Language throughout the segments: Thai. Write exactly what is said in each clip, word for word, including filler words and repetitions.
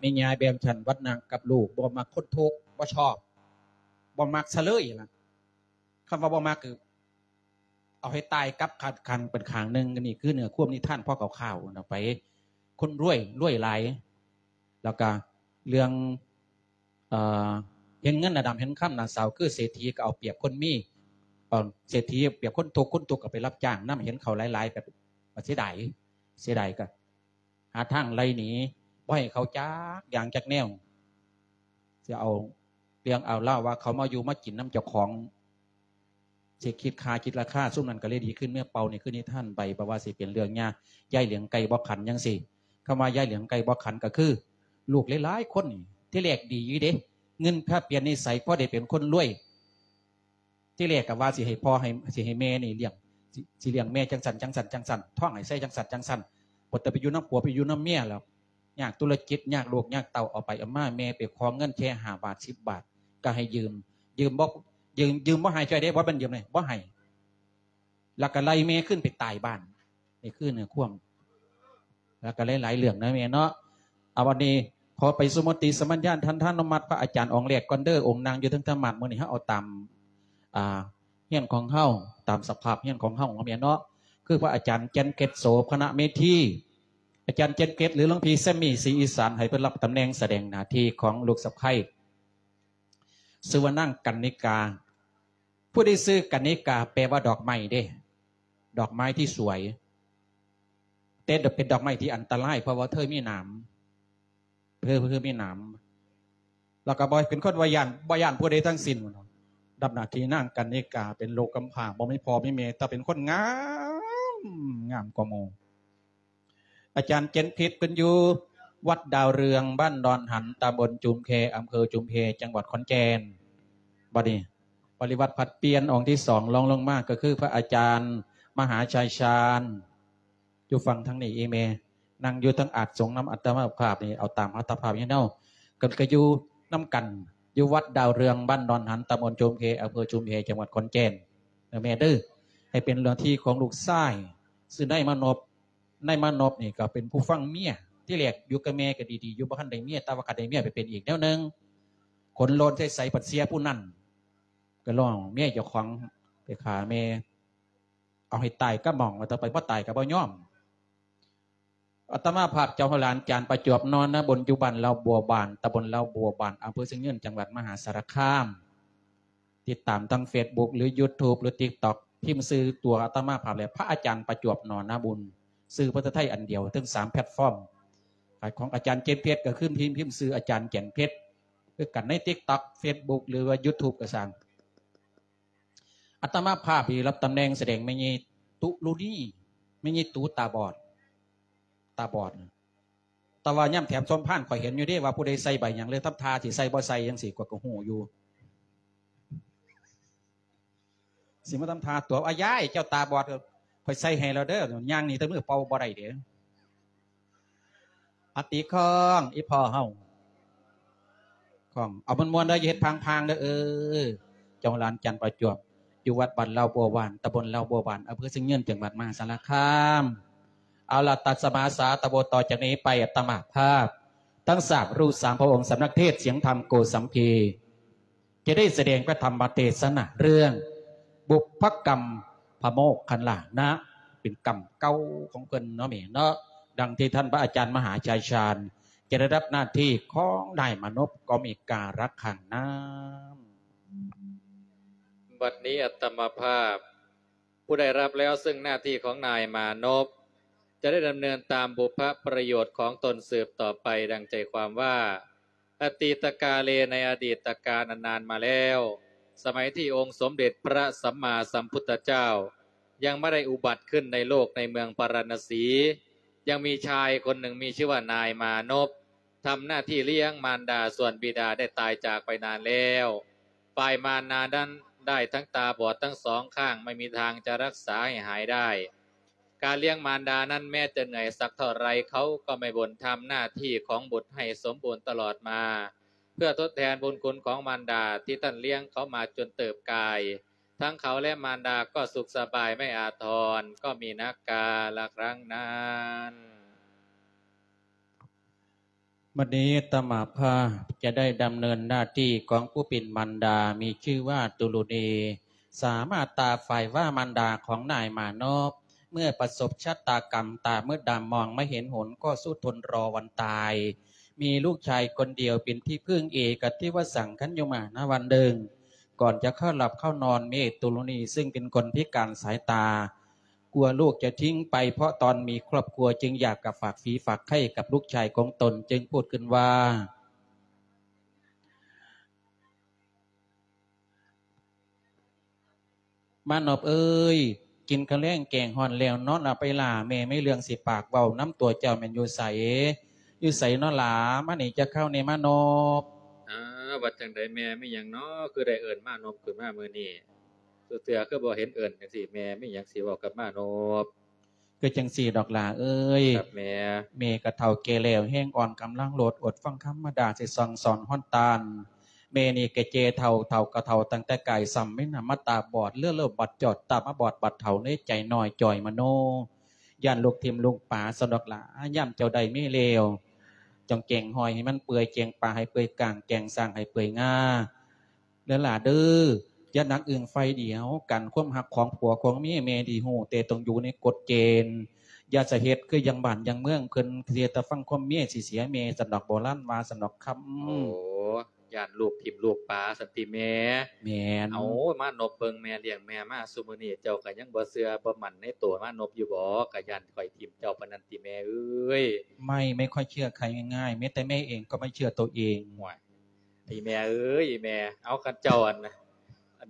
มียายแบบฉันวัดนางกับลูกบ่มักคนทุกข์บ่ชอบบ่มักซะเลยล่ะคำว่าบ่มักคือเอาให้ตายกับขัดคันเป็นขางหนึ่งนี่คือเนื้อควบนิท่านพ่อเก่าข่าวเอาไปคนรวยรวยหลายแล้วก็เรื่องเห็นเงินระดับเห็นข้ามนาสาวคือเศรษฐีก็เอาเปรียบคนมีเศรษฐีเปรียบคนทุกคนทุกก็ไปรับจ้างนั่นเห็นเขาหลายๆแบบเสียดายเสียดายก็หาทางไรหนีบ่ให้เขาจ้าอย่างจากแนวจะเอาเรื่องเอาเล่าว่าเขามาอยู่มากินน้ำเจ้าของเสียคิดคาคิดราคาซุ่มนั้นก็เลยดีขึ้นเมื่อเป่านี่ขึ้นนี่ท่านใบประว่าสิเปลี่ยนเรื่องยากย่ายเหลียงไก่บ่ขันยังสิคำว่าย่ายเหลียงไก่บ่ขันก็คือลูกหลายๆคนที่แรกดีอยู่เด้เงินถ้าเปลี่ยนนิสัยพ่อได้เป็นคนรวยที่แรกกับว่าสิให้พ่อให้สิให้แม่นี่เลี้ยงสิเลี้ยงแม่จังสันจังสันจังสันท่องให้ใส่จังสันจังสันปแต่ไปอยู่น้ำผัวไปอยู่น้ำเมียแล้วยากธุรกิจยากโลกยากเต่าเอาไปเอามาแม่ไปขอเงินแค่ห้าบาทสิบบาทก็ให้ยืมยืมบอกยืมยืมบ่ให้ใจได้ว่าเป็นยืมเลยบ่ให้แล้วก็ไล่แม่ขึ้นไปตายบ้านนี่คือเนื้อข่วมแล้วก็หลายๆเรื่องนะแม่เนาะเอาวันนี้ขอไปสมมติสมัญญาณท่านท่านนมัดพระอาจารย์องค์แรกก่อนเด้อองค์นางอยู่ทั้งธรรมะมื้อนี้เฮาเอาตามอ่าเฮียนของเฮาตามสภาพเฮียนของเฮาของแม่เนาะคือพระอาจารย์แก่นเกตโสคณะเมธีอาจารย์เจนเกตหรือหลวงพี่แซมมี่ศรีอีสานให้เพิ่นรับตำแหน่งแสดงหน้าที่ของลูกสะใภ้ชื่อว่านั่งกันนิกาผู้ได้ซื้อกันนิกาแปลว่าดอกไม้เด้ดอกไม้ที่สวยแต่เป็นดอกไม้ที่อันตรายเพราะว่าเธอมีหนามเธอเธอมีหนามแล้วก็บอยเป็นคนวายานวายานผู้ใดทั้งสิ้นดับหน้าที่นั่งกันนิกาเป็นโลกกำพร้าบ่ไม่พอไม่เมแต่เป็นคนงามงามกว่าโมอาจารย์เจนพิษเป็นอยู่วัดดาวเรืองบ้านดอนหันตำบลจุมเพอำเภอจุมเพจังหวัดขอนแก่นบัดนี้ปริวัติผัดเปลี่ยนองค์ที่สองลองลงมากก็คือพระอาจารย์มหาชัยชาญอยู่ฝั่งทางนี้เอเมนั่งอยู่ทั้งอัดสงน้ำอัตมาภาพนี่เอาตามอัตภาพยังเน่ากันก็อยู่น้ำกันอยู่วัดดาวเรืองบ้านดอนหันตำบลจุมเพอำเภอจุมเพจังหวัดขอนแก่นแม่เด้อให้เป็นเรื่องที่ของลูกชายซึ่งได้มานบในมานบนี่ก็เป็นผู้ฟังเมียที่แหลกอยู่กับแม่ก็ดีๆอยู่บ้านใดเมียตาวัดใดเมียไปเป็นอีกแนวนึงขนโลนใส่ใส่ปัดเสียผู้นั่นก็ร้องเมียเจ้าของไปขาแม่เอาให้ตายก็มองว่าต่อไปว่าตายก็บ่ย่อมอัตมาภาพเจ้าหลานจานประจวบนอนนะบนจุบันเราบัวบานตำบลเราบัวบานอำเภอสิงห์เงินจังหวัดมหาสารคามติดตามทางเฟซบุ๊กหรือยูทูบหรือติ๊กต็อกพิมพ์ซื้อตัวอัตมาภาพเลยพระอาจารย์ประจวบนอนนะบุญซื้อพระไทยอันเดียวถึงสามแพลตฟอร์มของอาจารย์เจนเพชรก็ขึ้นพิมพ์พิมพ์ซื้ออาจารย์แก่นเพชรคือกันในติ๊กต็อกเฟซบุ๊กหรือว่ายูทูบก็สั่งอัตมาภาพที่รับตำแหน่งแสดงไม่ยีตุลูนี่ไม่ยีตูตาบอดตาบอดแต่ว่าย่ำแถมซ้อมผ่านคอยเห็นอยู่ดิว่าผู้ใดใส่ใบอย่างเลยทับทาที่ใส่บ่ใส่ยังสี่กว่ากระหูอยู่สิมาทำทาตัวอาย้ายเจ้าตาบอดคอยใส่ให้เราเด้อย่างนี้ตั้งมือเป่าบ่ได้เด้ออติคองอีพ่อเฮาของเอามันมวนได้เฮ็ดพังๆเด้อเออเจ้าลานจันประจวบอยู่วัดบ้านเราบัวบานตำบลเราบัวบานอำเภอสิงห์เงินจังหวัดมหาสารคามเอาละตัดสมาสาตะโบต่อจากนี้ไปอัตมาภาพทั้งสามรูปสามพระองค์สำนักเทศเสียงธรรมโกสัมพีจะได้แสดงพระธรรมเทศนาเรื่องบุพกรรมพโมกขันหลานะเป็นกรรมเก่าของเพิ่นเนาะแม่เนาะดังที่ท่านพระอาจารย์มหาชัยชาญจะได้รับหน้าที่ของนายมนพก็มีการักขังน้ำบัดนี้อัตมาภาพผู้ได้รับแล้วซึ่งหน้าที่ของนายมานพจะได้ดำเนินตามบุพประโยชน์ของตนสืบต่อไปดังใจความว่าอดีตกาเลในอดีตกาลนานมาแล้วสมัยที่องค์สมเด็จพระสัมมาสัมพุทธเจ้ายังไม่ได้อุบัติขึ้นในโลกในเมืองปาราณสียังมีชายคนหนึ่งมีชื่อว่านายมานพทำหน้าที่เลี้ยงมารดาส่วนบิดาได้ตายจากไปนานแล้วฝ่ายมารดานั้นได้ทั้งตาบอดทั้งสองข้างไม่มีทางจะรักษาให้หายได้การเลี้ยงมารดานั้นแม้จะเหนื่อยสักเท่าไรเขาก็ไม่บ่นทำหน้าที่ของบุตรให้สมบูรณ์ตลอดมาเพื่อทดแทนบุญคุณของมารดาที่ท่านเลี้ยงเขามาจนเติบกายทั้งเขาและมารดาก็สุขสบายไม่อาทรก็มีนักกาละครั้งนั้นวันนี้ตมาภาจะได้ดำเนินหน้าที่ของผู้เป็นมารดามีชื่อว่าตุลุนีสามารถตาฝ่ายว่ามารดาของนายมานพเมื่อประสบชะตากรรมตาเมื่อดำมองไม่เห็นหนก็สู้ทนรอวันตายมีลูกชายคนเดียวเป็นที่พึ่งเอกที่ว่าสั่งขันยมาณวันเดิงก่อนจะเข้าหลับเข้านอนเมตุลุนีซึ่งเป็นคนพิการสายตากลัวลูกจะทิ้งไปเพราะตอนมีครอบครัวจึงอยากกับฝากฝีฝากไข่กับลูกชายของตนจึงพูดขึ้นว่ามานอบเอ้ยกินกระแลงแกงหอนแล้วนอนเอาไปล่าแม่ไม่เลืองสิปากเบาน้ำตัวเจ้าแม่นอยู่ใสอยู่ใสนอนหลามานี่จะเข้าในมานอบอ่าวัดจังไดแม่ไม่หยังเนาะคือได้เอิ้นมานพขึ้นมามื้อนี้สุเทื่อคือบ่เห็นเอิ้นจังซี่แม่มีหยังสิเว้ากับมานพก็จังสี่ดอกหลาเอ้ยครับแม่เมกะเฒ่าเกแล้วแห้งอ่อนกำลังโลดอดฟังคำมาด่าสิซองสอนฮ้อนตาลเมนี่กะเจเฒ่าเฒ่ากะเฒ่าตั้งแต่กายซ้ำไม่นำมาตาบอดเลื่อเลื่อบัดจอดตามาบอดบัดเฒ่าในใจน้อยจ่อยมโนย่านลูกทิมลูกป่าสนดอกหลาย่ำเจ้าใดไม่เลวจงเก่งหอยให้มันเปื่อยเจียงปลาให้เปื่อยกลางแกงสร้างให้เปื่อยง่าแล้วหลาเด้ออย่านักอึ่งไฟเดียวกันความหักของผัวของเมียเมดีหูเตตรงอยู่ในกฎเกณฑ์ยาสะเฮ็ดคือยังบ้านยังเมืองเพิ่นเสียแต่ฟังความเมียสิเสียเมสนอกโบราณว่าสนอกคำโอ้ย่านลูกทิ่มลูกปลาสันติแม่แม่นเอามานพเบิ่งแม่เลี้ยงแม่มาซุมื้อนี้เจ้าก็ยังบ่เชื่อบ่มั่นในตัวมานพอยู่บ่ก็ย่านข่อยทิ่มเจ้าปานนั้นติแม่เอ้ยไม่ไม่ค่อยเชื่อใครง่ายๆแม้แต่แม่เองก็ไม่เชื่อตัวเองห่วยไอ้แม่เอ้ยแม่เอาคันเจ้าอันอัน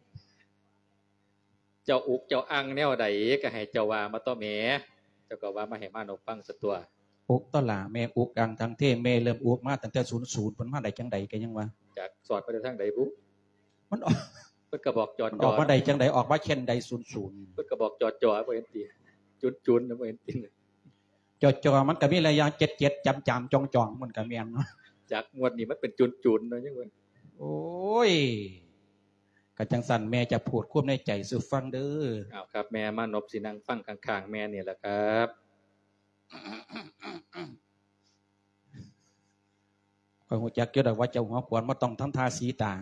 เจ้าอุกเจ้าอังแนวใดก็ให้เจ้าว่ามาต่อแม่เจ้าก็ว่ามาให้มานพฟังซะตัวอุกตลาแม่อุกอังทั้งเทแม่เริ่มอุกมาตั้งแต่ศูนย์ ศูนย์เพิ่นมาได้จังได๋ก็ยังว่าจากสอดไปทางใดบุมันออกเพิ่นก็บอกจอดๆออกมาได้จังได๋ออกมาเช่นใดศูนย์ ศูนย์เพิ่นก็บอกจอดๆบ่เห็นติจุนๆบ่เห็นติจอๆมันก็มีระยะเจ็ดเจ็ดจำๆจองๆมันก็แม่นเนาะจากงวดนี้มันเป็นจุนๆเนาะยังว่าโอ้ยก็จังสั่นแม่จะพูดความในใจสู่ฟังเด้ออ้าวครับแม่มานพสินั่งฟังข้างๆแม่นี่แหละครับข้อยฮู้จักอยู่ดอกว่าเจ้าหัวขวานบ่ต้องทำท่าสีตา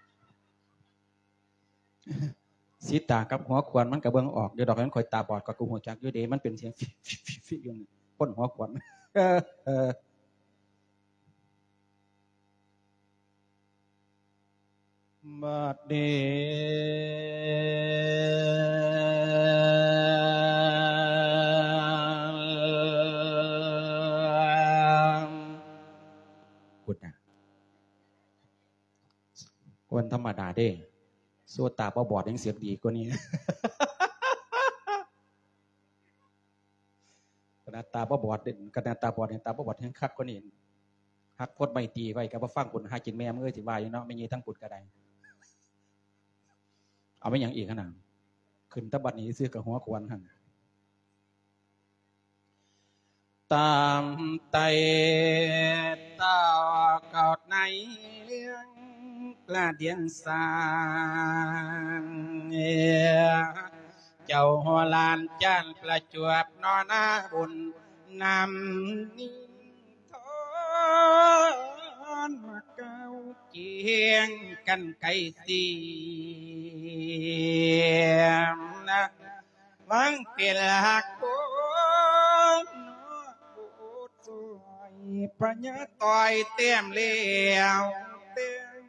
สีตากับหัวขวานมันก็เบิ่งออกเดี๋ยวดอกนั้นข่อยตาบอดก็กูฮู้จักอยู่เด้มันเป็นเสียงฟิๆๆอยู่คนหัวขวานเออเออบัดนี้กุดนะคนธรรมดาเด้สู้ตาบ่บอดยังเสียงดีกว่านี้ขนาดตาบ่บอดขนาดตาบอดเห็นตาบ่บอดยังคักกว่านี้หักพดไม่ตีไว้ก็บ่ฟังปุ่นหากินแม่มึงเอ้ยสิว่าอยู่เนาะไม่ยีทั้งปุ่นก็ได้เอาไม่ยังอีกขนาดขึ้นตะบัดนี้ซื้อกับหัวขวานหั่นตามไตตาเก่าในเรื่องกล้าเดียงสางเจ้าหัวลานจานประจวบนอนาบุญนำนี้ทอนมาเก้าเจียงกันไก่เสียมนะวังเปลี่ยนหักโคนสวยพระยาต่อยเต็มเลี้ยวเต็ม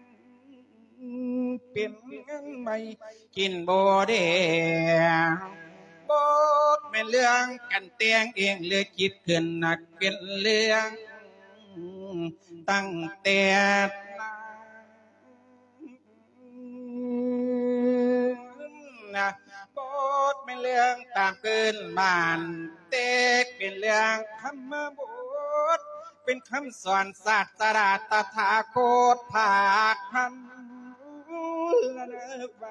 เปลี่ยนเงินใหม่กินโบเดียวโบดเป็นเรื่องกันเตียงเองเลือกคิดขึ้นหนักเป็นเรื่องตั้งแต่นะโบดเป็นเรื่องตามเกินบ้านเต็กเป็นเรื่องคำมาโบดเป็นคำสอนศาสตราตถาคตภาคคำละเนไป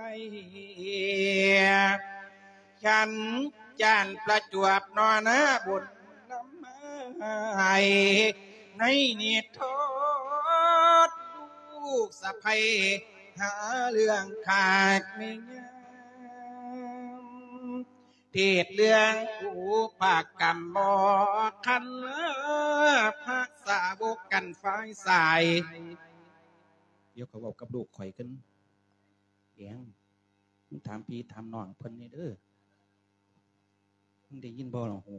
ฉันจานประจวบนอนะบุญน้ำไม้ในนิทศลูกสะใภ้หาเรื่องขาดไม่งามเทศเรื่องอุปกรรมบอคันพระสาวกกันฝ่ายสายเดี๋ยวเขาบอกกับลูกข่อยกันเอียงมึงถามพี่ถามน้องเพิ่นนี่เด้อมึงได้ยินบ่หรอโห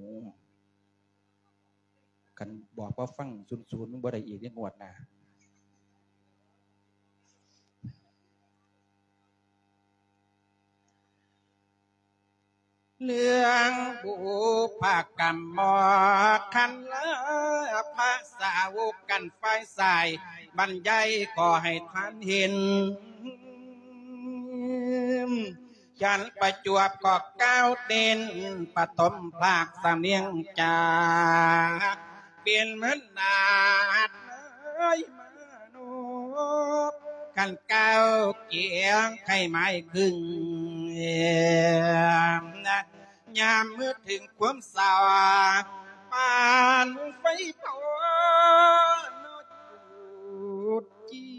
กันบอกว่าฟังซุนซุนมึงบ่ได้อีกเรื่องงวดหน้าเรื่องบุพกรรมมอคันละพระสาวกกันไฟสายบรรยายขอให้ท่านเห็นฉันประจวบก็ก้าวเด่นปฐมภาคสำเนียงจากเปลี่ยนเหมือนนาดเลยมาโนกันก้าวเกียงไข่ไม้คึงนะยามเมื่อถึงความสาวปานไฟเผาโนจุดจี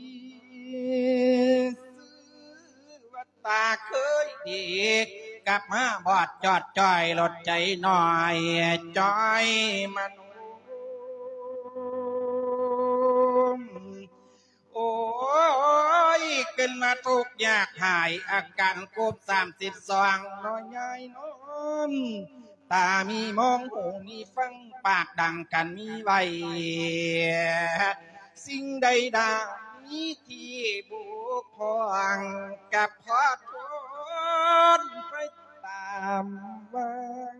วัตตาเคยดีกลับมาบอดจอดจ่อยลดใจหน่อยจอยมันโอ้ยเกินมาทุกอยากหายอาการกบสามสิบสองน้อยใหญ่น้อนตามีมองหูมีฟังปากดังกันมีไว้สิ่งใดดามีที่บุกพองกับขอโทษไปตามวัง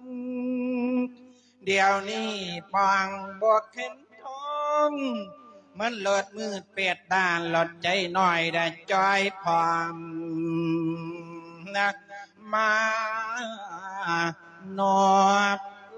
เดี๋ยวนี้ปองบกเห็นทองมันเลิศมืดเป็ดด้านหลดใจหน่อยได้จอยพร้อมนักมานอบ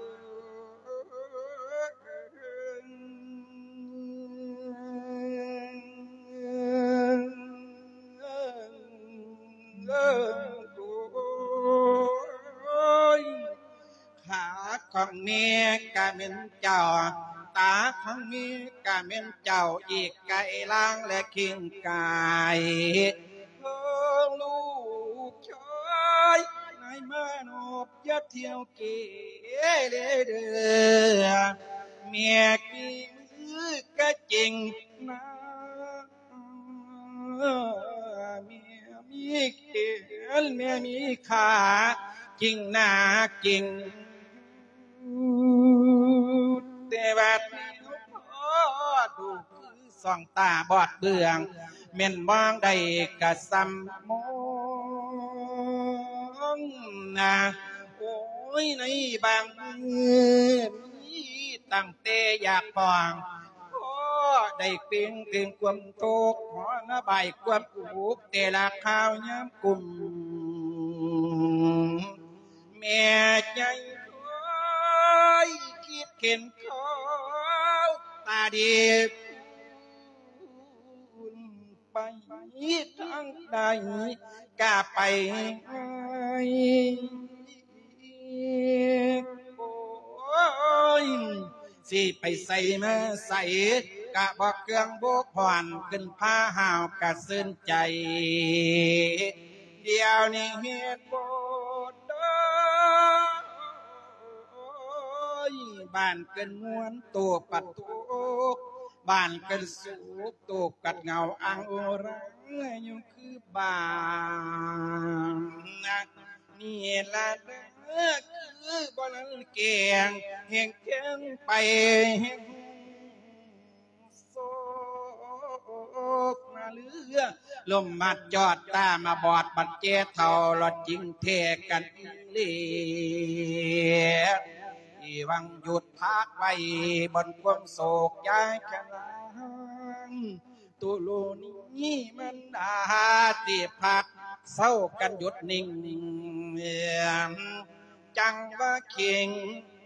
ขาของเมียกะเป็นเจ้าตาของมีกะเป็นเจ้าอีกไก่ล้างและขิงกายเพิ่งลูกชายนายมานบยัดเที่ยวเกเด้อเมียกีมือก็จริงนะเมียมีเขียนเมียมีขาจริงนาจริงแต่ว่าดูคือส่องตาบอดเบืองเม่นมองได้กะซ้ำมองนะโอ้ยในบางมือมีตั้งแต่อยากปองโอ้ได้เพียงถึงความทุกข์หอระบายความอุกแต่ละข้าวย้ำกลุ่มแม่ใจคิดเข็นเขาตาดีไปทางใดกล้าไปโอ้ยสิไปใส่มาใส่กะบอกเครื่องโบกผ่อนขึ้นผ้าห่าวกะซึ้นใจเดียวนี้เหตุบดบ้านเกินม้วนตัวปัดทุกบ้านเกินสูบตัวกัดเงาอังโอรังอยู่คือบ้านนะนี่ละเด้อคือบ่ลันเกียงแห่งเกียงไปแห่งโศกมาเลือลมมัดจอดตามาบอดบัดเจเท่าหลอดจิงเทกันเลียวังหยุดพักไว้บนความโศกย้ายขนางตุลูนี้มันดาตีพักเศร้ากันหยุดนิ่งจังว่าเข่ง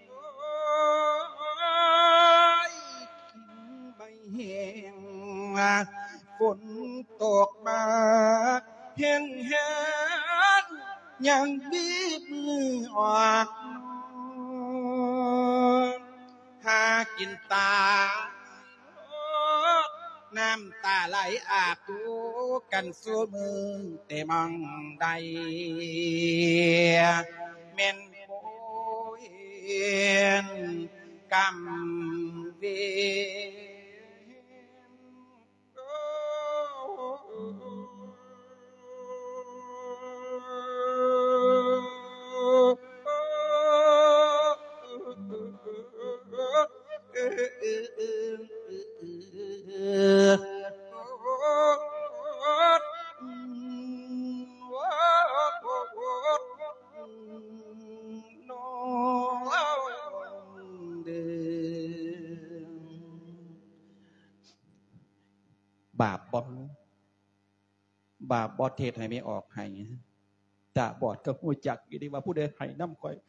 ใบแห้งฝนตกมาแห้งแห้งยังบีบมือออกหากินตาน้ำตาไหลอาบตูกันสู้มือแต่มองใดแม่นโอยกำเวบาปบ่บาปบ่เทศให้ไม่ออกให้ตาบอดก็หูจักอยู่ดีว่าผู้ใดให้น้ำข่อย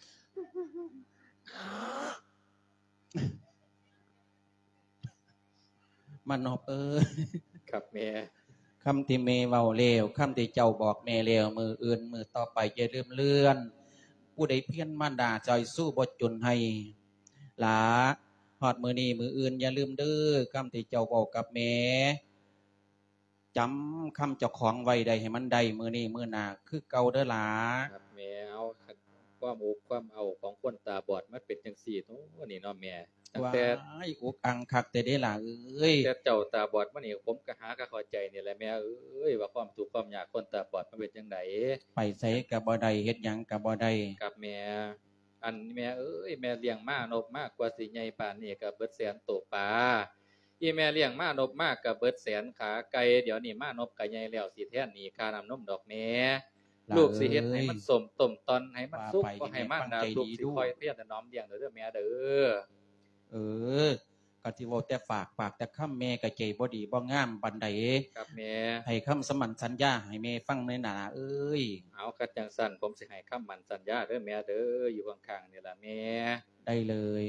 มันนอบเออครับแม่คำที่เมเว้าเลวคำที่เจ้าบอกแม่เลวมืออื่นมือต่อไปอย่าลืมเลื่อนผู้ใดเพี้ยนมารดาใจสู้บ่จนให้หลาฮอดมือนี้มืออื่นอย่าลืมเด้อคำที่เจ้าบอกกับแม่จำคำเจ้าของไว้ได้ให้มันได้มือนี้มือหน้าคือเก่าเด้อหลาครับแม่เอาความอุกความเอาของคนตาบอดมันเป็นจังซี่โอ้นี่เนาะแม่ตั้งแต่อุกอังคักแต่ได้ล่ะเอ้ยแต่เจ้าตาบอดมานี่ผมก็หาก็เข้าใจนี่แหละแม่เอ้ยว่าความทุกข์ความยากคนตาบอดมันเป็นจังได๋ไปไสก็บ่ได้เฮ็ดหยังก็บ่ได้ครับแม่อันแม่เอ้ยแม่เลี้ยงม้านกมากกว่าสิใหญ่ปานนี้ก็เบิดแสนโตปลาอีแม่เลี้ยงม้านกมากก็เบิดแสนขาไก่เดี๋ยวนี้ม้านกก็ใหญ่แล้วสิแทนนี่ค่าน้ำนมดอกแม่ลูกสิเฮ็ดให้มันสมต้มตอนให้มันสุกบ่ให้มันน่ะลูกสิคอยเพียรถนอมเลี้ยงเด้อแม่เด้อเออก็สิเว้าแต่ฝากปากแต่คำแม่ก็ใจบ่ดีบ่งามปานใดครับแม่ให้คำสมั่นสัญญาให้แม่ฟังในหน้าเอ้ยเอาก็จังซั่นผมสิให้คำมั่นสัญญาเด้อแม่เด้ออยู่ข้างๆนี่ล่ะแม่ได้เลย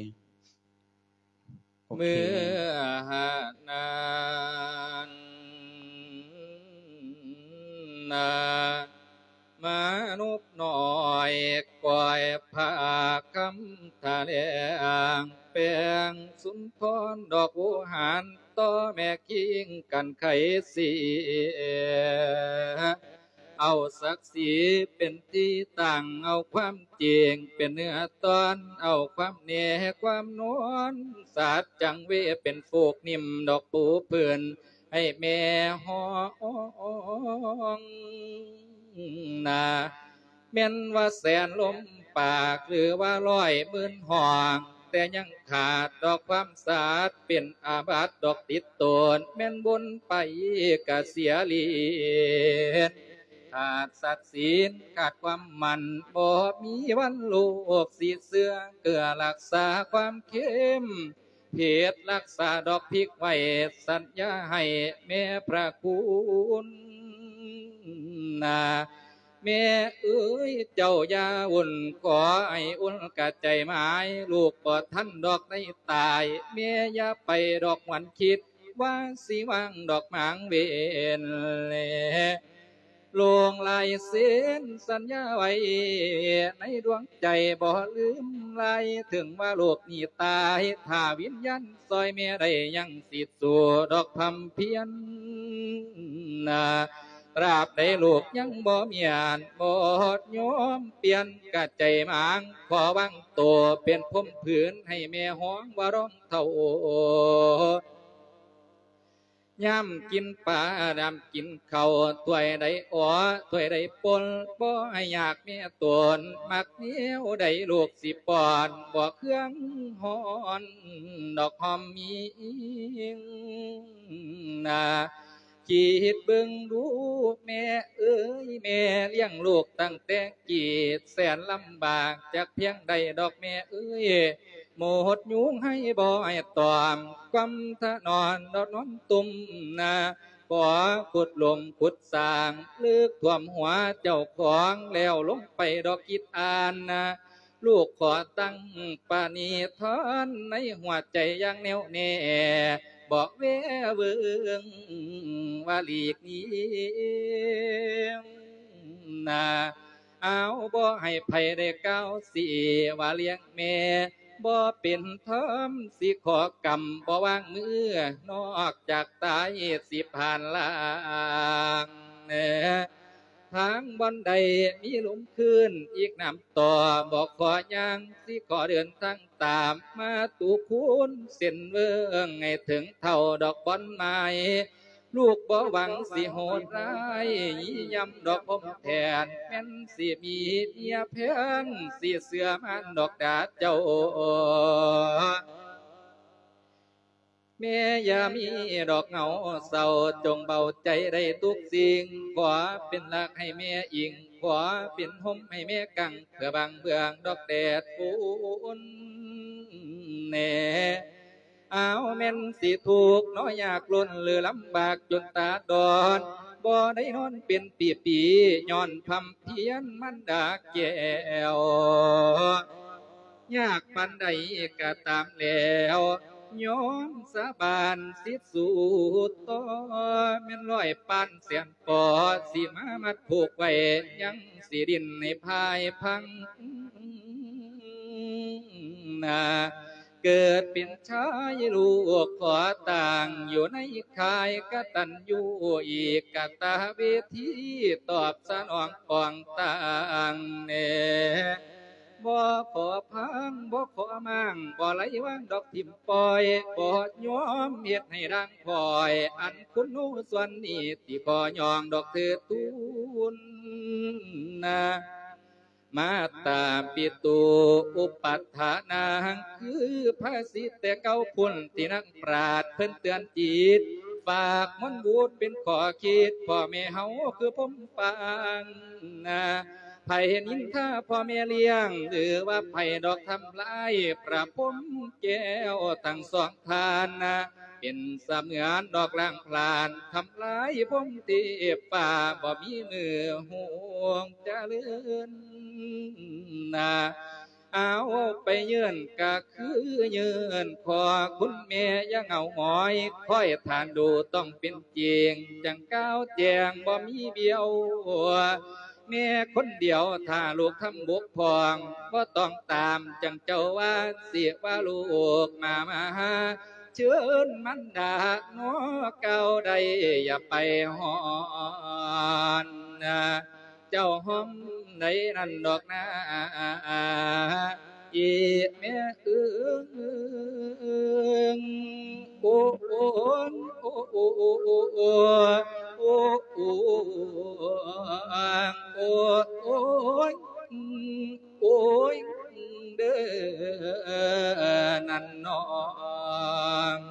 เมื่อหานานนามนุษย์น้อยก่อยผาคำทะเลอ่างแปลงสุนทรดอกโวหารต่อแม่คิงกันไขสีเอาศักดิ์ศรีเป็นที่ตั้งเอาความจริงเป็นเนื้อตอนเอาความเน่ความนวลศาสตร์จังเวเป็นโฟกนิ่มดอกปูเพื่อนให้แม่ห้องนาแม่นว่าแสนลมปากหรือว่าร้อยหมื่นห้องแต่ยังขาดดอกความสาดเป็นอาบัติดอกติดตนแม่นบนไปกะเสียเลียนขาดสัตว์ศีลขาดความมันบ่มีวันลูกสีเสื้อเกลือรักษาความเข้มเพศรักษาดอกพริกไว้สัญญาให้แม่พระคุณนาแม่เอ้ยเจ้าอย่าวุ่นขอไอ้อุ่นกะใจหมายลูกบ่ทันดอกได้ตายแม่อย่าไปดอกหวันคิดว่าสิวางดอกหมางเวนแลลงลายเส้นสัญญาไว้ในดวงใจบ่ลืมลายถึงว่าโลกนี้ตายถ้าวิญญาณซอยแม่ได้ยังสิสู่ดอกพำเพียนนาตราบใดลูกยังบ่มีอ่านบ่ยอมเปลี่ยนกะใจหมางขอวางตัวเป็นพรมผืนให้แม่ห้องว่าร้องเท่าย่ำกินปลาดำกินข้าวถ้วยใดอ๋อถ้วยใดปนบ่ให้อยากแม่ตนมักเหนียวใดลูกสิปอนบ่เครื่องหอนดอกหอมมีนาคิดเบิ่งดูแม่เอ้ยแม่เลี้ยงลูกตั้งแต่กีดแสนลำบากจากเพียงใดดอกแม่เอ้ยโมหดยุงให้บ่ให้ตอมความทะนอนดอกนอนตุ่มนาบ่ขุดลงขุดสร้างลึกท่วมหัวเจ้าของแล้วลงไปดอกกิดอ่านนะลูกขอตั้งปาณีทานในหัวใจอย่างแน่วแน่บอกแวเวิงว่าหลีกนี้นาเอาบ่ให้ไผได้ก้าวสิว่าเลี้ยงแม่บ่เป็นธรรมสิขอกรรมบ่วางมือนอกจากตายสิผ่านลางเนทางบอนใดมีหลุมคืนอีกน้ำต่อบอกขอย่างสิขอเดินทางตามมาตูคูนเส้นเวิงให้ถึงเท่าดอกบอนไม้ลูกบ่หวังสิโหดร้ายยำดอกผมแทนแม่นสิมีเมียแพงสิเสือมันดอกดาเจ้าแม่อย่ามีดอกเหงาเศร้าจงเบาใจได้ทุกสิ่งขอเป็นหลักให้แม่อิงขอเป็นห่มให้แม่กังเพื่อบังเบื้องดอกแดดฝุ่นแน่เอาแม่นสิถูกน้อยยากล้นหรือลำบากจนตาดอนบ่ได้นอนเป็นปีปีย้อนพำเพียนมันดาแก้วยากปันใดก็ตามแล้วยอมสาบานสิสูดต่อแม่นร้อยปานเสียนปอสิมามัดผูกไว้ยังสิดินในภายพังนาเกิดเป็นชายลูกขอต่างอยู่ในคายกตัญญูอีกกตาเวทีตอบสนองปองต่างเนบ่ขอพังบ่ขอมั่งบ่ไหลวางดอกทิมปล่อยบ่ยอมเฮ็ดให้ดังพลอยอันคุณนูส่วนนี้ที่ขอยองดอกเธอตูนนะมาตาปิตูอุปัฏฐานังคือภาษิตแต่เก่าพุ่นที่นักปราชญ์เพิ่นเตือนจิตฝากมนต์บูดเป็นข้อคิดพ่อแม่เฮาคือผมฟังนะไผนินท่าพ่อแม่เลี้ยงหรือว่าไผดอกทำลายประพรมแก้วทั้งสองทานนะเป็นเสมือนดอกล่างพลานทำลายผมตีป่าบ่มีมือห่วงจะเลื่อนนะเอาไปเยือนก็คือเยือนขอคุณแม่อย่าเหงาหงอยค่อยทานดูต้องเป็นจริงจังก้าวแจงบ่มีเบี้ยวแม่คนเดียวถ้าลูกทำบกพร่องก็ต้องตามจังเจ้าว่าเสียว่าลูกมามาเชิญมันดาโนเก่าใดอย่าไปหอนเจ้าห้องในนั่นดอกนาอีแม่เอื้องโอ้โอ้โอ้โอ้โอ้โอ้โอ้โอ้โอ้โอ้โอ้ยเด้อนั่นน้อง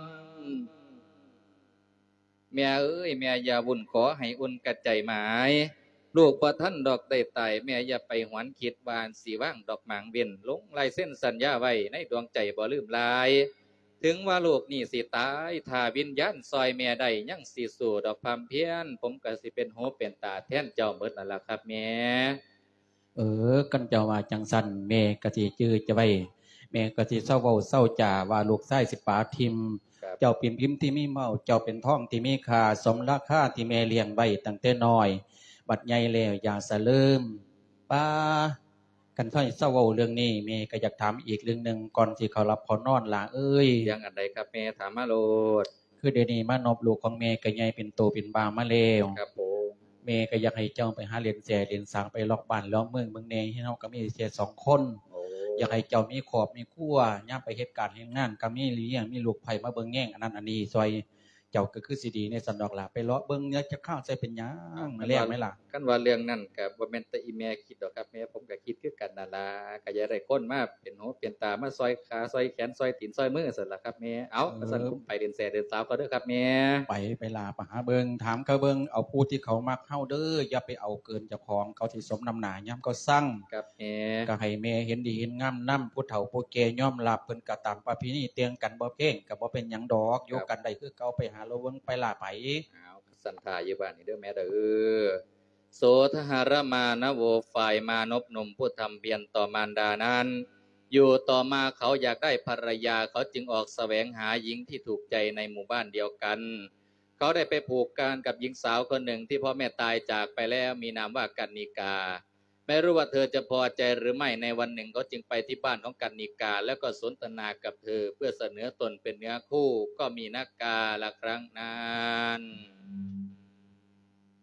แม่เอ้ยแม่อย่าวุ่นขอให้อุ่นกระใจหมายลูกพอท่านดอกได้ไต่แม่อย่าไปหวนคิดวานสีว่างดอกหมางเวียนลงลายเส้นสัญญาไว้ในดวงใจบ่ลืมลายถึงว่าลูกนี่สิตายถ้าวิญญาณซอยแม่ได้ยังสิสู่ดอกพามเพียนผมก็สิเป็นโหเป็นตาแทนเจ้าเบิดนั่นล่ะครับแม่เออกันเจ้าว่าจังสันแม่ก็สิจื้อจะไว้แม่ก็สิเศร้าเว้าเศร้าจ่าว่าลูกชายสิปาทิมเจ้าเป็นพิมพ์ที่มีเมาเจ้าเป็นท้องที่มีค่าสมราคาที่แม่เลี้ยงไว้ตั้งแต่น้อยบัดใหญ่แล้วอย่าสะเริ่มป้ากันค่อยเศร้าเว้าเรื่องนี้แม่ก็อยากถามอีกเรื่องนึงก่อนที่เขารับพอนอนล่ะเอ้ยยังอันใดครับแม่ถามมาโลดคือเดี๋ยวนี้มานบลูกของแม่ก็ใหญ่เป็นโตเป็นบ่ามาแล้วครับผมแม่ก็อยากให้เจ้าไปหาเรียนแซ่เรียนสร้างไปล็อกบ้านล็อกเมืองเมืองแน่ให้เฮาก็มีแค่สองคนอยากให้เจ้ามีขอบมีคั่วยามไปเฮ็ดการเฮ็ดงานก็มีเลี้ยงมีลูกไผมาเบิ่งแย่งอันนั้นอันนี้ซอยเจ้าก็คือสิดีในสันดอกล่ะไปเลาะเบิ่งเนื้อจะข้าวใส่เป็นหยังมาแล้วไหมล่ะกันว่าเรื่องนั้นก็บ่แม่นแต่อีแม่คิดดอกครับแม่ผมก็คิดคือกันนั่นล่ะก็อย่าได้คนมาเป็นหูเป็นตามาซอยขาซอยแขนซอยตีนซอยมือซั่นล่ะครับแม่เอ้าซั่นผมไปเดินแซ่เดินสาวก็เด้อครับแม่ไปไปลาไปหาเบิ่งถามเขาเบิ่งเอาผู้ที่เขามักเฮาเด้ออย่าไปเอาเกินเจ้าของเขาสิสมน้ำหน้ายามเขาสั่งครับแม่ก็ให้แม่เห็นดีเห็นงามนำผู้เฒ่าผู้แก่ยอมรับเพิ่นก็ตามประเพณีเตียงกันบ่เพ่งก็บ่เป็นหยังดอกอยู่กันได้คือเก่าไปหาเราเบิ่งไปลาไปอ้าวสันทาอยู่บ้านนี่เด้อแม่เด้อโสทหารมานโวฝ่ายมานพหนุ่มผู้ทำเบียนต่อมารดานั้นอยู่ต่อมาเขาอยากได้ภรรยาเขาจึงออกแสวงหาหญิงที่ถูกใจในหมู่บ้านเดียวกันเขาได้ไปผูกกันกับหญิงสาวคนหนึ่งที่พ่อแม่ตายจากไปแล้วมีนามว่ากันนิกาไม่รู้ว่าเธอจะพอใจหรือไม่ในวันหนึ่งเขาจึงไปที่บ้านของกันนิกาแล้วก็สนทนากับเธอเพื่อเสนอตนเป็นเนื้อคู่ก็มีนักกาละครั้งนั้น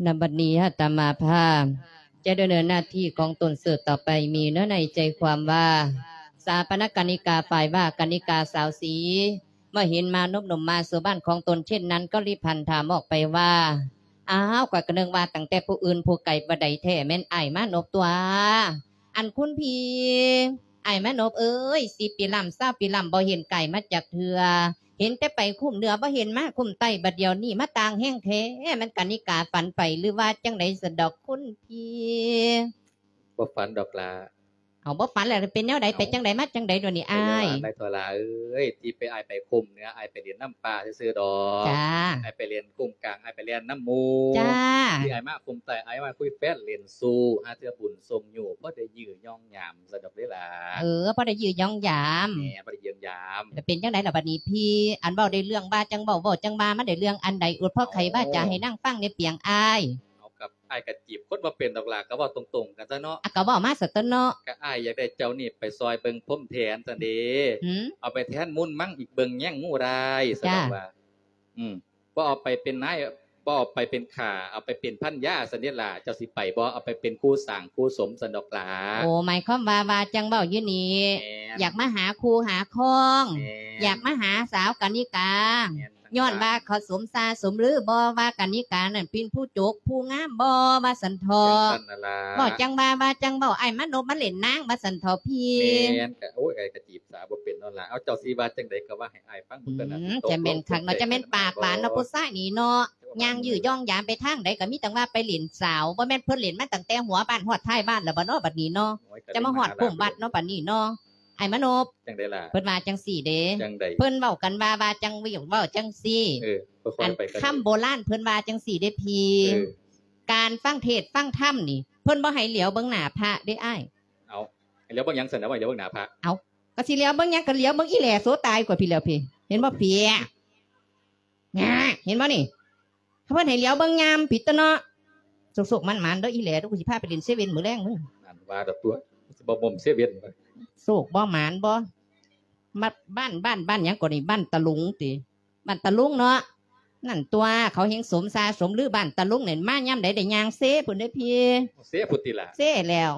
ณบัดนี้อาตมาภาพจะดำเนินหน้าที่ของตนสืบต่อไปมีเนื้อในใจความว่าสาปนกนิกาฝ่ายว่ากนิกาสาวสีเมื่อเห็นมานพหนุ่มมาสู่บ้านของตนเช่นนั้นก็รีบพันถามออกไปว่าอ้าวกว่ากระเนึงว่าตั้งแต่ผู้อื่นผู้ไก่บ่ได้แท้แม่นไอ้มานพตัวอันคุณพี่ไอ้มานพเอ้ยสิปีลำเศร้าปีลำบ่เห็นไก่มาจากเถือเห็นแต่ไปคุ้มเนื้อบ่เห็นมาคุ้มไตบัดเดียวนี่มาต่างแห้งแท้มันกนิกาฝันไปหรือว่าจังไดสะดอกคุณพี่บ่ฝันดอกลาเอาบ่ฝันแล้วเป็นแนวใดไปจังไดมาจังไดโดนี่อ้ายในตัวลาเอ้ยที่ไปอ้ายไปคุมเนื้ออ้ายไปเรียนน้ำปลาซื่อๆดอกจ้าอ้ายไปเรียนคุมกลางอ้ายไปเรียนน้ำมูจ้าที่อ้ายมาคุมแต่อ้ายมาคุยแฟนเรียนสู้หาเทื่อบุญทรงอยู่บ่ได้ยื้อย่องยามสะดอกเด้ล่ะเออบ่ได้ยื้อย่องยามแหมบ่ได้ยื้อยามแต่เป็นจังไดล่ะบัดนี้พี่อันเว้าได้เรื่องบ้าจังเว้าเว้าจังมามันได้เรื่องอันใดอุดพ่อไขว่าจะให้นั่งฟังในเปียงอ้ายกับอ้ายก็จีบคนบ่เป็นดอกล่ะก็เว้าตรงๆกันซะเนาะอ่ะก็เว้ามาซะตะเนาะก็อ้ายอยากได้เจ้านี่ไปซอยเบิ่งพรมแทนซะเด้เอาไปแทนมุ่นมั่งอีกเบิ่งแย่งงูรายซะดอกว่าอืมบ่เอาไปเป็นนายบ่เอาไปเป็นข้าเอาไปเป็นพันยาซะเด้ล่ะเจ้าสิไปบ่เอาไปเป็นครูสร้างครูสมซะดอกล่ะโอ้หมายความว่าว่าจังเว้าอยู่นี่อยากมาหาครูหาคองอยากมาหาสาวกนิกาย้อนว่าเขาสมซาสมหรือบ่ว่ากนิกานั่นเป็นผู้โจกผู้งามบ่ว่าสันทอบ่จังว่าว่าจังเว้าไอ้มโนมันเล่นนางว่าสันทอพี่แม่นก็โอ้ยไอ้ก็จีบสาวบ่เป็นนั่นล่ะเอาเจ้าสิว่าจังได๋ก็ว่าให้อ้ายฟังเพิ่นน่ะจะแม่นคักเนาะจะแม่นปากหวานเนาะผู้ชายนี่เนาะย่างยื้อย่องยามไปทางใดก็มีแต่ว่าไปเล่นสาวบ่แม่นเพิ่นเล่นมาตั้งแต่หัวบ้านฮอดท้ายบ้านแล้วบ่เนาะบัดนี้เนาะจะมาฮอดพุ่มบัดเนาะบัดนี้เนาะไอ้มโนจังได๋ล่ะเพิ่นว่าจังสี่เด้จังได๋เพิ่นเว้ากันว่าว่าจังวิวเว้าจังซี่เอออันคำโบราณเพิ่นว่าจังสี่เด้พี่การฟังเทศฟังธรรมนี่เพิ่นบ่ให้เหลียวเบิ่งหน้าพระเด้อ้ายเอาเหลียวเบิ่งหยังซั่นน่ะว่าเหลียวเบิ่งหน้าพระเอาก็สิเหลียวเบิ่งหยังก็เหลียวเบิ่งอีแหล่โสตายกว่าพี่แล้วพี่เห็นบ่เปียง่าเห็นบ่นี่เพิ่นให้เหลียวเบิ่งยามผิดตะเนาะสุกๆมันๆเด้ออีแหล่เด้อกูสิพาไปเล่นเซเว่นมื้อแลงมึงนั่นว่าดอกตัวสิบ่บ่มเซเว่นสุกบ่หมานบ่มาบ้านบ้านบ้านหยังก่อนนี่บ้านตะลุงติบ้านตะลุงเนาะนั่นตัวเขาเฮงสมซาสมหรือบ้านตะลุงเนี่ยมาย่ำใดได้ยางเซ่พุ่นได้พี่เซ่พุติล่ะเซ่แล้ว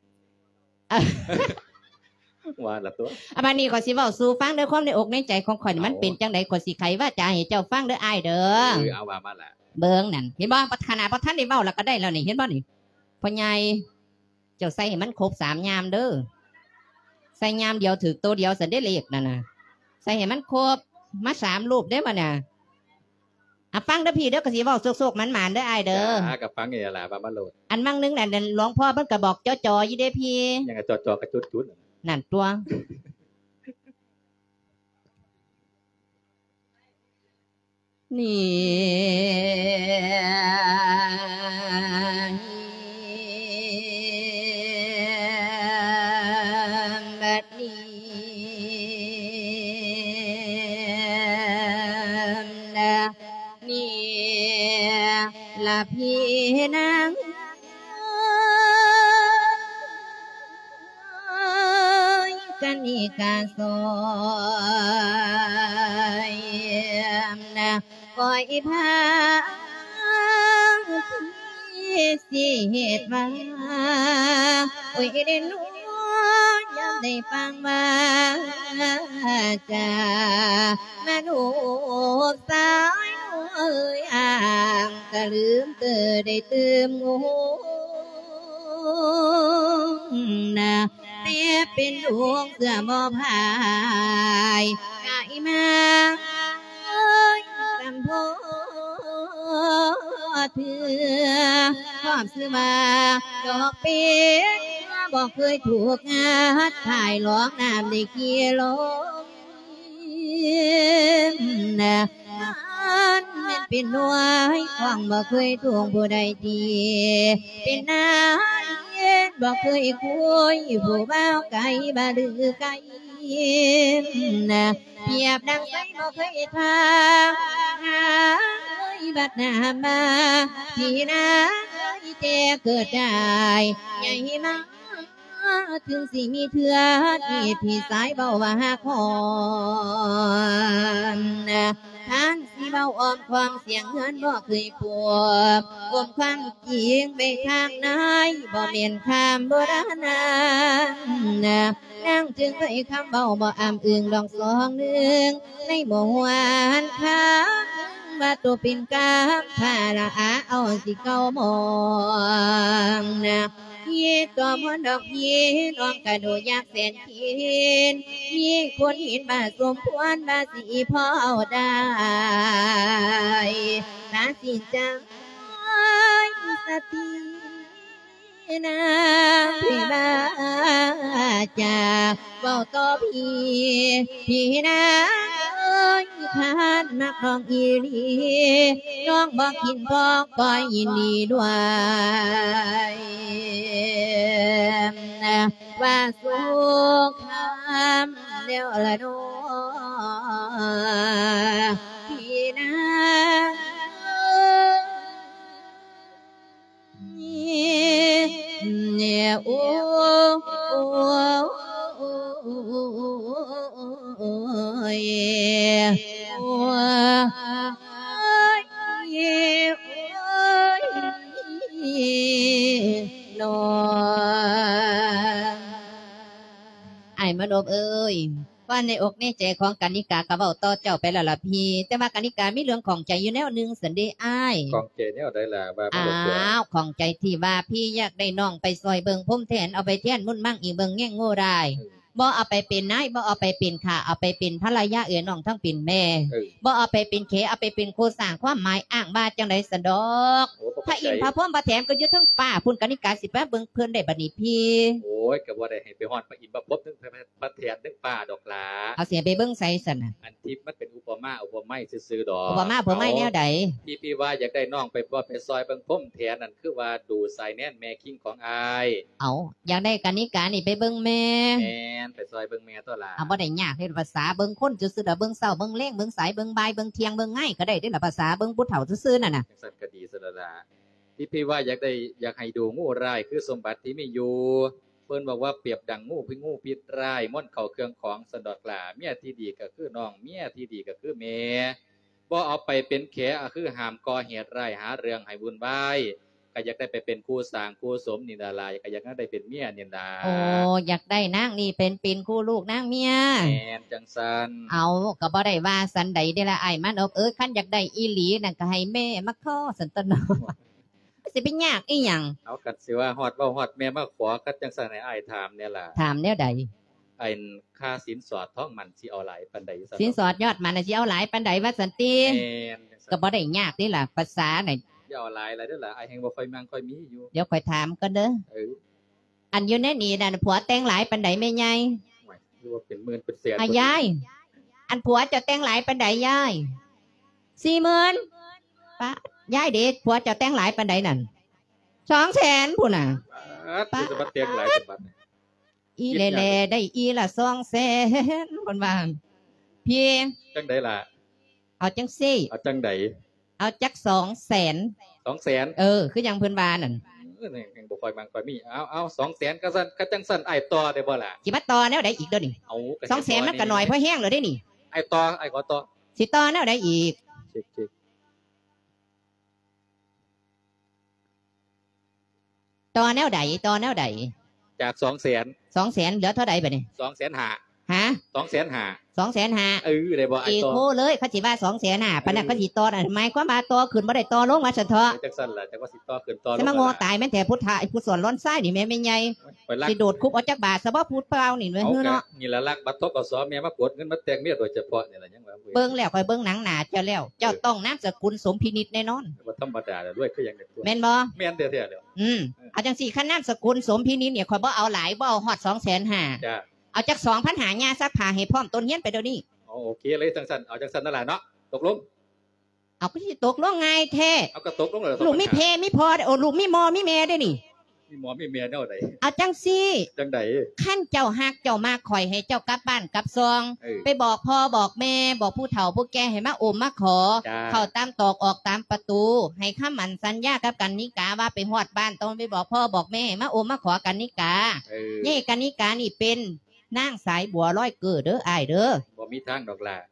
ว่าละตัวอันนี้ขอสิเว้าสู่ฟังด้วยความในอกในใจของข่อยมันเป็นจังได๋ขอสิไขว่าจะให้เจ้าฟังเด้ออ้ายเด้อเออเอาว่ามาล่ะเบิ่งนั่นเห็นบ่ขนาดบ่ทันได้เว้าแล้วก็ได้แล้วนี่เห็นบ่นี่พ่อใหญ่เจ้าใส่ให้มันครบสามยามเด้อใส่ยามเดียวถือตัวเดียวสันได้เลขนั่นน่ะใส่ให้มันครบมาสามรูปได้บ่น่ะอ่ะฟังเด้อพี่เด้อกะสิเว้าโซกๆมันๆเด้ออ้ายเด้ออ่าก็ฟังนี่ล่ะว่ามาโลดอันมั่งนึงนั่นหลวงพ่อเพิ่นก็บอกจ่อๆอยู่เด้พี่ยังก็จ่อๆกระจุดๆนั่นตัวนี่บัดนี้นะนี่ละพี่นางกันอีกาซอยนะคอยพาสิเหตุว่าโอ้ยเด่นนู้ยามได้ฟังว่าจะมาดูสายเอ้ยอ่างก็ลืมเตือได้ตืมงูนะแต่เป็นดวงเสื้อบ่พายกายมาเอ้ยกำโพเถื่อความซื้อมาดอกเปี้ยบอกเคยถูกงาดถ่ายหลอกน้ำได้เกี่ยลงนะมันเป็นหน่วยความบอกเคยทวงผู้ใดดีเป็นนาเย็นบอกเคยคุยผู้บ่าวไก่บ่ดื้อไก่นะเพียบดังไฟบอกเคยทางหาบัดนามาที่นาเจเกิดได้ใหญ่มาถึงสิมีเถื่อที่พี่สายเบาว่าคอนท่านสิเบาออมความเสียงเงินบ่เคยปวดอมความจริงไปทางไหนบ่เมียนคำโบราณนะนั่งจึงใส่คำเบาบ่อำอึงลองสองหนึ่งในหมู่หวานค้าว่าตัวเป็นกามพาละอาเอาสิเก้ามองนะยี่ตัวมันดอกยี่น้องกระโดดยากแสนขีนมีคนเห็นบาสมควรบาสีพ่อได้นาสิจังสตินาพี่บาจากเบาต่อพี่พี่นาทานนักน้องอีลีน้องบอกกินพอก็ยินดีด้วยว่าสุขทำเดียวละน้องพี่นาเนี่ยโอ้ยโอ้ยนอนไอ้มโนบเอ้ยว่าในอกในใจของกานิกากระเบ้าต่อเจ้าไปแล้วล่ะพี่แต่ว่ากานิกามีเรื่องของใจอยู่แนวหนึ่งสันเดอ้ายของใจแนวใดล่ะว่าอ้าวของใจที่ว่าพี่อยากได้น้องไปซอยเบิงพุ่มแทนเอาไปเทียนมุ่นมั่งอีเบิงแง่งโง่ได้บ่เอาไปเป็นนายบ่เอาไปเป็นข้าเอาไปเป็นภรรยาเอ๋ยน้องทั้งเป็นแม่บ่เอาไปเป็นเขเอาไปเป็นโคสร้างความหมายอ้างบ้าจังไดสะดอกพระอินทร์พระพรหมพระแถมก็อยู่ทั้งป่าพุ่นกานิกาสิแป๊บเบิ่งเพิ่นได้บัดนี้พี่โอ้ยก็บ่ได้ให้ไปฮอดพระอินทร์พระพรหมถึงพระแถมถึงป่าดอกหลาเอาเสียไปเบิ่งไสซั่นน่ะอันทิพย์มันเป็นอุปมาอุปไมยซื่อๆดอกอุปมาอุปไมยแนวใดพี่พี่ว่าอยากได้น้องไปบ่ไปซอยเบิ่งพรหมแถนนั่นคือว่าดูสายแน่นแม่คิงของอายเอาอยากได้กานิกานี่ไปเบิ่งแม่แม่นไปซอยเบิ่งแม่ตัวล่ะเอาบ่ได้ยากเฮ็ดภาษาเบิ่งคนซื่อๆดอกเบิ่งเช้าเบิ่งแลงเบิ่งสายเบิ่งบ่ายเบิ่งเที่ยงเบิ่งง่ายก็ได้เด้อล่ะภาษาเบิ่งผู้เฒ่าซื่อๆนั่นน่ะจังซั่นก็ดีซะแล้วล่ะพี่พี่ว่าอยากได้อยากให้ดูงูร้ายคือสมบัติที่มีอยู่เพิ่นบอกว่าเปรียบดังงูพิงูพิษร้ายม่อนเข้าเครื่องของสะดอกหล่าเมียที่ดีก็คือน้องเมียที่ดีก็คือแม่บ่เอาไปเป็นแขก็คือห้ามก่อเหตุร้ายหาเรื่องให้วุ่นวายก็อยากได้ไปเป็นคู่สร้างคู่สมนี่ล่ะล่ะก็อยากได้เป็นเมียนี่ล่ะโอ้อยากได้นางนี่เป็นเป็นคู่ลูกนางเมียแม่นจังซั่นเอาก็บ่ได้ว่าสันใดเด้ล่ะอ้ายมันอกเอ้ยคันอยากได้อีหลีนั่นก็ให้แม่มาขอสันตนสิเป็นยากอีหยังเอากัดสิว่าฮอดเว้าฮอดแม่มาขอกัดจังซั่นให้อ้ายถามเนี่ยล่ะถามแนวใดไอ้ค่าสินสอดท้องมันสิเอาหลายปานใดสินสอดยอดมันสิเอาหลายปานใดว่าสันติแม่นก็บ่ได้ยากนี่ล่ะภาษาน่ะอย่าเอาหลายหลายเด้อล่ะอ้ายแฮงบ่ค่อยมั่งค่อยมีอยู่เดี๋ยวค่อยถามก่อนเด้อเอออันอยู่ในนี่น่ะผัวแต่งหลายปานใดแม่ใหญ่หรือว่าเป็นหมื่นเป็นแสนอ่ะยายอันผัวเจ้าแต่งหลายปานใดยาย สี่หมื่น ป้ายายเด็กผัวเจ้าแต่งหลายปานใดนั่นสองแสนพุ่นน่ะป้าจะเตียงหลายสมบัติอีเล่ๆได้อีละสองแสนคนว่าพี่จังไดล่ะเอาจังซี่เอาจังไดเอาจักสองแสนสองแสนเออคือยังเพิ่นว่านั่นเออนี่ยังบ่ค่อยมังค่อยมีเอาเอาสองแสนก็ซั่นก็จังซั่นอ้ายต่อได้บ่ล่ะสิมาต่อแนวใดอีกเด้อนี่เอาสองแสนมันก็น้อยพอแห้งแล้วเด้นี่อ้ายต่ออ้ายขอต่อสิต่อแนวใดอีกเช็คๆต่อแนวใดต่อแนวใดจากสองแสนสองแสนเหลือเท่าใดบัดนี้สองแสนห้าฮะสองแสนห้าสองแสนห้าเออได้บ่ไอ้ต่ออีโคเลยเขาสิว่าสองแสนห้าปานนั้นเขาสิต่อน่ะหมายความว่าต่อขึ้นบ่ได้ต่อลงว่าซั่นเถาะจังซั่นล่ะจังว่าสิต่อขึ้นต่อลงสิมาโง่ตายแม่นแต่พุทธะไอ้ผู้สอนร้อนซ้ายนี่แม่แม่ใหญ่สิโดดคุกออกจากบาทซะบ่พูดเปล่านี่แม่นเนาะนี่ล่ะลักบัตรทกสแม่มากดเงินมาแต่งเมียโดยเฉพาะนี่ล่ะยังว่าเบิ่งแล้วค่อยเบิ่งหนังหน้าเจ้าแล้วเจ้าต้องนามสกุลสมพินิจแน่นอนบ่ธรรมดาด้วยคือหยังแม่นบ่แม่นแท้ๆแล้วอืมเอาจังซี่คันนามสกุลสมพินิจเนี่ยข่อยบ่เอาหลายบ่เอาฮอด สองแสนห้า จ้ะเอาจัก สองพันห้าร้อย ย่าซักผ้าให้พร้อมต้นเฮียนไปเดี๋ยวนี้อ๋อโอเคเลยจังซั่นเอาจังซั่นนั่นล่ะเนาะตกลงเอาก็สิตกลงง่ายแท้เอาก็ตกลงแล้วลูกมีเพมีพอโอ้ลูกมีมอมีแม่ได้นี่มีหมอมีแม่แนวใดเอาจังซี่จังได๋คั่นเจ้าฮักเจ้ามาข่อยให้เจ้ากลับบ้านกลับซองไปบอกพ่อบอกแม่บอกผู้เฒ่าผู้แก่ให้มาโอมมาขอเข้าตามตอกออกตามประตูให้คำมั่นสัญญากับกันนิกาว่าไปฮอดบ้านต้องไปบอกพ่อบอกแม่ให้มาโอมมาขอกันนิกานี่กันนิกานี่เป็นนางสายบัวร้อยเกิดเด้ออ้ายเด้อบ่มีทางดอกล่ะ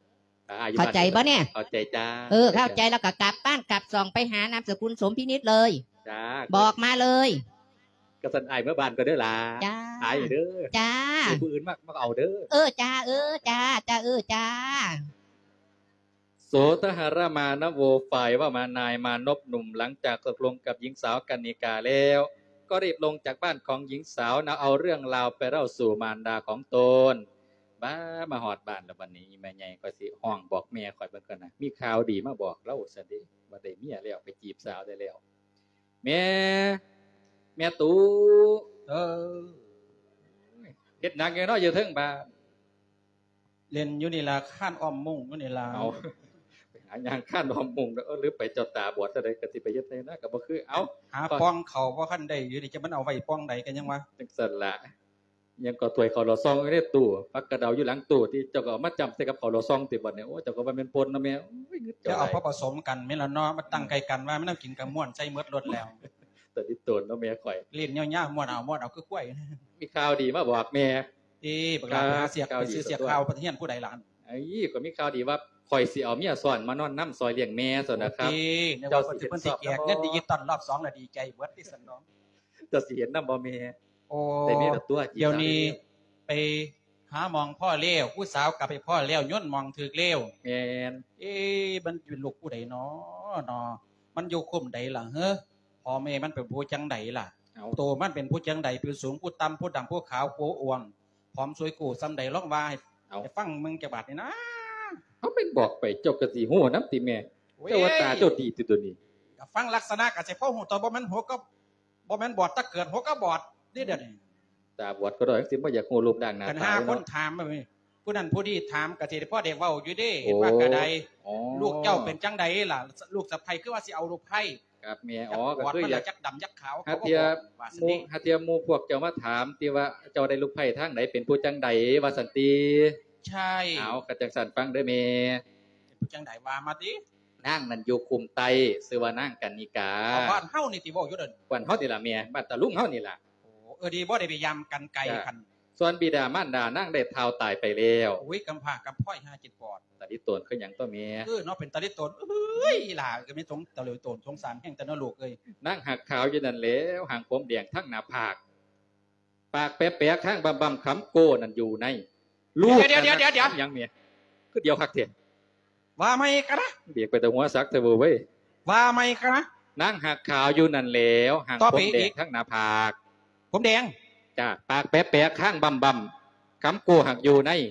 เข้าใจบ่เนี่ยเข้าใจจ้าเออเข้าใจแล้วก็กลับบ้านกลับซองไปหานามสกุลสมพินิจเลยจ้าบอกมาเลยกระสันไอเมื่อบ้านก็เด้อล่ะจ้าไอเด้อจ้าผู้อื่นมากมาเอาเด้อเออจ้าเออจ้าจ้าเออจ้าโสทหรามานโวฝ่ายว่ามานายมานพหนุ่มหลังจากตกลงกับหญิงสาวกนิกาแล้วก็รีบลงจากบ้านของหญิงสาวนะเอาเรื่องราวไปเล่าสู่มารดาของตนบ้ามาหอดบ้านแล้ววันนี้แม่ใหญ่ก็สิห้องบอกแม่คอยเบิ่งกันนะมีข่าวดีมาบอกเล่าซะดิว่าได้เมียแล้วไปจีบสาวได้แล้วแม่แม่ตู่เออเฮ็ดหนักแกน้อยอยู่เทิงบ้านเล่นอยู่นี่ล่ะข้านอ้อมมุ่งอยู่นี่ล่ะเอาไปหายางข้านอ้อมมุ่งเออหรือไปเจ้าตาบอดซะได้ก็สิไปเฮ็ดได้นะก็บ่คือเอาหาป้องเขาบ่คันได้อยู่นี่จะมันเอาไว้ป้องใดกันยังวะจังซั่นล่ะยังก็ถวยเขาเราซองอยู่ในตู้ปักกระเดาอยู่หลังตู้ที่เจ้าก็เอามาจำใส่กับเขาเราซองติบัดเนี่ยโอ้เจ้าก็ว่าเป็นปนนะแม่โอ้ยงึดเจ้าเอาพอผสมกันแม่นล่ะเนาะมาตั้งไกลกันว่ามันนำกินกับม่วนใส่หมดรสแล้วแต่ดิโตนเนาะแม่ข่อยเล่นยาวๆม่วนเอาม่วนเอาคือกล้วยมีข่าวดีมาบอกแม่เอ้บักหลาหาเสียไปซื้อเสียข่าวประเทศผู้ใดล่ะไอ้ก็มีข่าวดีว่าข่อยสิเอาเมียซ้อนมานอนนำซอยเลี้ยงแม่ซั่นนะครับเจ้าสิเพิ่นสิแจกเงินดิจิตอลรอบสองน่ะดีใจเบิดที่ซั่นเนาะเจ้าสิเห็นนำบ่แม่โอ้แต่มีแต่ตัวเดี๋ยวนี้ไปหามองพ่อเลวผู้สาวกลับไปพ่อเลวย่นมองถึกเลวแม่นเอ๊ะมันเป็นลูกผู้ใดเนาะเนาะมันอยู่คุมใดล่ะเฮ้อพ่อแม่มันเป็นผู้จังใดล่ะโตมันเป็นผู้จังใดผู้สูงผู้ต่ำผู้ดำผู้ขาวผู้อ้วนพร้อมสวยกูซ้ำใดร้องว่าให้ฟังมึงจะบาดนี่นะเขาเป็นบอกไปเจ้าก็สิฮู้นำติแม่เจ้าว่าตาเจ้าดีติตัวนี้ก็ฟังลักษณะก็สิพ่อฮู้ตัวบ่แม่นหัวก็บ่แม่นบอดตะเกิดหัวก็บอดนี่เด้อนี่ตาบอดก็ได้สิบ่อยากฮู้รูปร่างหน้าตาเนาะคันหาคนถามผู้นั้นผู้นี้ถามก็สิพ่อเด็กเว้าอยู่เด้ว่ากะใดลูกเจ้าเป็นจังใดล่ะลูกสะใภ้คือว่าสิเอาลูกไผครับแม่อ๋อก็คืออยากจักดำจักขาวหาเทียหมู่หาเทียหมู่พวกเจ้ามาถามติว่าเจ้าได้ลูกไผทางไหนเป็นผู้จังใดว่าซั่นติใช่เอาก็จังซั่นฟังเด้อแม่เป็นผู้จังใดว่ามาตินางนั่นอยู่คุมไตชื่อว่านางกนิกาบ้านเฮานี่ติบ่อยู่เด้อบ้านเฮานี่ล่ะแม่บ้านตะลุงเฮานี่ล่ะโอ้เออดีบ่ได้ไปยามกันไกลคันส่วนบิดามารดานางได้เฒ่าตายไปแล้วโอ้ยกำพร้ากำพ้อยห้าจิตปอดตาดิโตนคือหยังตัวแม่เออเนาะเป็นตาดิโตนเอ้ยอีหล่าก็มีสงตะเลยโตนสงสารแห่งแต่เนาะลูกเอ้ยนางหักขาวอยู่นั่นแล้วหางผมแดงทั้งหน้าผากปากแป๊ะๆข้างบำๆค้ำโก้นั่นอยู่ในลูกเดี๋ยวๆๆๆยังแม่คือเดียวคักแท้ว่าไม่กันนะเบียกไปแต่หัวซักเถอะเว้ยว่าไม่กันนะนางหักขาวอยู่นั่นแล้วหางผมแดงทั้งหน้าผากผมแดงจ้าปากแป๊ะๆข้างบำๆค้ำโก้หักอยู่ใน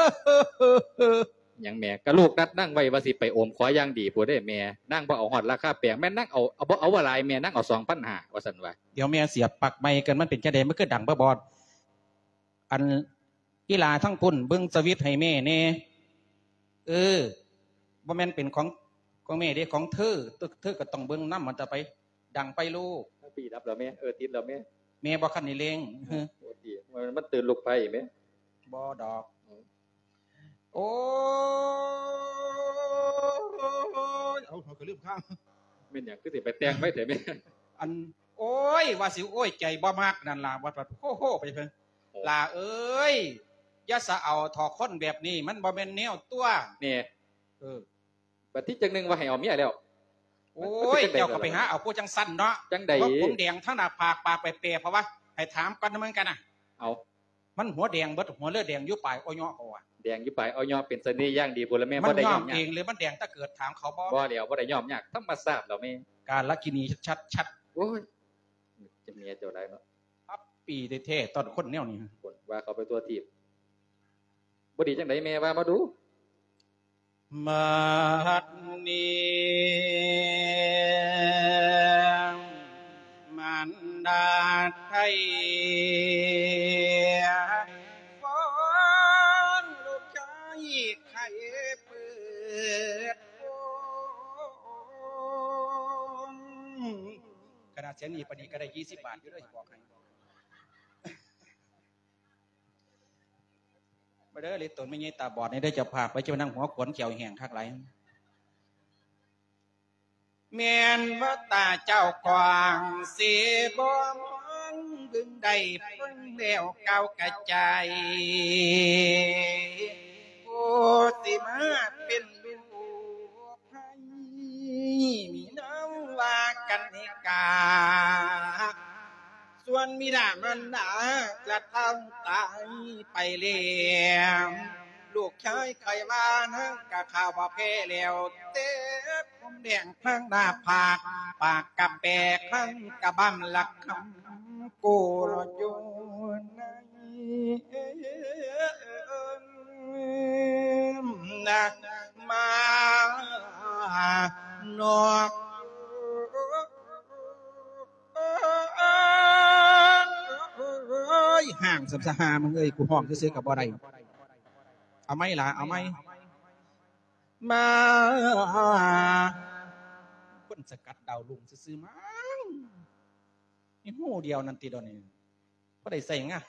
ยังแม่กะลูกนัดนั่งไว้ว่าสิไปโอมขออย่างดีผู้ได้แม่นั่งบ่เอาฮอดราคาแปลงแม่นั่งเอาเอาบ่เอาว่าหลายแม่นั่งเอา สองพันห้าร้อย ว่าซั่นว่าเดี๋ยวแม่เสียบปักไม้กันมันเป็นจังได๋มันคือดังบ่บอดอันกีฬาทั้งพุ่นเบิ่งสวิตให้แม่แน่เออบ่แม่นเป็นของของแม่เด้ของเธอเธอก็ต้องเบิ่งนำมันจะไปดังไปลูกปีดับแล้วแม่เออติดแล้วแม่แม่บ่คันนี่เลงโอ้ดีมันมันตื่นลูกไผแม่บ่ดอกโอ้ยเอาเขาก็ลืมข้างแม่นหยังคือสิไปแต่งไว้แต่แม่อันโอ้ยว่าสิโอ้ยใจบ่มากนั่นล่ะว่าโอ้โหไปเพิ่นล่ะเอ้ยอย่าสะเอาถอคนแบบนี้มันบ่แม่นแนวตัวนี่เออบัดที่จังนึงว่าให้เอาเมียแล้วโอ้ยเจ้าก็ไปหาเอาผู้จังสั้นเนาะจังได๋ผมแดงทั้งหน้าผากปากแปรๆเพราะว่าให้ถามก่อนเหมือนกันน่ะเอามันหัวแดงเบิดหัวเลือดแดงอยู่ปลายอ้อยเขาว่าแดงอยู่ปลายอ้อยเป็นเสน่ห์อย่างดีพุ่นละแม่บ่ได้ยอมเองหรือมันแดงถ้าเกิดถามเขาบ่บ่แล้วบ่ได้ยอมยากธรรมชาติแล้วแม่การละกินีชัดๆโอ้ยจะเมียเจ้าได้เนาะอัปปีแท้ๆตอนคนแนวนี้คนว่าเขาไปตัวทีบบ่ดีจังได๋แม่ว่ามาดูมานีมันดาไทยฟ้อนลูกชายไข่เปิดขนาดเสียงนี้ปนีก็ได้ยี่สิบบาทอยู่ด้วยบอกให้มาเด้อเลยตนไม่เงี้ยตาบอดนี่ได้จะพาไปจะมานั่งหัวขวนเขียวแห้งคักไรแม่นว่าตาเจ้ากวางเสียบ่มองดึงได้เพิ่งแล้วเก่ากระจายโอ้สิมาเป็นลูกไผมีน้ำว่ากันนิกาส่วนมิดามันดากระทั่งตายไปแล้วลูกชายใครว่านั่งกะข่าวว่าเพแล้วเต็บผมแดงข้างหน้าผากปากกะแปะข้างกะบั้มหลักคำกูรออยู่ในนะมานอกห่างสัมสหามึงเอ้ยกูห้องซื้อกับบ่ได้เอาไหมล่ะเอาไหมมาคนสกัดดาวลุงซื้อมั้งนี่หูเดียวนั่นตีดอนนี่ก็ได้ใส่งะ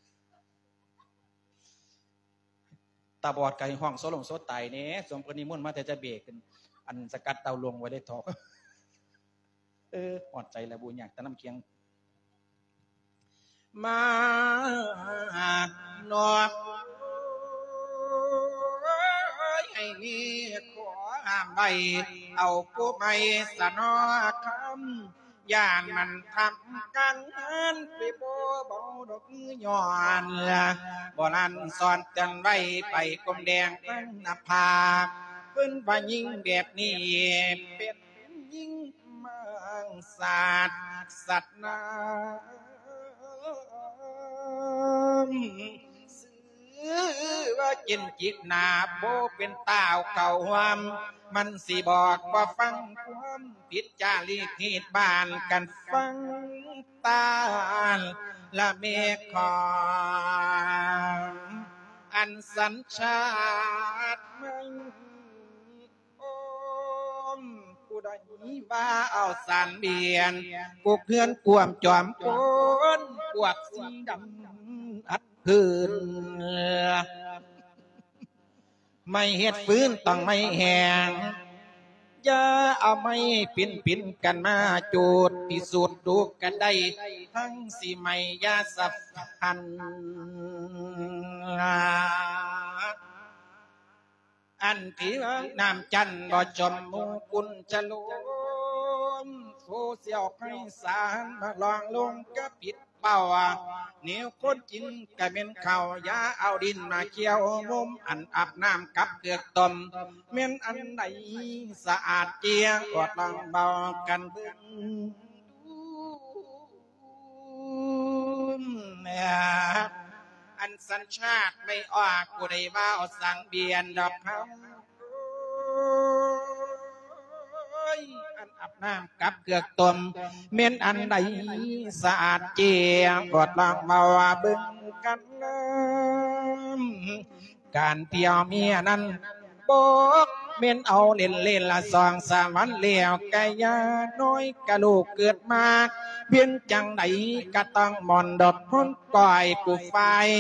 ตาบอดไก่ห้องโซลงโซไตเนี่ยสมกรณีมุ่นมาแต่จะเบรกอันสกัดดาวลวงไว้ได้ทอกเออปลอดใจแล้วบูญอยากตะน้ำเคียงมานอกไอ้นี่ขอห้ามไว้เอาผู้ไม่สนอคำย่านมันทำกันนั้นไปโบเบาดอกย้อนบ่นั้นสอนจันไว้ไปกลมแดงตั้งหน้าผากเพิ่นว่ายิ่งแบบนี้เป็นยิ่งมังสาดสัตว์น้ำซื้อว่ากินจิตหนาโบเป็นตาวเก่าหวมมันสิบอกว่าฟังความผิดจารีตเหตุบ้านกันฟังตาละเมฆขออันสัญชาติไม่โอมผู้ใดว่าเอาสารเบียนกูเพื่อนกวมจอมโกนพวกสีดำอัดพื้นไม่เฮ็ดฟื้นต้องไม่แหงอย่าเอาไม่ปิ่นปิ่นกันมาจูดพิสูจน์ดูกันได้ทั้งสิไม่ยาสับพันอันที่น้ำจันบ่จมมูกุลจะลมโซเสียวไพศาลมาลองลงก็ผิดเป้าเหนียวคนกินก็เป็นข้าวยาเอาดินมาเคี่ยวมุมอันอาบน้ำกับเกลือต้มเม่นอันใดสะอาดเจียกอดลังเบากันเบิ่งเนี่ยอันสัญชาติไม่ออกกูได้ว่าเอาสังเบียนดอกเขาอันอาบน้ำกับเกลือต้มเม่นอันใดสะอาดเจียกอดลังเบาเบิ่งกันการเที่ยวเมียนั้นบอกเม่นเอาเล่นเล่นละสองสามวันเลี้ยวไก่ยาน้อยกะลูกเกิดมาเพียงจังไหนก็ต้องมอนดดพ้นก่อยกูไฟ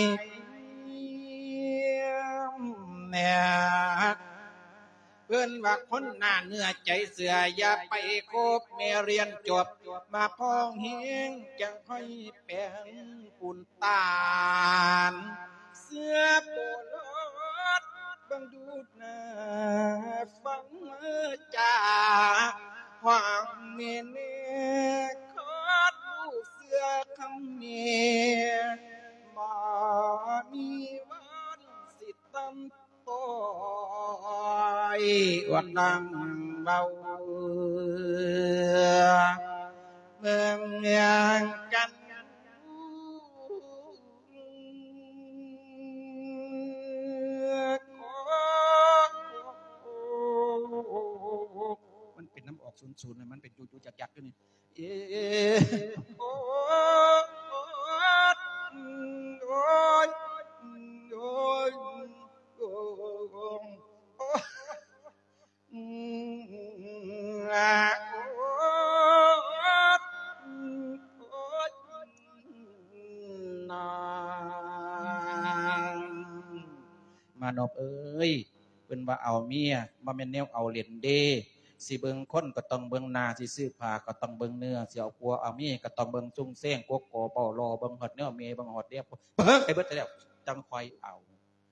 เนี่ยเพื่อนว่าคนหน้าเนื้อใจเสืออย่าไปคบเมเรียนจบมาพองเฮงจังค่อยแปลงปุ่นตาลเสือโปลดบังดูดหน้าฟังเมื่อจ่าความเมเนคอดลูกเสือคำเมียมามีวันสิตำต้อยวัดดังเบาเมืองยังกันมันเป็นน้ำออกศูนย์ๆมันเป็นจูๆจักๆอยู่นี่เอโอ้โอ้ยโอ้ยโอ้ยมานบเอ้ยเป็นว่าเอาเมียมาเป็นแนวเอาเหรียญเดสิเบิงคนก็ต้องเบิงนาสิซื้อผ้าก็ต้องเบิงเนื้อสิเอาปัวเอาเมียก็ต้องเบิงจุ้งเส้งกวกโกเป่ารอเบิงหอดเนื้อเมียเบิงหอดเดียบเบิงไอ้เบิดแล้วจังคอยเอา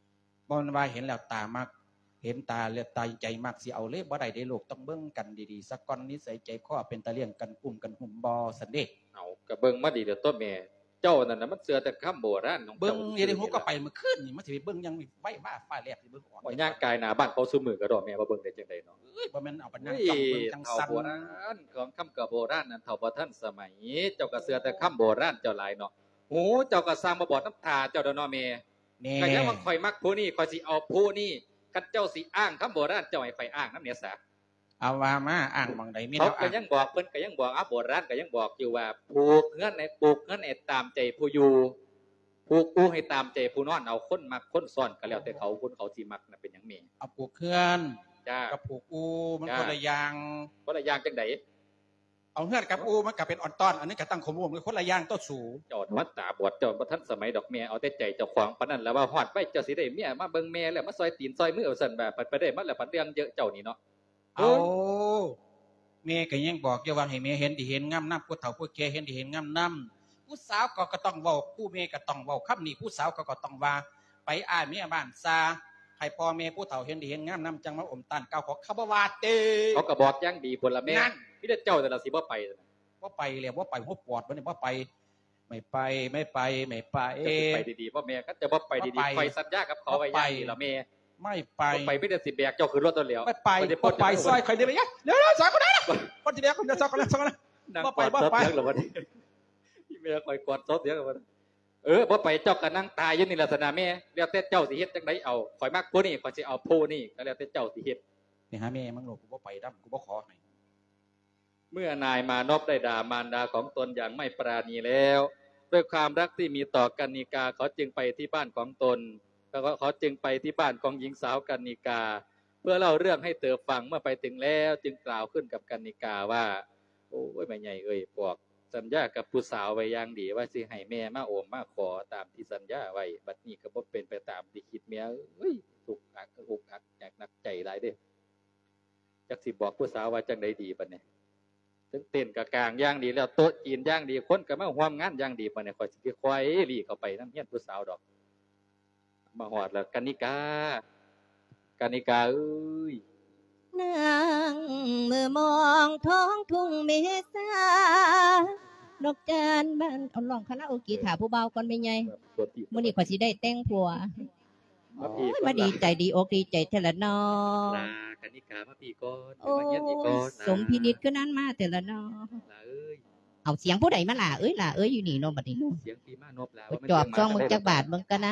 บ่มันว่าเห็นแล้วตามากเห็นตาเลือดตาใจมากสิเอาเลยบ่ได้ได้ลูกต้องเบิ่งกันดีๆสักก่อนนิสัยใจคอเป็นตะเลี่ยงกันกลุ่มกันหุ่มบ่สันเด้เอากะเบิ่งมาดีเด้อต้นแม่เจ้านั่นน่ะมันเสือแต่คำโบราณของเบิ่เจ้างเดี๋ยวฮู้ก็ไปเมื่อคืนนี่มันสิไปเบิ่งยังไว้บ้าฟ้าแลบสิเบิ่งออกว่าย่างกายหน้าบ้านเขาซุมื้อก็ดอกแม่บ่เบิ่งได้จังได๋เนาะเอ้ยบ่แม่นเอาไปนั่เฮ้งยจ้องเบิ่งจังเฒ่าซั่นโบราณของคำกะโบราณนั่นเฒ่าบ่ทันสมัยเจ้าก็เสือแต่คำโบราณเจ้าหลายเนาะโหเจ้าก็สร้างมาบอกน้ำตาเจ้าเด้อเนาะแม่นี่ก็ยังว่าข่อยมักผู้นี้ข่อยสิเอาผู้นี้คันเจ้าสิอ้างคำโบราณเจ้าให้ข่อยอ้างนำเนี่ยซะเอาว่ามาอ่างบางใดมีเขาแนวก็อ่างยังบอกเพิ่นก็ยังบอกอ่ะโบราณก็ยังบอกอยู่ว่าปลูกเงินให้ปลูกเงินให้ตามใจผู้อยู่ปลูกปูให้ตามใจผู้นอนเอาคนมักคนซ่อนก็แล้วแต่เขาคนเขาสิมักน่ะเป็นหยังแม่เอาปลูกเคลื่อนจ้ากับปลูกอูมันจ้าคนละอย่างบ่ละอย่างจังได๋เอาเฮือนกับอูมันก็เป็นอ่อนต้อนอันนี้ก็ตั้งขมวมมันคนละอย่างต้นสูงเจ้าวัดตาบอดเจ้าบ่ทันสมัยดอกแม่เอาแต่ใจเจ้าของปานนั้นแล้วว่าฮอดไปเจ้าสิได้เมียมาเบิ่งแม่แล้วมาซอยตีนซอยมือเอาซั่นแบบไปได้มาแล้วพันเรื่องเยอะเจ้านี่เนาะเอาแม่ก็ยังบอกอยู่ว่าให้แม่เห็นดีเห็นงามน้ำผู้เฒ่าผู้แก่เห็นดีเห็นงามน้ำผู้สาวก็ก็ต้องเว้าผู้แม่ก็ต้องเว้าคำนี้ผู้สาวก็ก็ต้องว่าไปอ้ายเมียบ้านซาให้พ่อแม่ผู้เฒ่าเห็นดีเห็นงามน้ำจังมาอมต้านเก้าของคำว่าเตเขาก็บอกอย่างดีพุ่นละแม่นั่นมีแต่เจ้าแต่ละสิบ่ไปว่าไปเลยว่าไปหัวปอดวันนี้ว่าไปไม่ไปไม่ไปไม่ไปจะสิไปดีๆพ่อแม่ก็จะบ่ไปดีๆไปสัญญากับเขาไว้อย่างดีละแม่ไม่ไปบ่ไปไม่ได้สิแบกเจ้าขึ้นรถตัวเดียวไม่ไปไม่ไปซอยใครเดียวไปยัดเดี๋ยวสองคนนั้นคนที่เดียวคนเดียวสองคนนั้นสองคนนั้นนั่งบ่กไปอดบ่ซบไปเสียงหรอวะนี่แม่คอยกอดซบเสียงหรอวะเออบ่ไปเจ้าก็นั่งตายอยู่นี่ลักษณะแม่แล้วแต่เจ้าสิเฮ็ดจังไดเอาข่อยมักผู้นี้ข่อยสิเอาผู้นี้ก็แล้วแต่เจ้าสิเฮ็ดไปหาแม่มึงหลกูบ่ไปดั้มกูบ่ขอให้เมื่อนายมานพได้ด่ามารดาของตนอย่างไม่ปราณีแล้วด้วยความรักที่มีต่อกันนิกาเขาจึงไปที่บ้านของตนแล้วก็เขาจึงไปที่บ้านของหญิงสาวกันนิกาเพื่อเล่าเรื่องให้เธอฟังเมื่อไปถึงแล้วจึงกล่าวขึ้นกับกันนิกาว่าโอ้ยแม่ใหญ่เอ้ยบอกสัญญากับผู้สาวไว้อย่างดีว่าสิให้แม่มาโอมมาขอตามที่สัญญาไว้บัดนี้ก็บ่เป็นไปตามที่คิดแม่เอ้ยถูกอักอกอักอยากนักใจหลายเด้จักสิบอกผู้สาวว่าจังไดดีบัดนี้ถึงเต้นกะกลางย่างดีแล้วโต๊ะจีนย่างดีคนก็มาร่วมงานย่างดีบัดนี้ข่อยสิค่อยๆลีเข้าไปนำเฮียนผู้สาวดอกมาฮอดแล้วกันนิกากานิกาเอ้ยนั่งมือมองท้องทุ่งเมษานกจานบ้านเอาลองคณะโอกีถาผู้เบาก่อนเป็นไงมื้อนี้ข่อยสิได้แต่งผัวมาโอ้พี่ยมาดีใจดีอกดีใจเทละนอลากันนิกามาพี่ก่อนโอ้มาเยี่ยมพี่ก่อนสมพินิจคือนั้นมาเทละนอลาเอ้ยเอาเสียงผู้ใดมาล่ะเอ้ยล่ะเอ้ยอยู่นี่เนาะบัดนี้เนาะเสียงพี่มานพแล้วจอบซองมึงจักบาทมึงกันนะ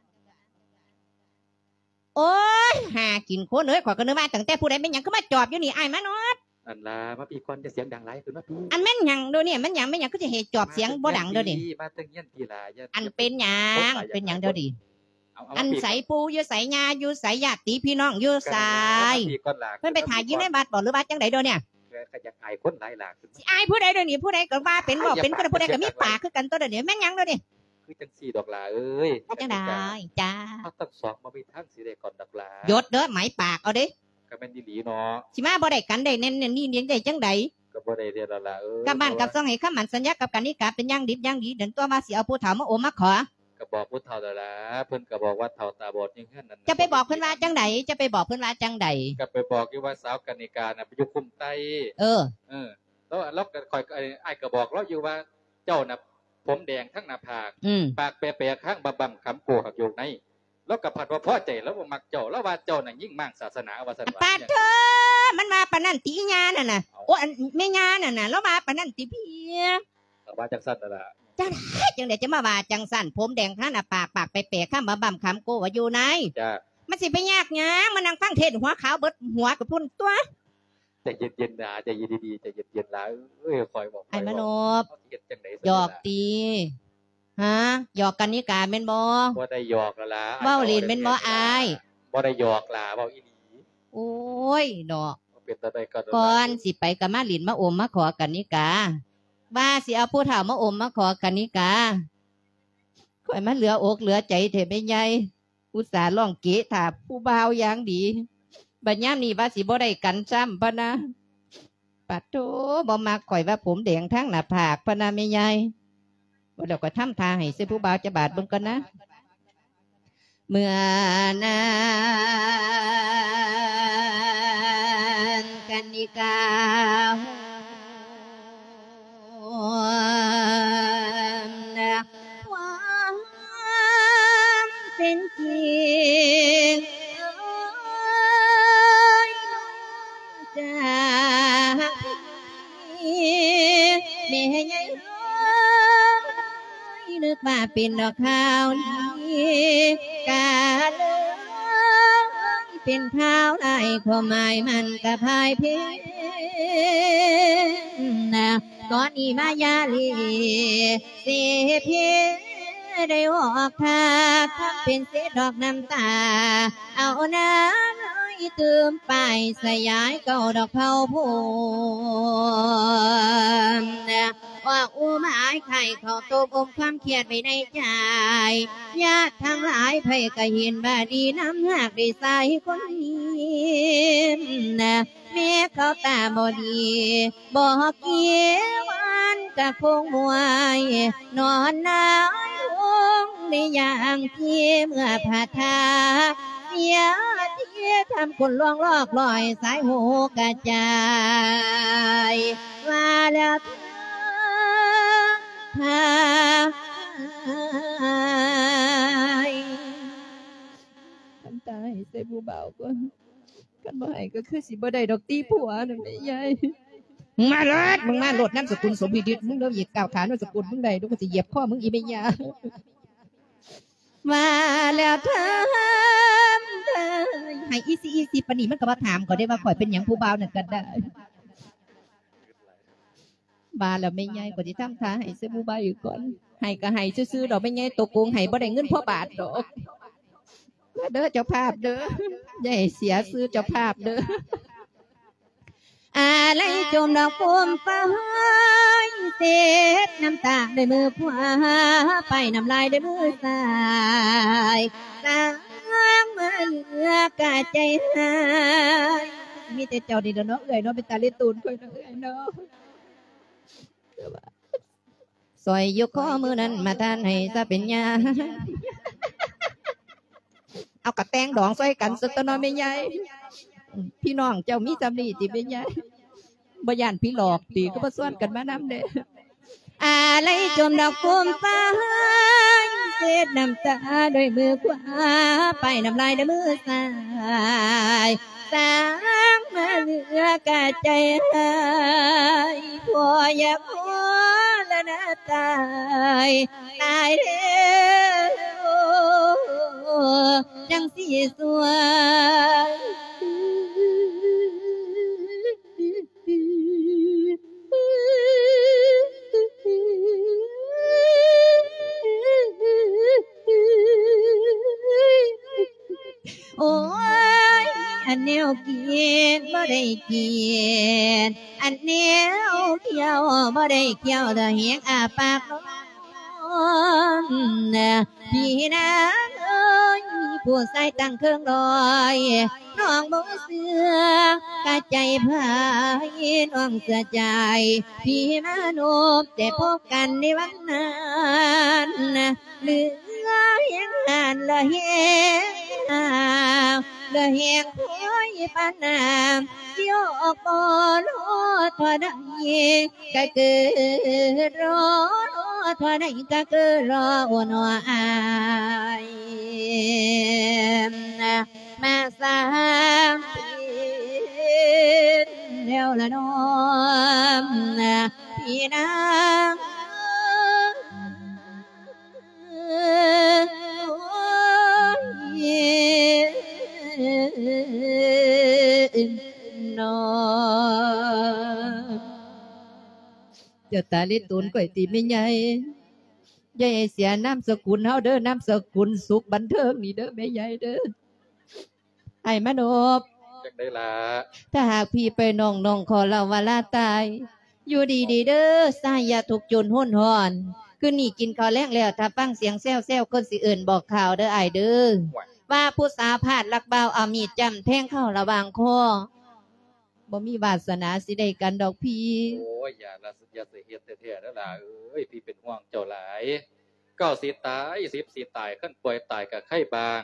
โอ้ยหากินคนเอ้ยขอยก็นึกว่าตั้งแต่ผู้ใดเป็นหยังคือมาจอบอยู่นี่อ้ายมาเนาะอันลามาพี่ก่อนจะเสียงดังไรขึ้นมาพี่อันแม่นหยังเด้อเนี่ยมันหยังแม่นหยังคือจะเฮ็ดจอบเสียงบ่ดังเด้อนี่มาตึงเยี่ยนพี่ลาอย่าอันเป็นหยังเป็นหยังเด้อดิเอาเอาอันมาพี่ใสปูอยู่ใสญาอยู่ใสญาติพี่น้องอยู่ใสมาพี่ก่อนลาเพิ่นไปถ่ายอยู่ในบัตรบ่หรือบัตรจังไดเด้อเนี่ยก็อยากอายคนหลายหลาขึ้นสิอายผู้ใดเด้อนี่ผู้ใดก็ว่าเป็นบ่เป็นก็ผู้ใดก็มีปากคือกันตัวเด้อนี่แม่นหยังเด้อนี่คือจังสี่ดอกลาเอ้ยจังไดจ้าเอาตั้งสองมามีทั้งสีแดงก่อนดอกลาหยศเด้อไหมปากเอาเด้ก็แม่นดีหลีเนาะสิมาบ่ได้กันได้แน่นๆนี่เลี้ยงได้จังไดก็บ่ได้เรียนแล้วล่ะเอ้ยกับบ้านกับซ่องให้คำมั่นสัญญากับกันนี่กะเป็นอย่างดิบอย่างดีเดินตัวมาสิเอาผู้เฒ่ามาโอมมาขอก็บอกผู้เฒ่าแล้วล่ะเพิ่นก็บอกว่าเฒ่าตาบอดยังเฮือนนั่นจะไปบอกเพิ่นว่าจังไดจะไปบอกเพิ่นว่าจังไดก็ไปบอกอยู่ว่าสาวกนิกาน่ะไปอยู่คุมไตเออเออแล้วเราก็คอยไอ้ไอ้ก็บอกเราอยู่ว่าเจ้าน่ะผมแดงทั้งหน้าผากอืมปากแปรๆข้างบำๆคำโกหักโยกในแล้วก็ผัดว่าพอใจแล้วบ่มักเจ้าแล้วว่าเจ้าน่ะยิ่งมั่งศาสนาว่าซั่นว่าปาดเธอมันมาปานนั้นติญานั่นน่ะโอ้อันแม่ญานั่นน่ะแล้วมาปานนั้นติพี่ว่าจังซั่นนั่นล่ะจังไดจังไดจะมาว่าจังสั่นผมแดงท่านน่ะปากปากไปแปะข้ามบำบำคำโกว่าอยู่ไหนจ้ามันสิไปยากหยังมานั่งฟังเทศน์หัวขาวเบิดหัวกับพุ่นตัวใจเย็นๆนะใจเย็นดีๆใจเย็นๆล่ะเอ้ยคอยบอกไอ้มโนบเขาสิเฮ็ดจังได๋หยอกตีฮะหยอกกันนิกาแม่นบ่บ่ได้หยอกแล้วล่ะเว้าเล่นแม่นบ่อายบ่ได้หยอกล่ะเว้าอีหลีโอ้ยดอกเป็นตาได้ก็ก่อนสิไปกับมาหลินมาอมมาขอกันนิกาว่าสิเอาผู้เฒ่ามาอมมาขอกันนิกาข่อยมาเหลืออกเหลือใจเถอะแม่ใหญ่อุตส่าห์ร้องเกะถาผู้บ่าวอย่างดีบัดยามนี้ว่าสิบ่ได้กันซ้ำพะนะปัดโตบ่มักข่อยว่าผมแดงทั้งหน้าผากพะนะแม่ใหญ่บ่แล้วก็ทำทาให้ซื้อผู้บ่าวจะบาดเบิ่งก่อนนะเมื่อนานกันนิกาความเป็นจริงจากแม่ใหญ่นึกว่าเป็นดอกข้าวนี้กาเลยเป็นข้าวได้ความหมายมันกระพายเพนะก่อนอีมายาลีเสียเพได้ออกทาทำเป็นเศษดอกน้ำตาเอาน้ำน้อยเติมไปสยายเก่าดอกเผาพูนว่าอู้หมายไข่เขาตบอมความเครียดไปในใจญาติทั้งหลายไผ่ก็เห็นบ่าดีน้ำหักได้ใส่คนนี้นะแม่เขาตาบอดีบอกเกี่ยววันกะคงมวยนอนน้อยลงในอย่างเที่ยเมื่อผ่าทาเสียเที่ยทำคนลวงลอกลอยสายหูกระจายว่าแล้วทายกันตายใส่ผู้เบาก็กันบ่ให้ก็คือสิบ่ได้ดอกตีผัวนั่นแม่ยายมึงมาโลดมึงมาโลดน้ำสกุลสมพิดิษมึงเริ่มเหยียบก้าวขาน้ำสกุลมึงได้ดูก็จะเหยียบข้อมึงอีแม่ยามาแล้วเธอเธอให้อีซีอีซีปนีมันก็มาถามก็ได้ว่าข่อยเป็นอย่างผู้เบานั่นกันได้บาแล้วไม่ใหญ่กว่าที่ทำท่าให้เสื้อผู้ใบอยู่ก่อนให้ก็ให้ซื้อๆดอกไม่ใหญ่ตัวโกงให้บ่ได้เงินพ่อบาทดอกเด้อเจ้าภาพเด้ออย่าให้เสียซื้อเจ้าภาพเด้ออะไรจมดอกโคมฟ้าเศษน้ำตาด้วยมือขวาไปน้ำลายด้วยมือซ้ายสร้างมาเหลือกาใจหายมีแต่เจ้าดีเนาะเอ่ยเนาะเป็นตาเล่นตูนค่อยเนาะเอ่ยเนาะซอยยกข้อมือนั้นมาทานให้ซะเป็นยาเอากระแตงดองซอยกันสักตัวน้อยไม่ใหญ่พี่น้องเจ้ามีจำนีติไม่ใหญ่บ่ยานพี่หลอกตีก็มาส่วนกันมานำเด้อะไรจมดอกกุมฟ้าเศษน้ำตาด้วยมือขวาไปน้ำลายด้วยมือซ้ายสร้างมาเหลือกาใจหายพออยากพอละนะตายตายเด้อจังสีสวยโอ้ยอันแนวเกียนบ่ได้เกียนอันแนวเขียวบ่ได้เขียวแต่เหียงอาปากน้องพี่นางเอ้ยมีผู้ใส่ตั้งเครื่องลอยน้องบ่เสือกะใจพายน้องเสือใจพี่มานบแต่พบกันในวันนั้นเหลือเหียงหานละเหียงเลือเหียงคอยปานน้ำเสียวออกบ่อโลทอได้ก็เกิดรอทอได้ก็เกิดรอโอนอายมาสามแล้วละน้องพี่นางนอเจ้าตาลิตุนก๋วยตีไม่ใหญ่ใหญ่เสียน้ำสกุลเฮาเด้อน้ำสกุลสุขบันเทิงนี่เด้อแม่ใหญ่เด้อไอ้มโนบจักได้ละถ้าหากพี่ไปน้องน้องขอเราว่าลาตายอยู่ดีดีเด้อสายยาถูกจุนหุ่นหอนคือนี่กินข้าวแลงแล้วถ้าฟังเสียงแซวแซวคนสิเอิ่นบอกข่าวเด้อไอ้เด้อว่าผู้สาวพาดลักเบาเอามีดจำแทงเข้าระหว่างคอบ่มีวาสนาสิได้กันดอกพี่โอ้ยอย่าละอย่าเสียเฮ็ดแท้ๆเด้อล่ะเอ้ยพี่เป็นห่วงเจ้าหลายเก้าสิตายสิบสิตายขั้นป่วยตายกับไข้บาง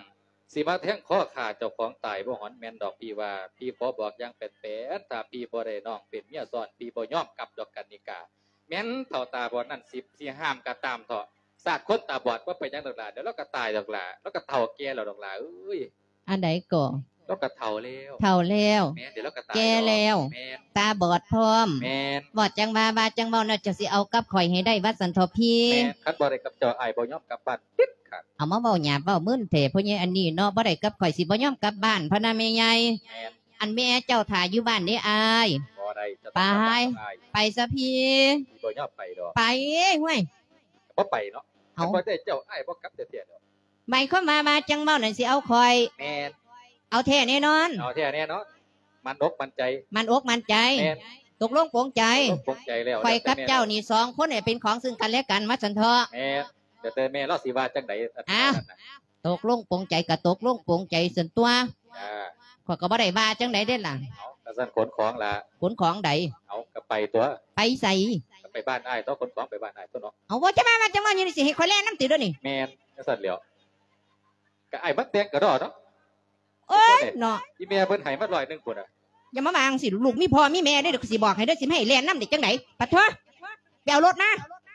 สิมาแท่งข้อขาเจ้าของตายบ่หอนแม่นดอกพี่ว่าพี่ขอบอกอย่างแปลนๆถ้าพี่บ่ได้น้องเป็นเมียซ้อนพี่บ่ยอมกลับดอกกันนิกาแม่นเฒ่าตาบอดนั่นสิสิห้ามก็ตามเถาะศาสตร์คนตาบอดว่าไปจังดอกหล่ะเดี๋ยวเราก็ตายดอกหล่ะแล้วก็เฒ่าแก่แล้วดอกหล่ะเอ้ยอันใดก่อเราก็เฒ่าแล้วเฒ่าแล้วแม่นเดี๋ยวเราก็ตายแก่แล้วแม่นตาบอดพร้อมแม่นบอดจังว่าบาจังเว้าน่ะจะสิเอากับข่อยให้ได้ว่าสันทอพี่แม่นคันบ่ได้กับเจ้าอ้ายบ่ยอมกลับบ้านติดขาดเอามาเว้าหยาบเว้ามึนแท้พ่อใหญ่อันนี้เนาะบ่ได้กับข่อยสิบ่ยอมกลับบ้านพะนะแม่ใหญ่แม่นอันแม่เจ้าถ่าอยู่บ้านนี่อายบ่ได้จะไปไปซะพี่บ่ยอมไปดอกไปห้วยบ่ไปเนาะบ่ได้เจ้าอ้ายบ่กลับแต่เที่ยดอกใบเข้ามามาจังเว้านั่นสิเอาข่อยแม่นเอาแท้แน่นอนเอาแท้แน่นอนมันอกมันใจมันอกมันใจตกลงปรงใจปรงใจแล้วข่อยกับเจ้านี่สองคนเนี่ยเป็นของซึ่งกันและกันว่าสันเถาะแม่แต่แต่แม่เราสิว่าจังได๋อ้าวตกลงปรงใจก็ตกลงปรงใจส่วนตัวจ้าข่อยก็บ่ได้ว่าจังได๋เด้ล่ะเอาก็ซั่นขนของล่ะขนของใดเอาก็ไปตัวไปใส่ก็ไปบ้านอ้ายต้องขนของไปบ้านอ้ายตัวเนาะเอาว่าจะมาว่าจังว่าอยู่นี่สิให้ข่อยแล่นนำติเด้อนี่แม่นจังซั่นแล้วก็อ้ายมันแต่งก็ดอเนาะโอ้ยเนาะอีแม่เพิ่นให้มาร้อยนึงพุ่นน่ะอย่ามาวางสิลูกมีพ่อมีแม่ได้เดี๋ยวสิบอกให้เด้อสิให้แล่นนำได้จังได๋ปะโถไปเอารถมา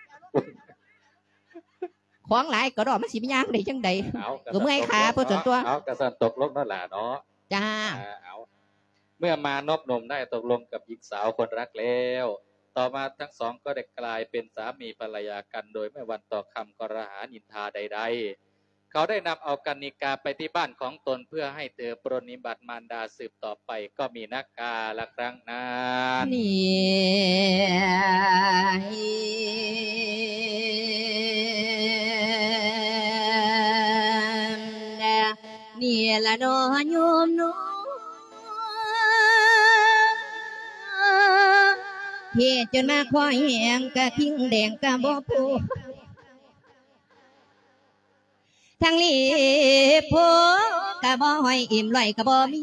ของหลายก็ดอกมันสิย่างได้จังได๋ก็เมื่อยขาเพิ่นส่วนตัวเอาก็ซั่นตกลงนั่นล่ะเนาะจ้าเอาเมื่อมานบนมได้ตกลงกับหญิงสาวคนรักแล้วต่อมาทั้งสองก็ได้กลายเป็นสามีภรรยากันโดยไม่หวั่นต่อคำกล่าวหานินทาใดๆเขาได้นำเอากนิกาไปที่บ้านของตนเพื่อให้เธอปรนนิบัติมารดาสืบต่อไปก็มีนักกาละครั้งนั้นนี่นี่ละน้อโยมน้อเฮ็ดจนมาคอยแหงกะทิ้งแดงกะบ่พูทั้งลีโพกะบ่ห้อยอิ่มไหลกะบ่มี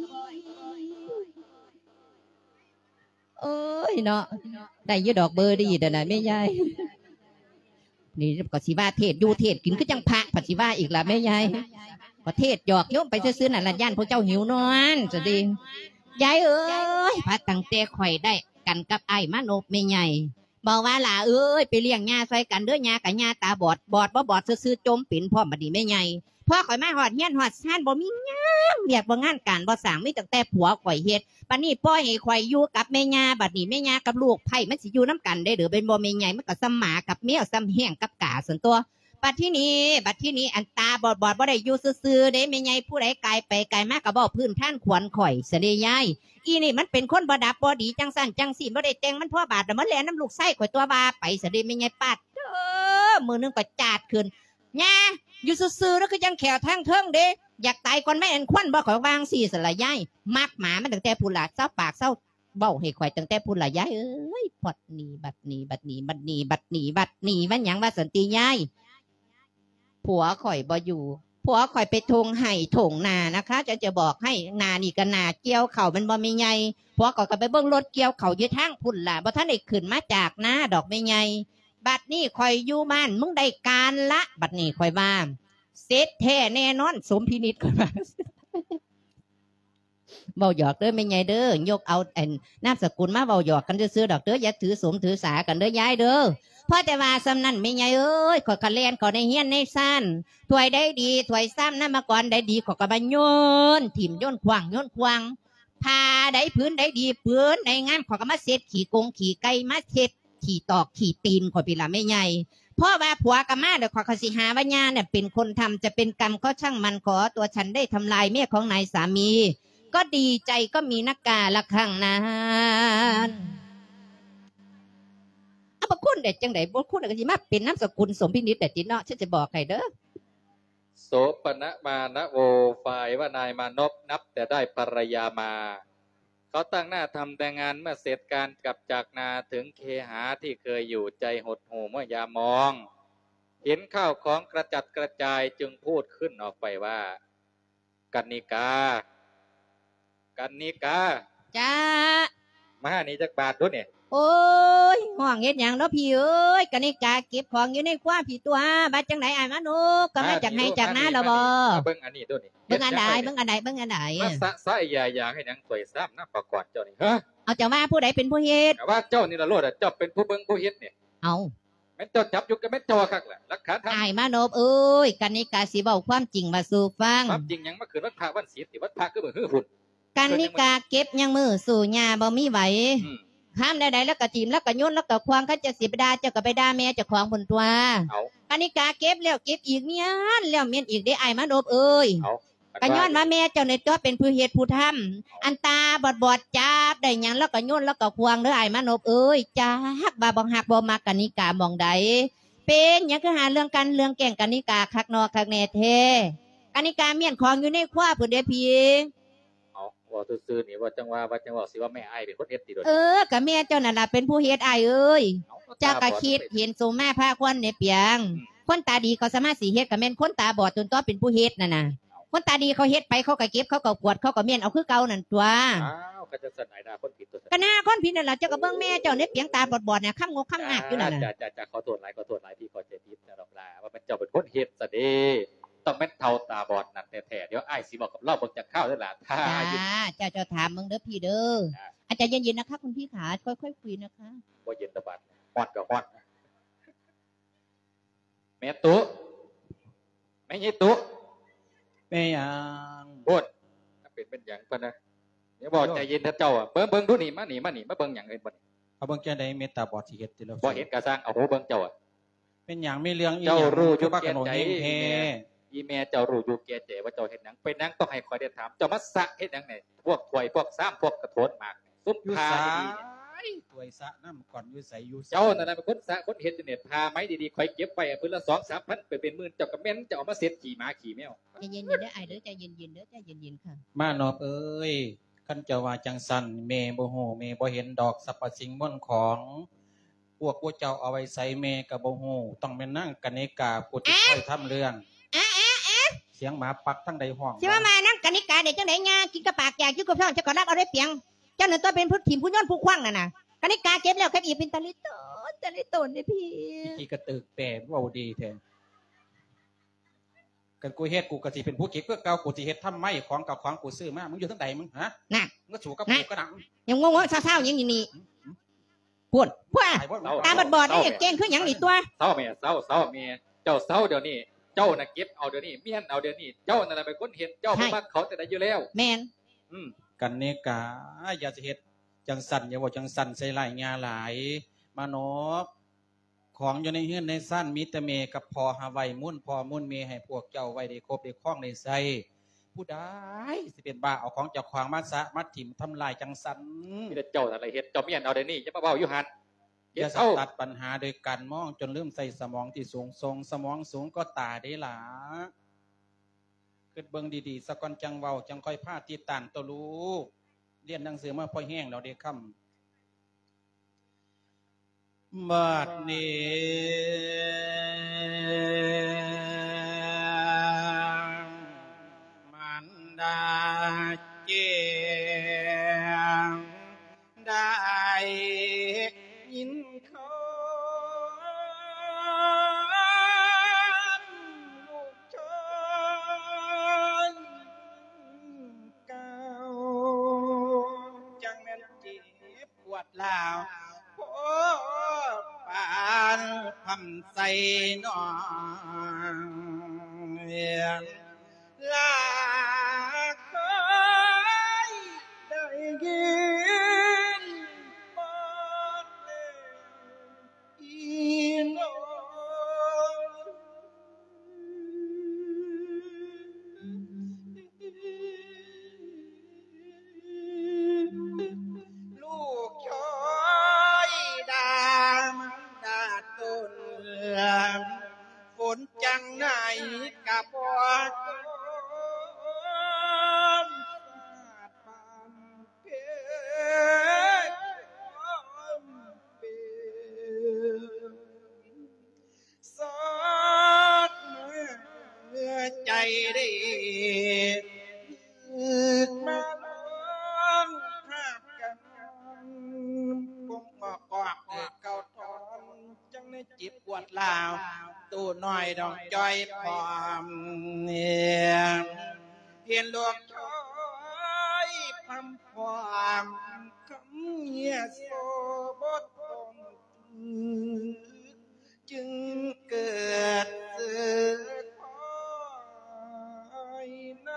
โอ้ยเนาะได้อยู่ดอกเบอร์ดีเด้อน่ะแม่ยายนี่ก็สิว่าเทศอยู่เทศกินคือจังพระปัจจิว่าอีกล่ะแม่ยายประเทศหยอกโยมไปซื้อๆนั่นล่ะย่านพวกเจ้าหิวนอนจะดียายเอ้ยพระตั้งแต่ข่อยได้กันกับไอ้มานบแม่ใหญ่บอกว่าล่ะเอ้ยไปเลี้ยงญาใส่กันเด้อญากับญาตาบอดบอดบ่บอดซื่อๆจมปิ่นพร้อมบัดนี้แม่ใหญ่พ่อข่อยมาหอดเฮียนหอดซ่านบ่มีงานเรียกบ่งานการบ่สร้างมีตั้งแต่ผัวข่อยเฮ็ดบัดนี้ปล่อยให้ข่อยอยู่กับแม่ญาบัดนี้แม่ญากับลูกไผมันสิอยู่นำกันได้เด้อเป็นบ่แม่ใหญ่มันก็ซ้ำหมากับแมวซ้ำแห้งกับกาส่วนตัวบัดที่นี้บัดที่นี้อันตาบอดบอดบ่ได้อยู่ซื่อๆเด้แม่ใหญ่ผู้ใดกายไปกายมาก็บ่พื้นท่านขวัญข่อยเสด็จยายอีนี่มันเป็นคนบ่ดับบ่ดีจังสั่นจังสิบ่ได้แต่งมันพ่อบาดมันแลน้ำลูกไส้ข่อยตัวว่าไปเสด็จแม่ใหญ่ปัดเด้อมือนึงก็จาดขึ้นย่าอยู่ซื่อๆแล้วคือจังแขวทางเทิงเด้อยากตายก่อนแม่อันควันบ่ข่อยวางสิสละยายมักหมามันตั้งแต่ผู้หลาเศร้าปากเศร้าเบ้าให้ข่อยตั้งแต่ผู้หลายายเอ้ยพอดนี้บัดนี้บัดนี้บัดนี้บัดนี้บัดนี้มันหยังว่าสันติยายผัวข่อยบ่อยู่ผัวข่อยไปทงไห่ถงนานะคะจะจะบอกให้นานี่ก็นาเกี่ยวเข่ามันบ่มีใหญ่ผัวข่อยก็ไปเบิ่งรถเกี่ยวเข่าอยู่ทางพุ่นล่ะบ่ทันได้ขึ้นมาจากนาดอกไม่ใหญ่บัดนี้ข่อยอยู่บ้านมึงได้การละบัดนี้ข่อยว่าเสร็จแท้แน่นอนสมพินิจข่อยว่าเบาหยอกเด้อไม่ใหญ่เด้อยกเอาแอนนามสกุลมาเบาหยอกกันซื้อดอกเด้ออย่าถือสมถือสากันเด้อยายเด้อพ่อแต่ว่าสำนันไม่ใหญ่เอ้ยขอยกระเล่นขอในเฮียนในซ่านถวยได้ดีถวยซ้ำน้ำมาก่อนได้ดีขอกระบะโยนถิ่มโยนควางโยนควางพาได้พื้นได้ดีพื้นได้งามขอกระมาเซ็ดขี่กงขี่ไก่มาเซ็ดขี่ตอกขี่ตีนขอยปีละไม่ใหญ่พ่อว่าผัวกะมาเดี๋ยวขอขสิหาว่าญาเนี่ยเป็นคนทำจะเป็นกรรมก็ช่างมันขอตัวฉันได้ทำลายเมียของนายสามีก็ดีใจก็มีนักกาละครั้งนั้นเอาบ่คุณเด็ดจังไดบ่คุณก็สิมาเป็นนามสกุลสมพินิจแต่ติเนาะฉันจะบอกให้เด้อโสปณะมานะโวฝ่ายว่านายมานพนับแต่ได้ภรรยามาเขาตั้งหน้าทำแต่งานเมื่อเสร็จการกลับจากนาถึงเคหาที่เคยอยู่ใจหดหู่เมื่อยามองเห็นข้าวของกระจัดกระจายจึงพูดขึ้นออกไปว่ากนิกากันนิกาจ้ามาหานี่จักบาทด้วยเนี่ยโอ้ยห้องเฮ็ดหยังเนาะพี่เอ้ยกนิกาเก็บของอยู่ในครัวพี่ตัวบัดจังไหนอ้ายมานุก็มาจากให้จากนาแล้วบ่เบิ่งอันนี้ตัวนี้เบิ่งอันใดเบิ่งอันใดเบิ่งอันใดมาสะสายยายางให้หยังสวยซ้ำนะประกอบเจ้านี่ฮะเอาเจ้าว่าผู้ใดเป็นผู้เฮ็ดว่าเจ้านี่ละโลดเจ้าเป็นผู้เบิ่งผู้เฮ็ดนี่เอาแม่นเจ้าจับอยู่กับแม่นจอคักแหละหลักฐานทางอ้ายมานพเอ้ยกนิกาสิเว้าความจริงมาสู่ฟังความจริงหยังมาคืนวันพระวันศีลสิวันพระคือบ่ฮือหุ่นกนิกาเก็บยังมือสู่หญ้าบ่มีไหวห้ามใดๆแล้วก็จีมแล้วก็โยนแล้วก็ควงเขาจะสิบดาเจ้าก็ไปด่าแม่เจ้าของบนตัวกนิกาเก็บแล้วเก็บอีกเมียนแล้วเมียนอีกได้ไอ้มานพเอ้ยก็ย้อนว่าแม่เจ้าในตัวเป็นผู้เฮ็ดผู้ทำอันตาบอดบอดจับได้หยังแล้วก็โยนแล้วก็ควงเด้อไอ้มานพเอ้ยจ้าฮักบาบังฮักบ่มักกนิกามองใดเป็นหยังคือหาเรื่องกันเรื่องแก่งกนิกาคักนอคักแน่แท้กนิกาเมียนของอยู่ในครัวพุ่นเด้อพี่ว่าซื่อๆนี่ว่าจังว่าว่าจังว่าสิว่าแม่ไอ้เป็นคนเฮ็ดติโดนเออก็แม่เจ้านั่นล่ะเป็นผู้เฮ็ดไอ้เอ้ยเจ้าก็คิดเห็นโซแม่พาควันในเปียงคนตาดีเขาสามารถสิเฮ็ดก็แม่นคนตาบอดจนต้องเป็นผู้เฮ็ดนั่นน่ะคนตาดีเขาเฮ็ดไปเขาก็เก็บเขาก็กวดเขาก็เมียนเอาคือเก่านั่นตัวอ้าวก็จะสนายดาคนผิดตัวก็น่าคนผิดนั่นล่ะเจ้าก็เบิ่งแม่เจ้าในเปียงตาบอดๆเนี่ยค้ำงกค้ำงักอยู่นั่นน่ะจ้ะๆๆขอโทษหลายขอโทษหลายพี่ขอใจผิดนะดอกลาว่าเป็นเจ้าเป็นคนเฮ็ดซะเด้ต้องแม่นเท่าตาบอดนั่นแท้ๆเดี๋ยวไอ้สิบอกกับเราเบิ่งจากข้าวเด้อล่ะถ้าจ้าเจ้าเจ้าถามมึงเด้อพี่เด้ออาจารย์เย็นๆนะคะคุณพี่ขาค่อยๆคุยนะคะบ่เย็นตะบัดฮอดก็ฮอดแม่ตุ๊แม่ยี่ตุ๊แม่ยังโพดถ้าเป็นเป็นหยังเพิ่นน่ะเดี๋ยวบอกใจเย็นเถอะเจ้าอ่ะเบิ่งเบิ่งดูนี่มานี่มานี่มาเบิ่งหยังเอิ้นบ่นี่เอาเบิ่งจังได๋เมตตาบอดสิเฮ็ดติแล้วบ่เฮ็ดก็สร้างเอาโหเบิ่งเจ้าอ่ะเป็นหยังมีเรื่องอีหยังเจ้ารู้อยู่แก่ใจอีแม่เจ้ารู้อยู่แก่ใจว่าเจ้าเฮ็ดหยังเป็นหยังต้องให้คอยได้ถามเจ้ามาสะเฮ็ดหยังนี่พวกถ้วยพวกซ้ำพวกกระโถนหมากซุปพาดีๆถ้วยสะน้ำก่อนอยู่ไสอยู่เจ้านั่นน่ะเป็นคนสะคนเฮ็ดเนี่ยพาไม้ดีๆคอยเก็บไว้มื้อละ สองถึงสามพัน ไปเป็นหมื่นเจ้าก็แม่นจะเอามาเสร็จขี่หมาขี่แมวใจเย็นๆเด้อไอ้เด้อใจเย็นๆเด้อใจเย็นๆค่ะมานอบเอ้ยคันเจ้าว่าจังซั่นแม่บ่ฮู้แม่บ่เห็นดอกสรรพสิ่งมนต์ของพวกผู้เจ้าเอาไว้ใส่แม่ก็บ่ฮู้ต้องแม่นนางกนิกาผู้ที่คอยทำเรื่องเสียงหมาปักทั้งใดห้องสิว่ามานั่งกนิกาได้จังได๋ญากินกระปากแจกอยู่กับท้องจะก็รักเอาได้เปียงเจ้านั่นตัวเป็นผู้ถิ่มผู้ย้อนผู้คว้างนั่นน่ะกนิกาเก็บแล้วเก็บอีกเป็นตะลิตนตะลิตนนี่พี่พี่กระตึกแปดเว้าดีแท้กันกูเฮ็ดกูก็สิเป็นผู้เก็บเพื่อเก่ากูสิเฮ็ดทำไมของเก่าของกูซื้อมามึงอยู่ทางใดมึงฮะน่ะมึงก็สู่กับกูก็ดังยังงงๆเศร้าๆอย่างนี้พูดพวกตาบอดๆนี่เก่งคือหยังนี่ตัวเศร้าแม่เศร้าเศร้าแม่เจ้าเศร้าเดี๋ยวนี้เจ้าน่ะเก็บเอาเดี๋ยวนี้เมียนเอาเดี๋ยวนี้เจ้านั่นแหละเป็นคนเฮ็ดเจ้าบ่มักเขาแต่ใดอยู่แล้วแม่นอืมกันเนกาอย่าสิเฮ็ดจังสั่นอย่าว่าจังสั่นใส่หลายงาหลายมานกของอยู่ในเฮือนในซ่านมีแต่เมกับพอหาไว้มุ่นพอมุ่นเมให้พวกเจ้าไว้ได้ครบได้คล้องได้ใส่ผู้ใดสิเป็นบ้าเอาของเจ้าของมาสะมาถิ่มทำลายจังสั่นมีแต่เจ้าอะไรเฮ็ดเจ้าเมียนเอาเดี๋ยวนี้จะมาเว้าอยู่หั่นอย่าตัดปัญหาโดยการมองจนลืมใส่สมองที่สูงทรงสมองสูงก็ตาได้หล่ะคิดเบิ่งดีๆสะก่อนจังเว้าจังค่อยพาติดตามตัวรู้เรียนหนังสือมาพอแห้งเราได้คำบัดนี้มันดาเจียงได้ยินเขาลูกชนเก่าจังแม่นเจ็บปวดลาวโอ้ปานคำใส่นองลาเคยได้ยินมาเลยอีน้ลูกชอยดามันดาต้นฝนจังไหนกับว่าใจได้มาล้อมภาพกันปงออกวดลาวตู้น้อยดองจ้อยพร้อมเนี่ยเห็นลูกจ้อยพำพร้อมคำเงียโซบดตรงจึงเกิดเสือคอยใน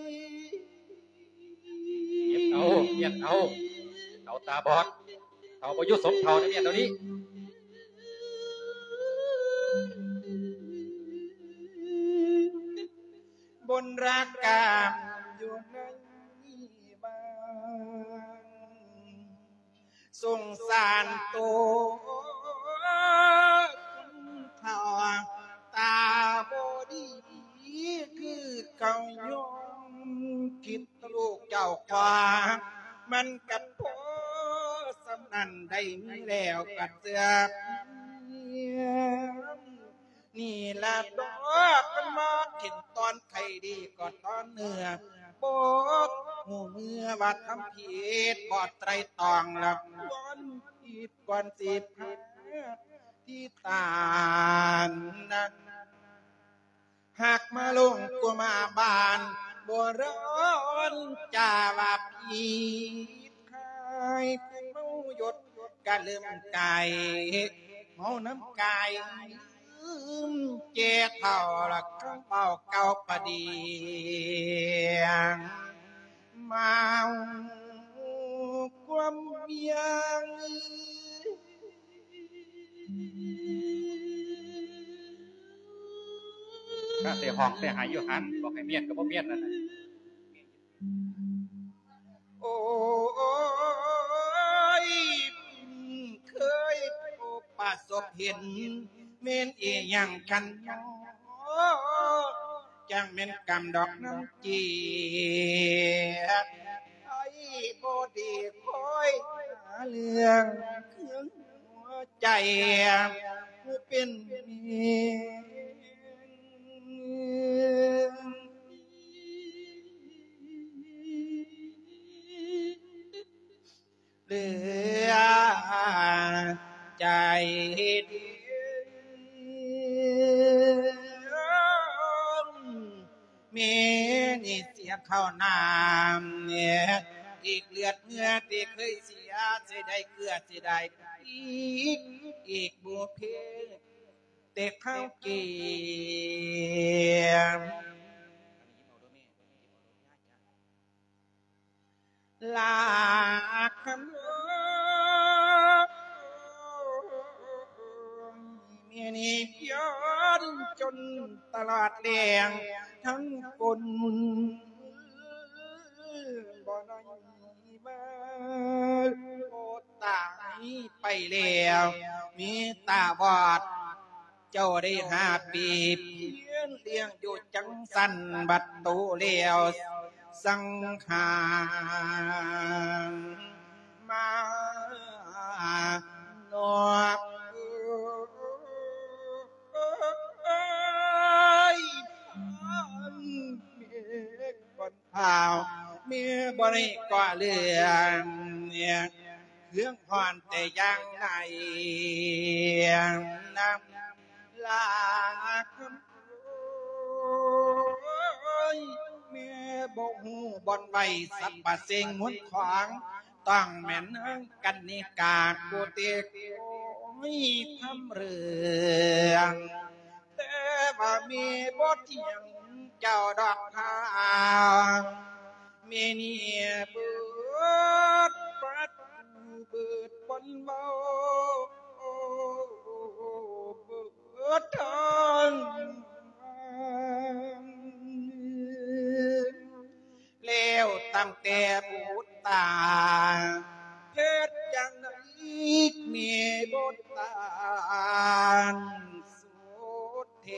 เมียนเอาเมียนเอาเอาตาบอดเอาประยุทธ์สมเท่าในเมียนเดี๋ยวนี้บนรากามอยู่ในบ้านสงสารโตคนเท่าตาบอดีคือเก่ายอมคิดลูกเจ้าความันกับพ่อสำนันได้มีแล้วกัดเสือนี่ละดอกมันมากินตอนไข่ดีก่อนตอนเนื้อโบกหูเมื่อว่าทำผิดบอดไตรตองหลับย้อนผิดก่อนสิบห้าที่ตานนั้นหากมาลงกูมาบานบัวร้อนจ่าว่าผิดใครเมาหยดกะลืมไก่เมาน้ำไก่เจ้าเท่าละก็เป่าเก่าประเดียงเมาความยังก็เสียห้องเสียหายอยู่หันบอกให้เมียนกับบ่เมียนนั่นน่ะโอ้ยเคยพบประสบเห็นเมนเอียงกันจังเมนกำดอกน้ำจีไอ้บดีคอยหาเรื่องเครื่องหัวใจผู้เป็นเมียเหลือใจดีมีนี่เสียเข้าน้ำเนี่ยอีกเลือดเนื้อที่เคยเสียเสียได้เกลือเสียได้อีกอีกบุพเพเตะเข้าเกียมลาคำเมียนี่ย้อนจนตลอดแรงทั้งคนบ่น้อยมาโอตายไปแล้วมีตาบอดเจ้าได้ห้าปีเพียนเลี้ยงอยู่จังสันบัดตูเลี้ยวสังขารมานอกข่าวมีบริก่อเรื่องเนี่ยเรื่องพรแต่ยังไงน้ำลาคำเมียบกหูบอนใบสับปะเสงมุนขวางต้องแม่นกันนิกากูเตกโอ้ยทำเรื่องแต่ว่ามีบทเทียงเจ้าดอกทางเมียนี่เบิดปัดเบิดบนเบาเบิดทางแล้วตั้งแต่บูตาเพชรยังไงเมียบทตาสุดเท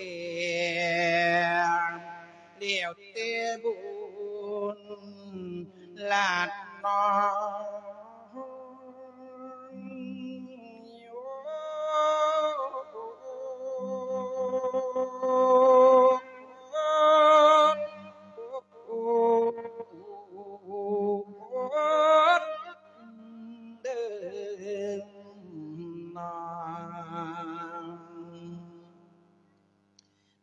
เลี้ยวเตบุญลาดน้องเดินน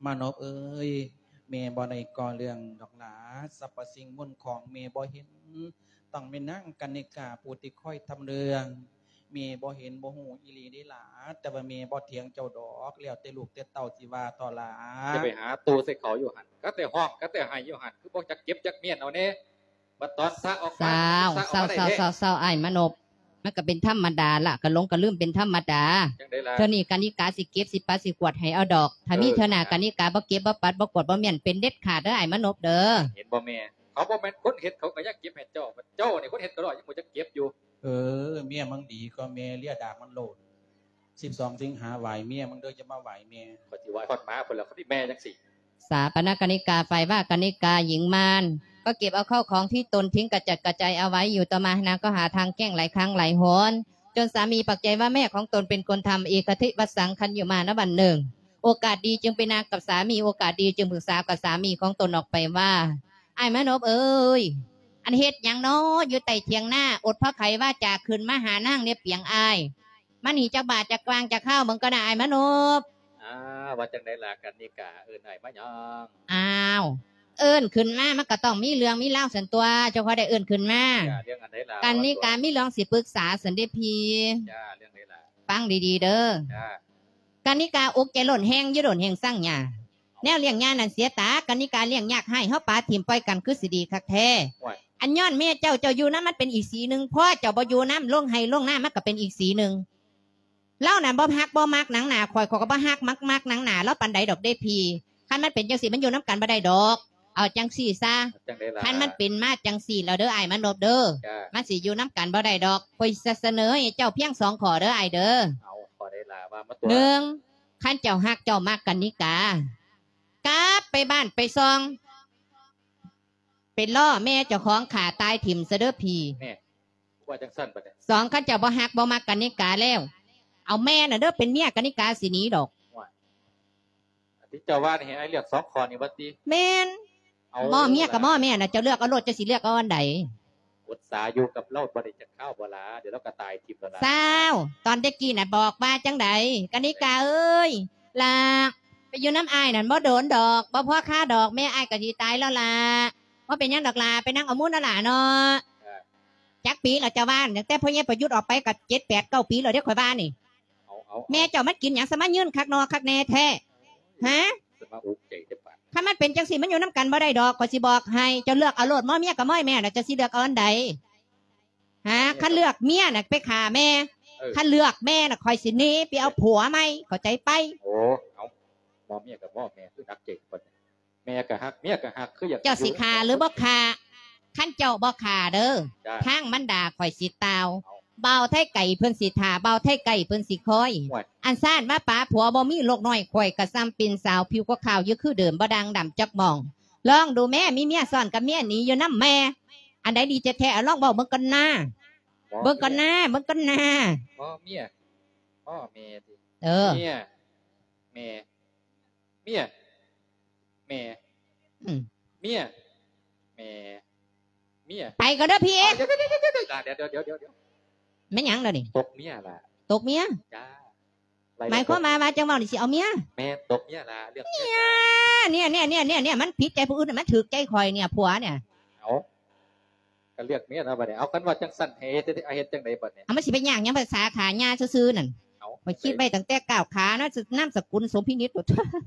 มานพเอ้ยเมบ่ในก่อเรื่องดอกหลาสรรพสิ่งมนของเมบ่เห็นต้องไปนั่งกันนิกาปูติค่อยทำเรื่องเมบ่เห็นบ่หูอีหลีได้หลาแต่ว่าเมบ่เถียงเจ้าดอกแล้วแต่ลูกแต่เต่าสิว่าต่อหลาจะไปหาตูใส่เขาอยู่หันก็แต่ห้องก็แต่หายอยู่หันคือพวกจักเก็บจักเมียนเอาเนี่ยบัดตอนซะออกมาเศร้าซะอเศอร้ากมาได้เศร้าเด้เศร้าเศร้าไอ้ายมนบมันก็เป็นธรรมดาละก็ลงก็ลืมเป็นธรรมดาจังได้ล่ะเท่านี้กานิกาสิเก็บสิปัดสิกวดให้เอาดอก ถ้ามีเออเท่าน่ะกานิกาบ่เก็บบ่ปัดบ่กวดบ่เมียนเป็นเด็ดขาดเด้อไอ้ายมนบเด้อเห็นบ่แม่เขาบ่แม่นคนเฮ็ดเขาก็ยังเก็บให้เจ้าเจ้านี่คนเฮ็ดก็รอยังบ่จะเก็บอยู่เออเมียมึงดีก็เมียเลียดากมันโลดสิบสองสิงหาไหวเมียมึงเด้อจะมาไหวเมียขอสิไหว้ฮอดหมาเพิ่นแล้วเขาที่แม่จังซี่สาปนกนิกาฝ่ายว่ากนิกาหญิงมารก็เก็บเอาเข้าของที่ตนทิ้งกระจัดกระจายเอาไว้อยู่ต่อมานางก็หาทางแกล้งหลายครั้งหลายหนจนสามีปักใจว่าแม่ของตนเป็นคนทำเอกทิวัสังคันอยู่มาณบัดหนึ่งโอกาสดีจึงไปนางกับสามีโอกาสดีจึงปรึกษากับสามีของตนออกไปว่าไอ้ายมนบเอ้ยอันเฮ็ดหยังน้ออยู่ใต้เถียงหน้าอดพระไขว่าจากขึ้นมาหานางเนี่ยเปียงอายมันหีจักบาทจักกลางจักข้าวมึงก็ได้ไอ้ายมนบอ่าว่าจังได้ล่ะกันนี่กะเอิ้นให้มาหยังอ้าวเอิ้นขึ้นมามันก็ต้องมีเรื่องมีเล่าวสันตัวเจ้าพอได้เอิ้นขึ้นมาจ้าเรื่องอันใดล่ะกันนี่การมีเรื่องสิปรึกษาสันเดพีจ้าเรื่องใดล่ะฟังดีๆเด้อจ้ากันนิกาอกใจหล่นแห้งยี่หล่นแห้งสร้างหญ้าแนวเลี้ยงหญ้านั่นเสียตากันนิกาเลี้ยงยากให้เฮาปาถิ่มปล่อยกันคือสิดีคักแท้โอ้ยอันย้อนแม่เจ้าเจ้าอยู่น้ำมันเป็นอีกสีหนึ่งพ่อเจ้าบ่อยู่น้ำลงให้ลงหน้ามันก็เป็นอีกสีหนึ่งเล่านั่นบ่ฮักบ่มักหนังหนาข่อยขอยก็บ่ฮักมักมักหนังหนาแล้วปันใดดอกได้พีคันมันเป็นจังสีมันอยู่น้ำกันบ่ได้ดอก เอาจังสี่ซะจังได้ล่ะคันมันเป็นมาจังสี่แล้วเด้อไอ้ายมันนบเด้อจ้ามันสิอยู่น้ำกันบ่ได้ดอกข่อยจะเสนอให้เจ้าเพียงสองข้อเด้อไอ้ายเด้อเอาขอได้ล่ะว่ามาตัวหนึ่งคันเจ้าฮักเจ้ามากกันนิกากลับไปบ้านไปซองเป็นล่อแม่เจ้าของขาตายถิ่มซะเด้อพี่แม่ว่าจังซั่นบัดนี้สองคันเจ้าบ่ฮักบ่มักกันนิกาแล้ว เอาแม่น่ะเด้อเป็นเมียกันนิกาสิหนีดอกอันที่เจ้าว่านี่ให้ไอ้เลือกสองข้อนี่ว่าติแม่นเอาหม้อเมียกับหม้อแม่น่ะเจ้าเลือกเอาโลดเจ้าสิเลือกเอาอันใดอุตสาห์อยู่กับเราบ่ได้จักข้าวบ่ล่ะเดี๋ยวเราก็ตายทิพย์แล้วล่ะสาวตอนเด็กกี้น่ะบอกว่าจังใดกันนิกาเอ้ยลาไปอยู่น้ำอายนั่นบ่โดนดอกบ่พ่อค่าดอกแม่อายก็สิตายแล้วล่ะว่าเป็นหยังดอกลาไปนั่งเอามูลนั่นล่ะเนาะจักปีแล้วเจ้าบ้านตั้งแต่พ่อใหญ่ประยุทธ์ออกไปก็เจ็ดแปดเก้าปีแล้วเด้อข่อยบ้านนี่เอาเอาแม่เจ้ามันกินหยังสมายืนคักนอคักแน่แท้ฮะสมาอุกใจเด้อปะถ้ามันเป็นจังสิมันอยู่น้ำกันบ่ได้ดอกข่อยสิบอกให้เจ้าเลือกเอาโลดหม้อเมียกับหม้อแม่น่ะเจะสิเลือกเอาอันใดฮะคันเลือกเมียน่ะไปฆ่าแม่เออคันเลือกแม่น่ะข่อยสิหนีไปเอาผัวไหมเข้าใจไปโอ้เอาหมอเมียกับหมอแม่คือรักเจ๊กคนแม่ก็ฮักเมียก็ฮักคืออยากเจ้าสิฆ่าหรือบ่ฆ่าคันเจ้าบ่ฆ่าเด้อจ้าทางมันด่าข่อยสิตาวเอาเบาไทไก่เพิ่นสิท่าเบาไทไก่เพิ่นสิคอยห่วยอันซ่านว่าป๋าผัวบ่มีโรคน้อยข่อยก็ซ้ำเป็นสาวผิวก็ขาวอยู่คือเดิมบ่ดังดำจักหมอง ลองดูแม่มีเมียซ่อนกับเมียหนีอยู่นำแม่ อันใดดีจะแท้เอาลองเว้าเบิ่งกันหน้าหมอเบิ่งกันหน้าเบิ่งกันหน้าหมอเมียหมอแม่ติเออเมียแม่เมียแม่อืมเมียแม่เมียไปก็เด้อพี่เอ๊ะเดี๋ยวเดี๋ยวเดี๋ยวเดี๋ยวเดี๋ยวเดี๋ยวเดี๋ยวเดี๋ยวแม่นหยังเด้อนี่ตกเมียล่ะตกเมียจ้าหมายความว่าว่าจังเว้านี่สิเอาเมียแม่ตกเมียล่ะเรื่องเมียอ่าเนี่ยเนี่ยเนี่ยเนี่ยเนี่ยมันผิดใจผู้อื่นน่ะมันถูกใจข่อยเนี่ยผัวเนี่ยเอาก็เลือกเมียนะบัดนี้เอากันว่าจังสั่นเฮ็ดเฮ็ดจังไดบัดนี้เอามันสิไปย่างหยังภาษาขาญาซื่อๆนั่นเอาข่อยคิดไว้ตั้งแต่ก้าวขานะนามสกุลสมพินิจ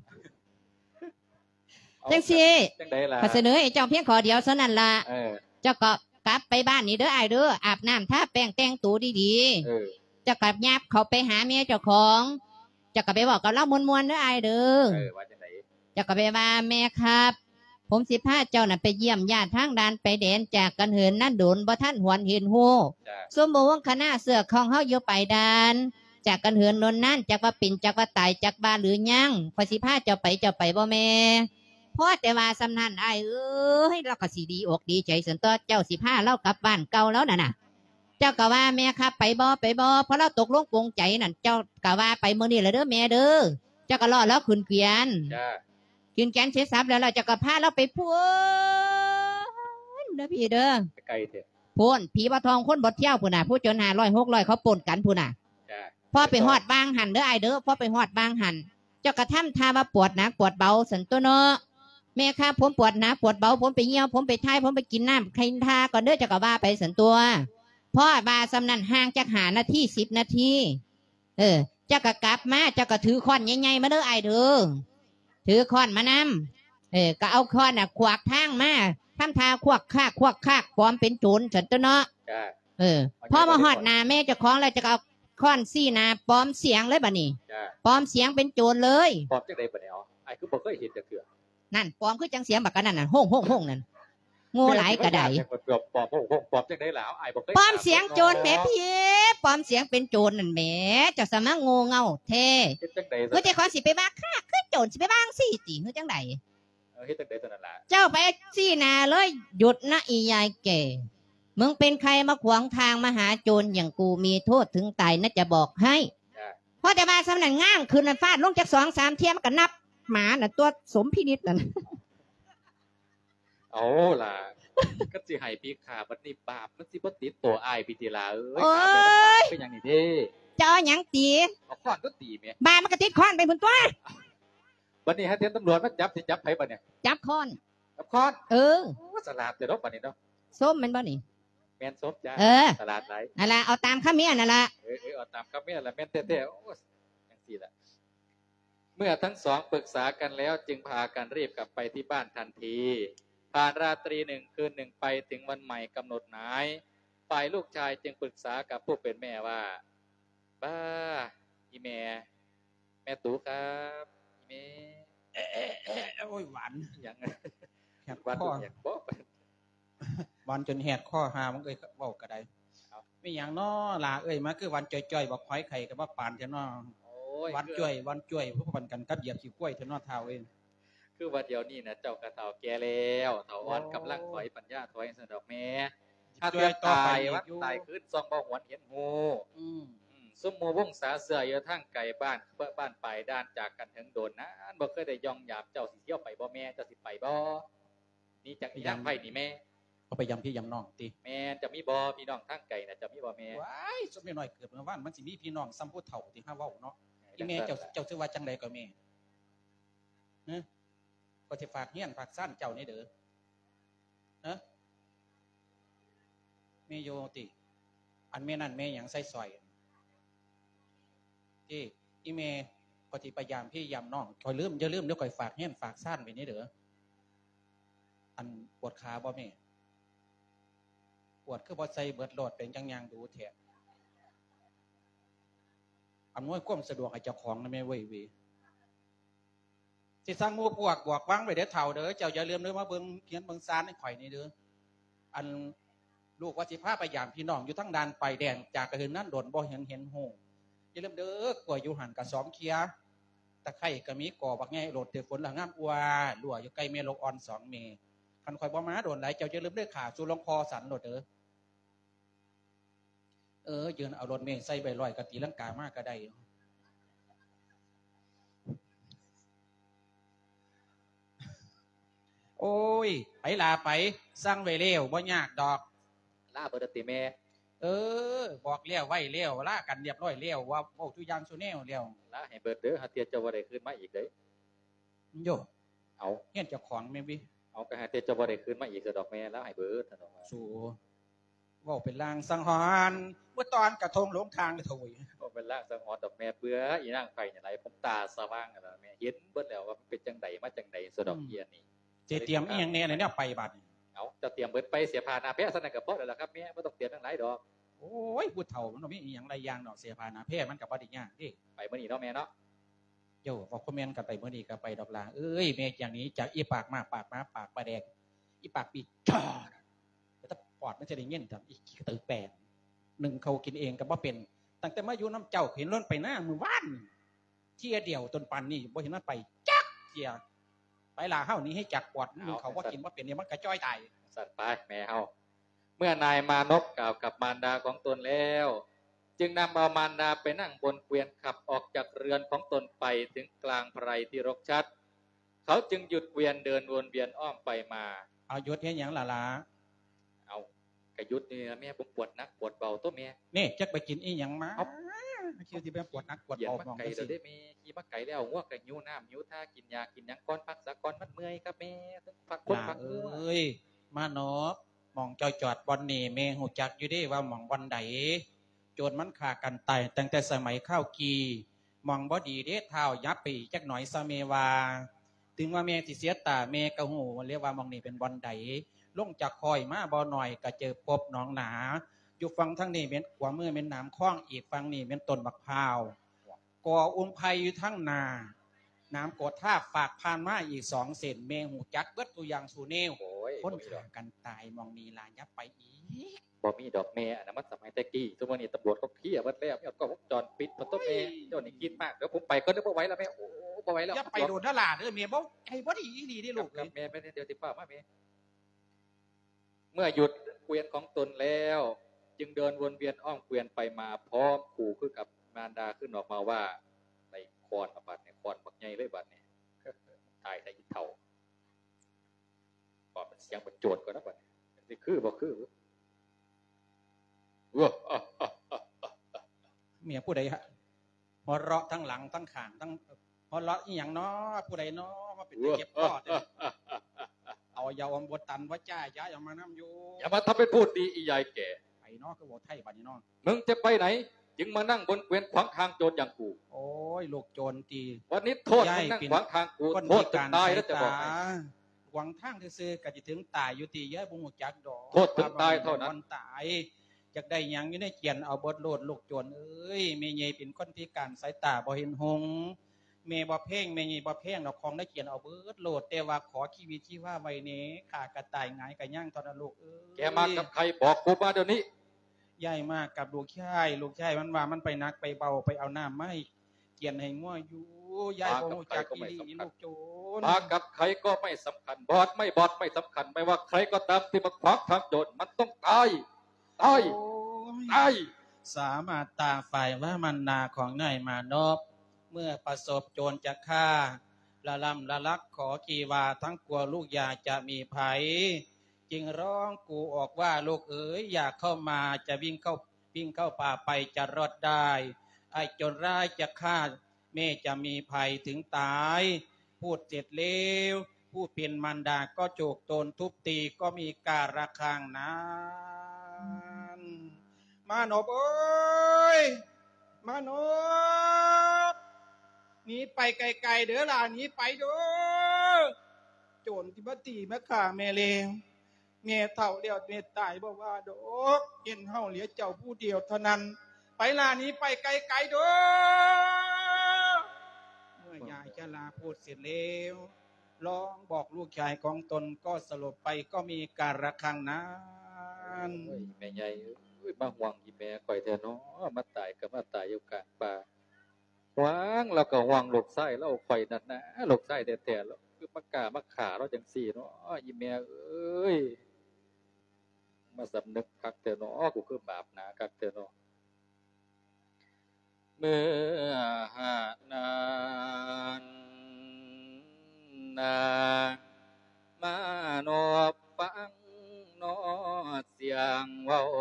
จังซี่จังไดล่ะข้อยเสนอให้เจ้าเพียงขอเดียวเท่านั้นล่ะเออเจ้าก็กลับไปบ้านนี่เด้ออ้ายเด้ออาบน้ำทาแป้งแต่งตัวดีเออๆเจ้าก็ยับเขาไปหาเมียเจ้าของเจ้าก็ไปบอกกับเรามวนๆเด้ออ้ายเด้อเออว่าจังไดเจ้าก็ไปว่าแม่ครับ ผมสิพาเจ้าน่ะไปเยี่ยมญาติทางด่านไปแดนจากกันเหินนั่นโดนบ่ท่านหวนเห็นฮู้จ้าสมบูรณ์คณะเสือกของเฮาอยู่ไปดาน จากกันเหินนนนั่นจากว่าปิ่นจากว่าตายจากบ้านหรือยังขอยสิพาเจ้าไปเจ้าไปบ่แม่เพราะแต่ว่าสำนันไอ้ายเอ้ยเราก็สิดีอกดีใจส่วนตัวเจ้าสิพาเรากลับบ้านเก่าแล้วน่ะน่ะ เจ้าก็ว่าแม่ครับไปบ่ไปบ่เพราะเราตกลงปลงใจนั่นเจ้าก็ว่าไปมื้อนี้แหละเด้อแม่เด้อเจ้าก็รอแล้วขึ้นเกวียนจ้าขึ้นแกนเสร็จสับแล้วเราเจ้าก็พาเราไปพูนเด้อพี่เด้อไกลเถอะพูนผีปะทองคนบดเที่ยวพูนน่ะผู้จนหาร้อยหกร้อยเขาปนกันพูนน่ะจ้าพ่อไปหอดบางหันเด้อไอเด้อพ่อไปหอดบางหันเจ้ากระทำทามาปวดหนักปวดเบาสันตัวเนาะแม่ค่ะผมปวดหนักปวดเบาผมไปเยี่ยวผมไปทายผมไปกินน้ำใครทาก่อนเด้อเจ้าก็ว่าไปสันตัวพ่อบาสำนันห่างจากหานาทีสิบนาทีเออเจ้าก็กลับมาเจ้าก็ถือค้อนใหญ่ๆมาเด้อไอ้เด้อถือค้อนมานำเออก็เอาค้อนน่ะขวากทางมาทำทาควักคากควักคากปลอมเป็นโจรสันตัวเนาะเออพอมาหอดหนาแม่เจ้าของแล้วจะเอาค้อนซี่นาปลอมเสียงเลยบ่นี่ปลอมเสียงเป็นโจรเลยปลอมจังได๋บ่เนี่ยอ๋อไอ้คือบ่เคยเห็นจักเทื่อนั่นปลอมคือจังเสียงบักกันนั่นน่ะโฮ่งโฮ่งโฮ่งนั่นโง่หลายกระไดปลอมโฮ่งโฮ่งปลอมจังได๋ล่ะไอ้บ่เคยปลอมเสียงโจรแม่พี่ปลอมเสียงเป็นโจรนั่นแหมเจ้าสมะโง่เง่าแท้เฮ็ดจังได๋คือจะขอสิไปว่าค่ะคือโจรสิไปบ้างสิติคือจังได๋เออเฮ็ดจังได๋ตัวนั้นล่ะเจ้าไปซี่นาเลยหยุดนะอียายแก่มึงเป็นใครมาขวางทางมาหาโจรอย่างกูมีโทษถึงตายน่าจะบอกให้เพราะแต่ว่าสำนักง่างคืนนั้นฟาดลงจากสองสามเทียมกันนับหมาน่ะตัวสมพินิจนั่นเอาล่ะก็สิให้พี่ขาบัดนี้บาปมันสิบ่ติดตัวอ้ายพี่ติลาเอ้ยเป็นหยังนี่เด้เจ้าหยังตีเอาค้อนก็ตีแม่บามันก็ติดค้อนไปพุ่นตัวบัดนี้ฮะเทียนตำรวจมาจับสิจับไผบัดเนี่ยจับค้อนจับค้อนเออสลาดเด้อบัดนี้เนาะส้มมันบ่นี่แม่นส้มจ้าสลาดหลายนั่นล่ะเอาตามคำเมียนั่นล่ะเออๆเอาตามคำเมียล่ะแม่นแท้ๆโอ้จังซี่ล่ะเมื่อทั้งสองปรึกษากันแล้วจึงพากันรีบกลับไปที่บ้านทันทีผ่านราตรีหนึ่งคืนหนึ่งไปถึงวันใหม่กำหนดหมายฝ่ายลูกชายจึงปรึกษากับผู้เป็นแม่ว่าบ้าอีแม่แม่ตู่ครับอีแม่โอ้ยหวานอย่างแหกข้อหวานจนแหกข้อหามันเอ้ยเว้าก็ได้ไม่อย่างน้อลาเอ้ยมาคือวันจ่อยๆบอกหอยไข่กับว่าปานเท่าน้อวันจ่อยวันจ่อยพวกปันกันกับเหยียบขี้กล้วยเท่าน้อเท้าเองคือว่าเดี๋ยวนี้นะเจ้ากระเฒ่าแก่แล้วเฒ่าอ่อนกำลังถอยปัญญาถอยสนดอกแม่ถ้าเตือนตายวัดตายขึ้นซองบ่หวนเห็นหูสมโมวงศาเสืออยู่ทางไกลบ้านเพื่อบ้านไปด้านจากกันถึงโดนนะบ่เคยได้ย่องหยาบเจ้าสิเที่ยวไปบ่แม่เจ้าสิไปบ่นี่จักย่างไผนี่แม่เอาไปยำพี่ยำน้องติแม่จะมีบ่พี่น้องทางไกลน่ะจะมีบ่แม่ว้ายสมัยน้อยเกิดเมื่อวานมันสิมีพี่น้องซ้ำผู้เฒ่าที่ห้าเว้าเนาะอีแม่เจ้าเจ้าชื่อว่าจังได๋ก็แม่ฮะก็จะฝากเฮียนฝากซ่านเจ้านี่เด้อนะแม่โยติอันแม่นั่นแม่หยังใส่ซอยที่อีแม่ก็สิพยายามพี่ยำน้องคอยลืมอย่าลืมเดี๋ยวคอยฝากเฮียนฝากซ่านไว้นี่เด้ออันปวดขาบ่แม่ปวดคือบ่ใส่เบิดโลดเป็นจังยางดูแท้อำนวยความสะดวกให้เจ้าของนะแม่เว้ยเว้ยสิสร้างหมู่พวกบวกวางไว้เด้อเฒ่าเด้อเจ้าอย่าลืมเด้อมาเบิ่งเขียนเบิ่งซานให้ข่อยนี่เด้ออันลูกว่าสิพาไปยามพี่น้องอยู่ทั้งด่านไปแดงจากกระหืนนั้นโดนบ่เห็นเห็นโหอย่าลืมเด้อกล้วยอยู่หันกะสองเคียตะไคร้ก็มีก่อบักแง่โลดเถือฝนละงามอัวรั่วอยู่ใกล้เมลกอ่อนสองเมคันข่อยบ่มาโดนหลายเจ้าอย่าลืมเด้อขาสู่ลงคอสันโลดเด้อเออยืนเอารถเมล์ใส่ใบลอยกะตีลังกามากก็ได้โอ้ยไปลาไปสร้างไว้เร็วบ่ยากดอกลาเบิดติแม่เออบอกเลี้ยวไว้เลี้ยวลากันเรียบร้อยเลี้ยวว่าโอ้ทุกอย่างซุแนวเลี้ยวลาให้เบิดเด้อหาเตียเจ้าบ่ได้คืนมาอีกเด้อโยเอาเฮ็ดเจ้าของแม่นบิเอาก็หาเตียเจ้าบ่ได้คืนมาอีกซะดอกแม่แล้วให้เบิดซะดอกสู้เว้าเป็นลางสังหรณ์เมื่อตอนกระทงหลงทางเลยโถยเว้าเป็นลางสังหรณ์ดอกแม่เปื้ออีนางไผนี่ไหลผมตาสว่างแล้วแม่เห็นเบิดแล้วว่ามันเป็นจังได๋มาจังได๋ซะดอกเฮียนี่เตรียมอีหยังแน่เนี่ยไปบัดเอาจะเตรียมเบิดไปเสียพานาแพ้ซะนั่นก็พอแล้วล่ะครับแม่บ่ต้องเตรียมทั้งหลายดอกโอ้ยผู้เฒ่ามันบ่มีอีหยังหลายอย่างดอกเสียพานาแพ้มันก็บ่ได้ยากเด้ไปมื้อนี้เนาะแม่เนาะโย่บ่คอมเมนต์กันไปมื้อนี้ก็ไปดอกลาเอ้ยแม่อย่างนี้จากอีปากมาปากมาปากปลาแดงอีปากปีจอดแต่ปอดมันจะได้เงี้ยจังอีกตือแปดหนึ่งเขากินเองก็บ่เป็นตั้งแต่มาอยู่น้ำเจ้าเห็นล้นไปหน้ามือว่านเที่ยเดียวต้นปันนี่บ่เห็นมันไปจักเที่ยไปลาเฮานี้ให้จักปอดหนึ่งเขาว่ากินว่าเป็นเนี่ยมันกระจ้อยตายสัตว์ไปแม่เฮาเมื่อนายมานพกล่าวกับมารดาของตนแล้วจึงนำเอามารดาไปนั่งบนเกวียนขับออกจากเรือนของตนไปถึงกลางไพรที่รกชัดเขาจึงหยุดเกวียนเดินวนเวียนอ้อมไปมาเอาหยุดเฮ็ดหยังล่ะล่ะเอากระยุดนี่แม่ผมปวดนักปวดเบาตัวแม่นี่จักไปกินอีหยังมาคิวที่เป็นปวดนักปวดเหยียดเบามามองไก่จังเราซี่ได้แม่ขี่มาไก่แล้วง่วงก็หิวน้ำหิวท่ากินยากินหยังก่อนพักสักก่อนมันเมื่อยครับแม่ต้องพักคนล่ะพักเองัว้ยมาเนาะมองจอยจอดบอนนี่แม่หูจักอยู่เด้ว่าหมองบอนใดโจรมันฆ่ากันตายตั้งแต่สมัยข้าวกีมองบ่ดีเด้เท้ายับไปอีกจักหน่อยซะแม่ว่าถึงว่าแม่สิเสียตาแม่ก็ฮู้ว่าเรียกว่ามองนี่เป็นบอนใดลงจากคอยมาบ่หน่อยก็เจอพบหนองหนาอยู่ฝั่งทางนี้เป็นขวามือเป็นน้ำคลองอีกฝั่งนี้เป็นต้นบักพร้าวก่ออุ้มไผอยู่ทั้งนาน้ำกดท่าฝากผ่านมาอีกสองเส้นแม่หูจักเบิดตัวอย่างสูแนวโอ้ยคนบ่มีดอขาก กันตายมองนีลายับไปอีกบ่มีดอกแม่อันนั้นมันสมัยแต่กี้ทุกวันนี้ตำรวจเขาเคลียร์หมดแล้วมีกล้องวงจรปิดพอต้นแม่เจ้านี่คิดมากเดี๋ยวผมไปก็นึกว่าไหวแล้วแม่โอ้บ่ไหวแล้วอย่าไปโดนทลาเด้อเมียบ่ไอ้บ่ดีอีหลีเด้อลูกคเอ้รับยแม่ไม่ได้เดี๋ยวติป้ามาแม่เมื่อหยุดเกวียนของตนแล้ว จึงเดินวนเวียนอ้อมเกวียนไปมาพร้อมขู่ขึ้นกับมารดาขึ้นออกมาว่าในคอนบัดเนี่ยคอนบักใหญ่เลยบัดเนี่ยตายแต่อีเท่าก็เป็นเสียงเป็นโจรก่อนนะบัดนี่คือบ่คือว้าเมียผู้ใดฮะหัวเราะทั้งหลังทั้งข้างทั้งหัวเราะอีหยังเนาะผู้ใดเนาะมาเป็นตะเก็บกอดเด้อเอายาวอมบตันว่าจ้าย้ายออกมานำอยู่อย่ามาทำเป็นพูดดีอียายแก่ไปเนาะคือบ่ไทยบัดนี้เนาะมึงจะไปไหน จึงมานั่งบนเกวียนขวางทางโจรอย่างกูโอ้ยลูกโจรตีวันนี้โทษมึงนั่งขวางทางกูคนโทพิษถึกาง รตายสายแล้วจะบตาอกให้หวังทางซื่อๆก็สิถึงตายอยู่ตีเยอะบ่ฮู้จักดอกโทษถึงตายเท่านั้นตายอยากได้หยังอยู่ในเกียนเอาบทโลดลูกโจรเอ้ยแม่ใหญ่เป็นคนพิการสายตาบ่เห็นหงแม่บ่เพ่งแม่ใหญ่บ่เพ่งดอกของได้เขียนเอาเบิดโลดแต่ว่าขอชีวิตชีว่าไว้แหน่ขากระต่ายหงายกะย่างเท่านั้นลูกเอ้ยแกมากับใครบอกกูมาเดี๋ยวนี้ยายมากับลูกชายลูกชายมันว่ามันไปนักไปเบาไปเอาน้ำมาให้เกียนให้งัวอยู่ยายบ่ฮู้จักอีหลีลูกโจรมากับใครก็ไม่สำคัญบอดไม่บอดไม่สำคัญไม่ว่าใครก็ตามที่มาขวางทางโจรมันต้องตายตายโอ้ยตายสามารถตาฝ่ายว่ามันนาของนายมานพเมื่อประสบโจรจะฆ่าละลำละลักขอกีวาทั้งกลัวลูกยาจะมีภัยจึงร้องกูออกว่าลูกเอ๋ยอยากเข้ามาจะวิ่งเข้าวิ่งเข้าป่าไปจะรอดได้ไอ้โจรร้ายจะฆ่าแม่จะมีภัยถึงตายพูดเสร็จเร็วผู้เป็นมารดาก็โจกตนทุบตีก็มีการระฆังนั้นมานพเอ้ยมานพหนีไปไกลๆเด้อล่ะหนีไปเด้อโจรที่มาตีมาฆ่าแม่เลวแม่เฒ่าเลี้ยวแม่ตายบอกว่าดอกเห็นเฮาเหลือเจ้าผู้เดียวเท่านั้นไปล่ะหนีไปไกลๆเด้อเมื่อยายชราพูดเสร็จแล้วร้องบอกลูกชายของตนก็สลบไปก็มีการระฆังนั้นโอ้ยแม่ใหญ่เอ้ยมาห่วงอีแม่ข่อยแท้เนาะมาตายก็มาตายอยู่กลางป่าหวังแล้วก็ห่วงลูกไส้แล้วข่อยนั่นนะลูกไส้แต่ๆแล้วคือมากล้ามาขาเราจังซี่เนาะอีแม่เอ้ยมาสำนึกคักแต่เนาะกูคือบาปหนาคักแต่เนาะเมื่อหานานนามานอบฟังนอเสียงเว้า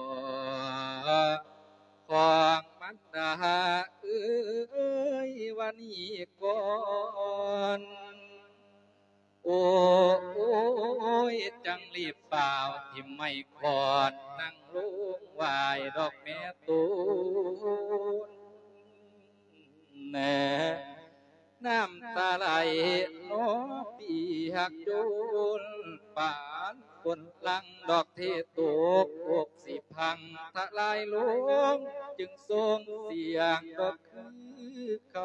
ของมันดาเอ้ยวันนี้ก่อนโอ้ยจังรีบเปล่าที่ไม่ก่อนนั่งลุงไหวดอกแม่ตูนแน่น้ำตาไหลน้อปีหักจูนปานคนลังดอกเทตกอกสิพังทลายลงจึงทรงเสียงดอกคือเขา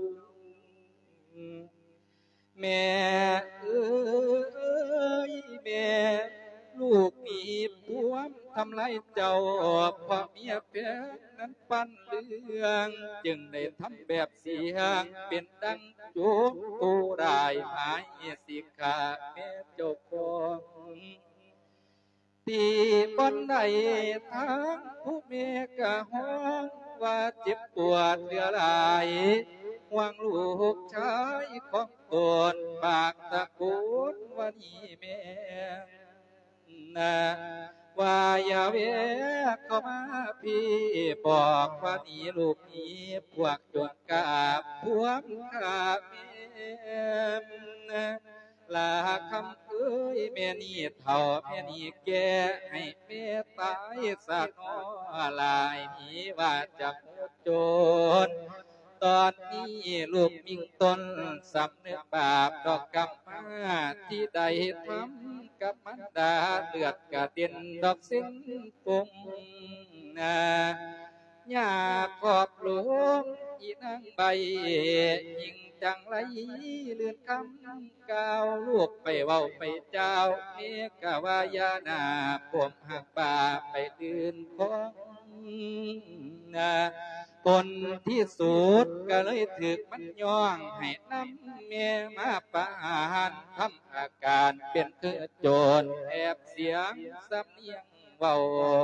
แม่เอ้ยแม่ลูกมีผัวทำไรเจ้าเพราะเมียแพ้นั้นปั้นเรื่องจึงได้ทำแบบเสียงเป็นดังโจมตูได้หมายสิขาแม่เจ้าของตีบอนใดทางผู้แม่กะห้องว่าเจ็บปวดเหลือหลายห่วงลูกชายของตนปากตะโกนว่านี่แม่นะว่าอย่าเวะเข้ามาพี่บอกว่านี่ลูกนี้พวกจวนกาพวงข้าแม่ลาคำเอ้ยแม่นี่เท่าแม่นี่แก่ให้แม่ตายสะนอลายนี้ว่าจะโจรตอนนี้ลูกมิ่งตนสำนึกบาปดอกกรรมมาที่ใดทำกับมันดาเลือดกระเด็นดอกสิ้นปุ่มนาอยากขอบหลวงอีนางใบยิ่งจังไรเลื่อนคำก้าวลูกไปเว้าไปเจ้าเมกะวายานาผมหักบาไปดื่นของนาคนที่สุดก็เลยถึกมันย่องให้น้ำเมียมาปานทำอาการเป็นคือโจรแอบเสียงสำเนียงเบา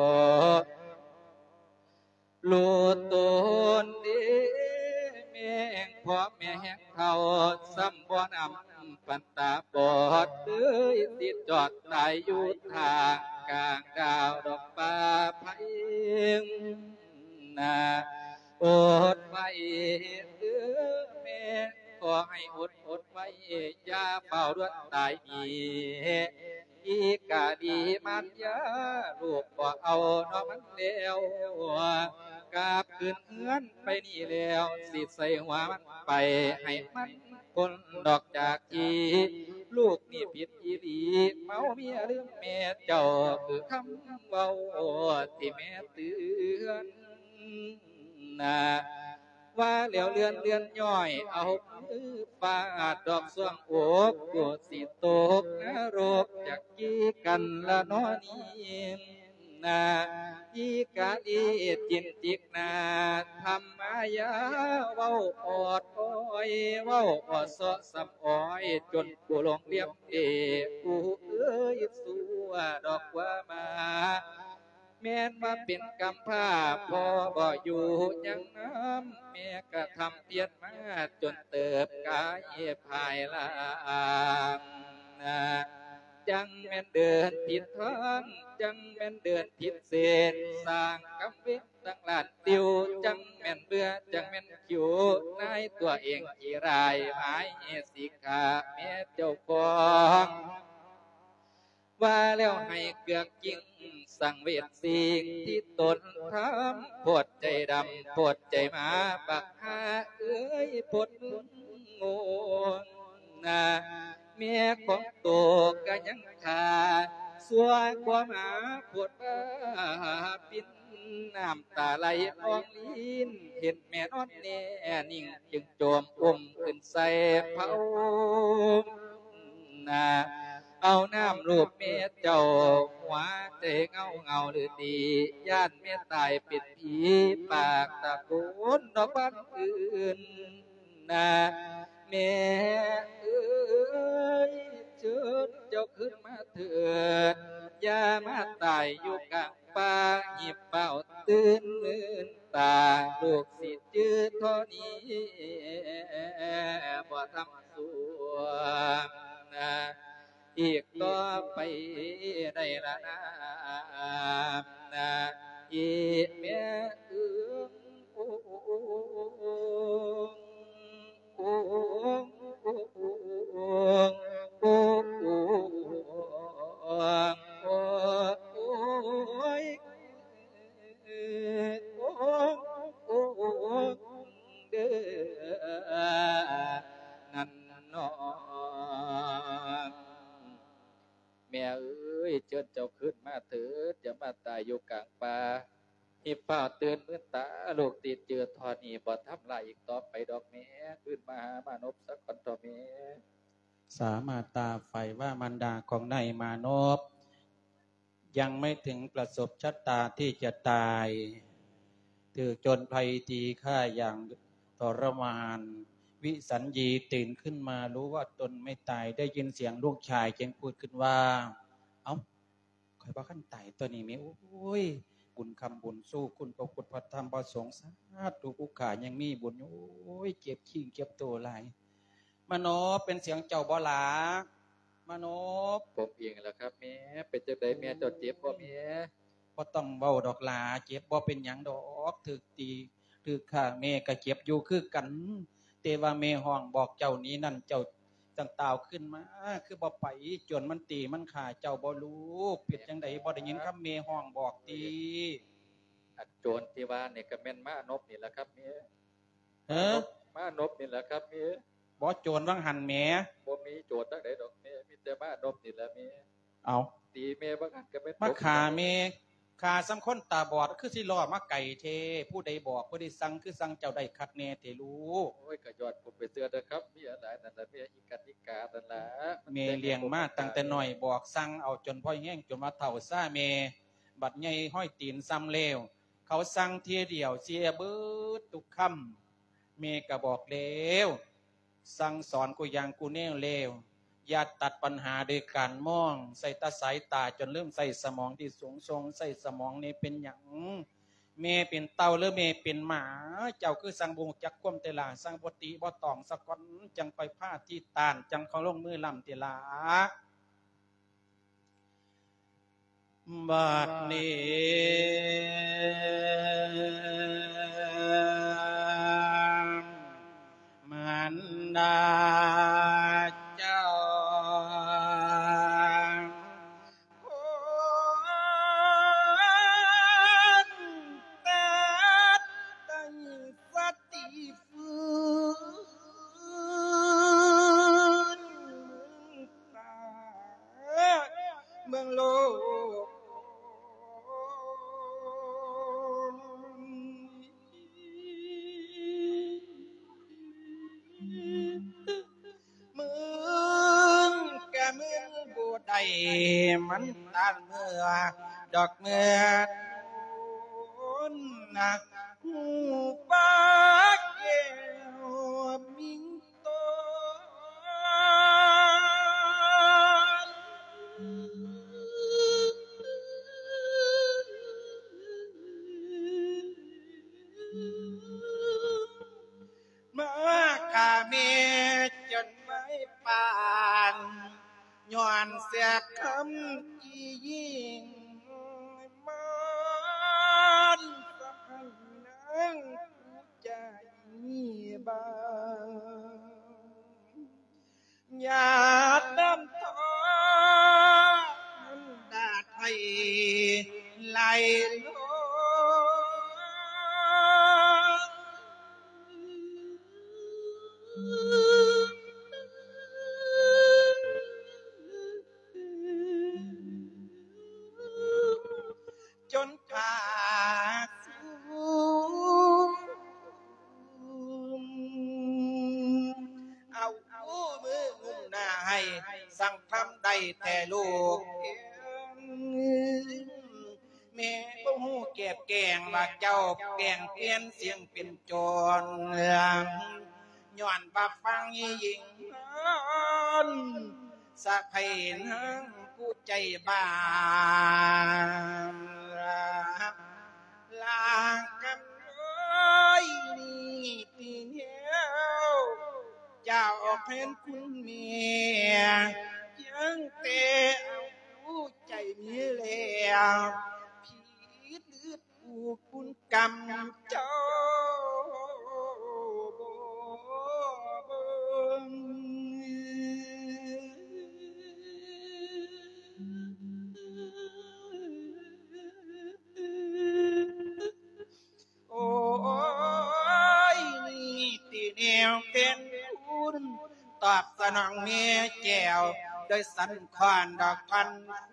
ลูตูนดีแม่งพ่อแม่แหงเขาซ้ำบ่นำปันตาบอดเอ้ยติดจอดตายอยู่ทางกลางดาวดอกป่าไผ่นาอดไว้เด้อแม่ขอให้อดอดไว้อย่าเฝ้ารวดตายดีอีกะดีมันยาลูกบ่เอาน้องมันแล้วกราบขึ้นเฮือนไปนี่แล้วสิใส่หัวมันไปให้มันคนดอกจากทีลูกนี่ผิดอีหลีเมาเมียลืมแม่เจ้าคือคำเว้าที่แม่เตือนนาว่าเหลียวเลือนเลือนย่อยเอามือฟาดดอกส่วงอกปวดสิตกนรกจากกี้กันละนอนี้นาอีกาดีจินจิกนาทำมายาเว้าอดอ้อยเว้าอดสะสับอ้อยจนกูลงเลียมเอกูเอ้ยสัวดอกว่ามาแม่นว่าเป็นกำพร้าพ่อบ่อยู่ยังน้ำแม่ก็ทำเตียนมาจนเติบกายภายลางจังแม่นเดินผิดทางจังแม่นเดินผิดเส้นสร้างกำเวทตั้งหลานติวจังแม่นเบื่อจังแม่นคิวนายตัวเองกี่รายหมายสิขาแม่เจ้าของว่าแล้วให้เกือกกิ้งสั่งเวทสิ่งที่ตนทำปวดใจดำปวดใจมาปักหาเอ้ยปวดงูนาเมียของตัวก็ยังขาสัวกว่าหมาปวดบ้าปินน้ำตาไหลออกลิ้นเห็นแม่นอนแน่นิ่งจึงโจมอุ้มขึ้นใส่เผานาเอาน้ำรูปเมียเจ้าหัวใจเงาเงาหรือดีย่านเมียตายปิดผีปากตะโกนดอกบ้านอื่นนาแม่เอ้ยเชิญเจ้าขึ้นมาเถิดอย่ามาตายอยู่กลางป่าหยิบเป่าตื่นมื่นตาลูกสิจืดเท่านี้บ่ทำสัวนะอีกต่อไปได้ละนะนะอีแม่เอื้องโอ้โอ้โอ้โอ้โอ้โอ้โอ้ยโอ้โอ้เด้อนั่นนอแม่เอ้ยเชิญเจ้าขึ้นมาเถิดอย่ามาตายอยู่กลางป่าหิบเฝ้าตื่นมื่นตาลูกติดเจือทอนี่บ่ทำลายอีกต่อไปดอกแม่ขึ้นมาหามานพสักคนต่อแม่สามาตาไฟว่ามันดาของนายมานพยังไม่ถึงประสบชะตาที่จะตายถือจนภัยตีฆ่าอย่างทรมานวิสัญญีตื่นขึ้นมารู้ว่าตนไม่ตายได้ยินเสียงลูกชายจึงพูดขึ้นว่าเอ้าคอยบ่ขั้นตายตัวนี้มีโอ้ยบุญคำบุญสู้คุณพระพุทธพระธรรมพระสงฆ์สาธุผู้ขายังมีบุญโอ้ยเก็บขี้เก็บตัวหลายมโนเป็นเสียงเจ้าบ่หลามานพผมเองแหละครับแม่เป็นจังไดแม่เจ้าเจ็บบ่แม่บ่ต้องเว้าดอกหลาเจ็บบ่เป็นหยังดอกถึกตีถึกข้าแม่ก็เจ็บอยู่คือกันแต่ว่าแม่ห้องบอกเจ้านี้นั่นเจ้าจังตาวขึ้นมาคือบ่ไปจนมันตีมันฆ่าเจ้าบ่รู้เป็นจังไดบ่ได้ยินคำแม่ห้องบอกติอันโจรที่ว่านี่ก็แม่นมานพนี่แหละครับแม่เฮ้อมานพนี่แหละครับแม่บ่โจรวังหันแม่บ่มีโจรจังไดดอกแม่มีแต่มานพนี่แหละแม่เอาตีแม่บ่หันก็แม่นมาฆ่าแม่ฆ่าสังคนตาบอดคือสิล้อมาไก่เทผู้ใดบอกผู้ใดสั่งคือสั่งเจ้าได้คักแน่เทรู้โอ้ยก็ยอดผมไปเตือนเด้อครับมีอะไรนั่นน่ะแม่อีกันิกานั่นล่ะแม่เลี้ยงมาตั้งแต่น้อยบอกสั่งเอาจนพ่อแห้งจนมาเฒ่าซ่าแม่บัดใหญ่ห้อยตีนซ้ำเลวเขาสั่งเทียเดียวเสียเบิดทุกคำแม่ก็บอกแล้วสั่งสอนกูอย่างกูแน่เลวอย่าตัดปัญหาโดยการมองใส่ตาสายตาจนเริ่มใส่สมองที่สูงทรงใส่สมองนี่เป็นอย่างแม่เป็นเต่าหรือแม่เป็นหมาเจ้าคือสั่งบุงจักควมเตลาสั่งปติบ่ตองสะก้อนจังไปผ้าที่ตานจังเขาลงมือลำเตลาบัดนี้มันดาเจ้าคนแต่ตั้งสติฟื้นตาเมืองโลกมันตานเมื่อดอกเมื่อคนนักหูปากแก้วมิงโตมาข้าเมจนไม่ปานย้อนเสียคำที่ยิ่งมันสักนังผู้ใจบ้างหยาดน้ำตามันดาดให้ไหลลงจนขาดสูงเอามือมุ่งหน้าให้สั่งทำได้แต่ลูกแม่บ่ฮู้เก็บแกงว่าเจ้าแกงเปลี่ยนเสียงเป็นโจรย้อนบ่ฟังยิ่งสักให้นังผู้ใจบ้าลากันเลยนี่ปีเดียวเจ้าเพ็นคุณเมียยังเตะเอาใจมีแล้วผิดหรือถูกคุณกรรมเจ้าโอ้ยนี่ตีแนวเป็นคุณตอบสนองเมียแก้วโดยสันควันดอกพัน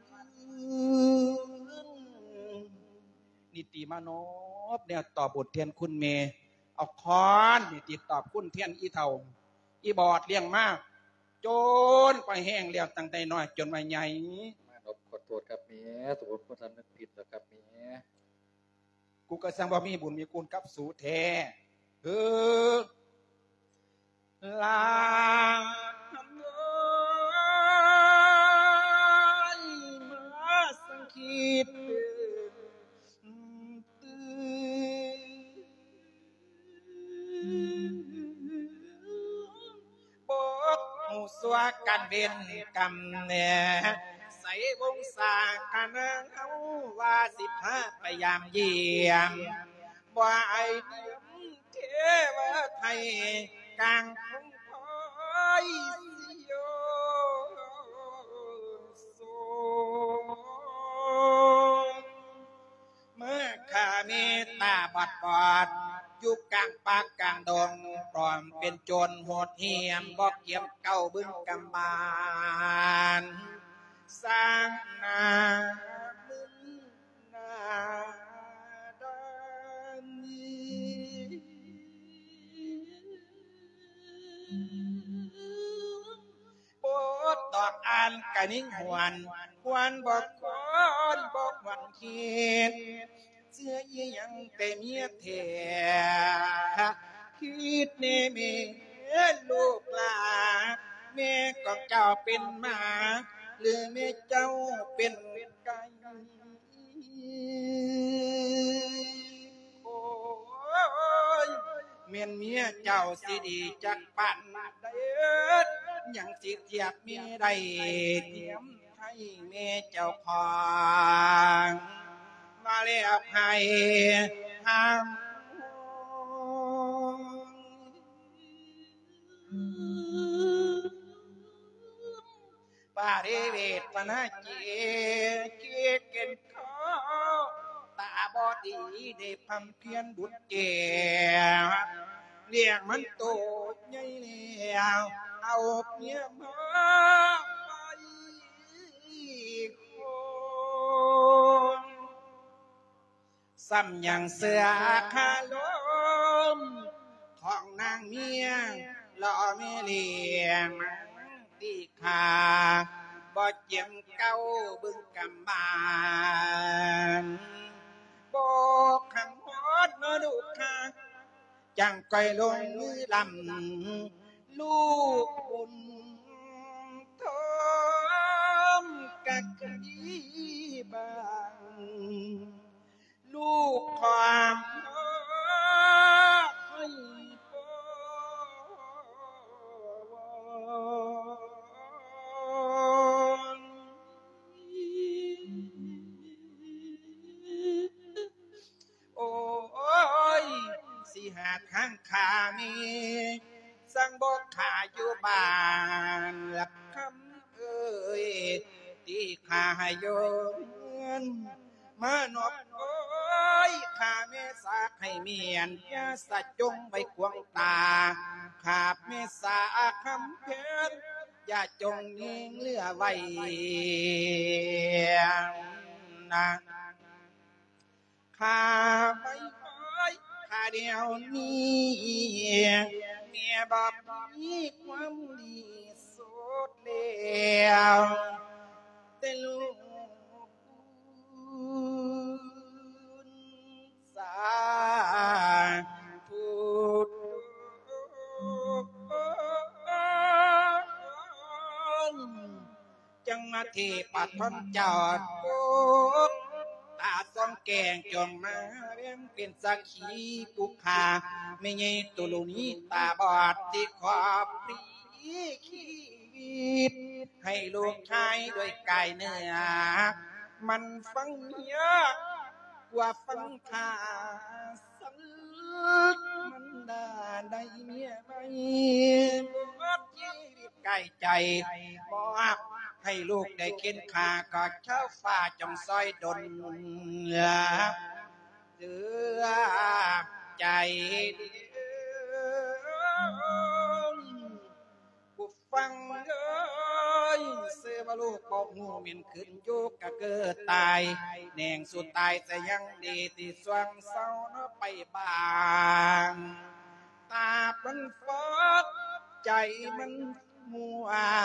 นิติมานพเนี่ยตอบบทเทียนคุณเมเอาคอนนิติตอบคุณเทียนอีเท่าอีบอดเลี้ยงมากจนไปแห้งเลี้ยงตั้งแต่น้อยจนมาใหญ่มานพขอโทษครับแม่สมมุติบ่ทำนึกผิดแล้วครับแม่กูก็สั่งบ่มีบุญมีคุณกับสู่แท้เออลาทำเอ้ยมาสังคิดบอกหูสัวกันเวนกรรมเนี่ยใส่วงศาคณะเอาว่าสิบห้าพยายามเยี่ยมว่าไอเดียมเทวไทยกลางคงคอยสิโยโสเมื่อข้าเมตตาบอดบอดอยู่กลางปากกลางดงปลอมเป็นโจรโหดเหี้ยมบอกเกี่ยมเก้าบึงกำบานสร้างนาบึงนาดานโปรดตอบอ่านกะนิ่งหวนหวนบอกก่อนบอกหวันคิดเสื้อยี่ยังแต่เมียแท้คิดเนเมลูกหลานแม่ก็เจ้าเป็นหมาหรือแม่เจ้าเป็นไก่โอ้ยเมียนเมียเจ้าสิดีจักปั่นได้ยังสิเทียบเมียได้เทียมให้แม่เจ้าของมาแล้วให้ห้ามปาริเวทปนาเจเกเกินขอตาบอดีได้พำเพียนบุตรเจเลี้ยงมันโตใหญ่แล้วเอาเมียมาไปคนซ้ำอย่างเสือคาลมของนางเมียล่อเมียเลี้ยงตีขาบ่เจียมเก้าบึงกำบานบอกขังฮอดมาดูค่ะจังก่อยลงมือลำลูกบุญทอมกักกีบางลูกความให้พ่อโอ้ยสิหาทางขามีสั่งบอกขาอยู่บ้านหลับคำเอ้ยที่ขาโยนมานอบโอ้ยข้าเมษาให้เมียนยาสะจงไปขวงตาขาบเมษาคำเพชรอย่าจงนิ่งเลือไว้นะข้าไปข้าเดียวนี้เมียบอกมีความดีสุดแล้วแต่ลูกสาธุจังมาที่ปัดทนจอดปุ๊บตาส่องแกงจงมาเรียมเป็นสักขีปุกขาไม่ใช่ตุลุนี้ตาบอดที่ขอบปรีขีดให้ลูกชายด้วยกายเนื้อมันฟังยากกว่าฟังขาสันมันได้ได้เมียไม่หมดชีวิตไก่ใจบอกให้ลูกได้เข็นขากอดเช้าฟ้าจงซอยดลเหลือใจผู้ฟังเลยเสือว่าลูกบอกงูมินขึ้นโยกกะเกิดตายแหน่งสุดตายแต่ยังดีที่สว่างเศร้าเนาะไปบางตาเป็นฟอกใจมันมัว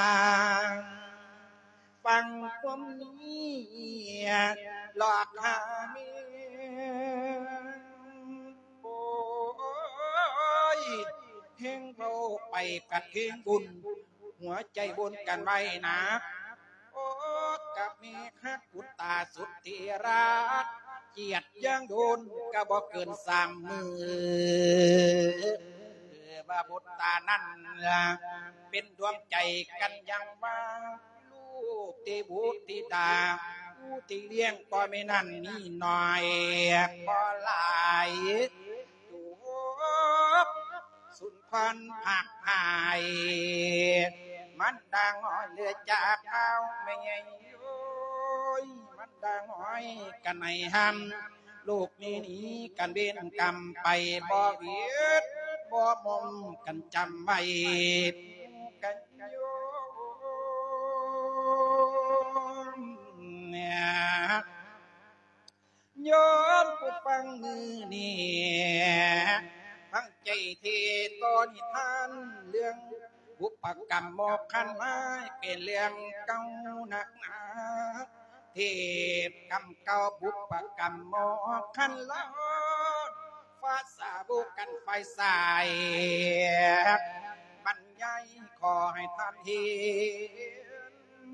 ฟังความนี้หลอกหาเมียโอ้ยเฮงเราไปกัดเฮงบุญหัวใจบุญกันไว้นะโอ้กับเมีฮักบุตตาสุดที่รักเกียดย่างโดนก็บอกเกินสามมือว่าบุตตานั่นเป็นเป็นดวงใจกันยังว่าลูกที่บุตรที่ดาผู้ที่เลี้ยงก็ไม่นั่นนี่หน่อยก็หลายจูบสุนทรผักหายมันดังอ้อยเลือจากเอาไม่ไงโอ้ยมันดังอ้อยกันในห้ำลูกนี้นี้กันเบนกรรมไปบ่เวียดบ่มมกันจำไว้กันโยมเนี่ยโยมผู้ฟังมือนี่ทั้งใจเทตอนนิทานเรื่องบุปกรรมโมกขันไม้เป็นเรื่องเก่าหนักหนาเทพกรรมเก่าบุปกรรมโมกขันละฟ้าสาบุกันไฟสายบรรยายขอให้ท่านเห็น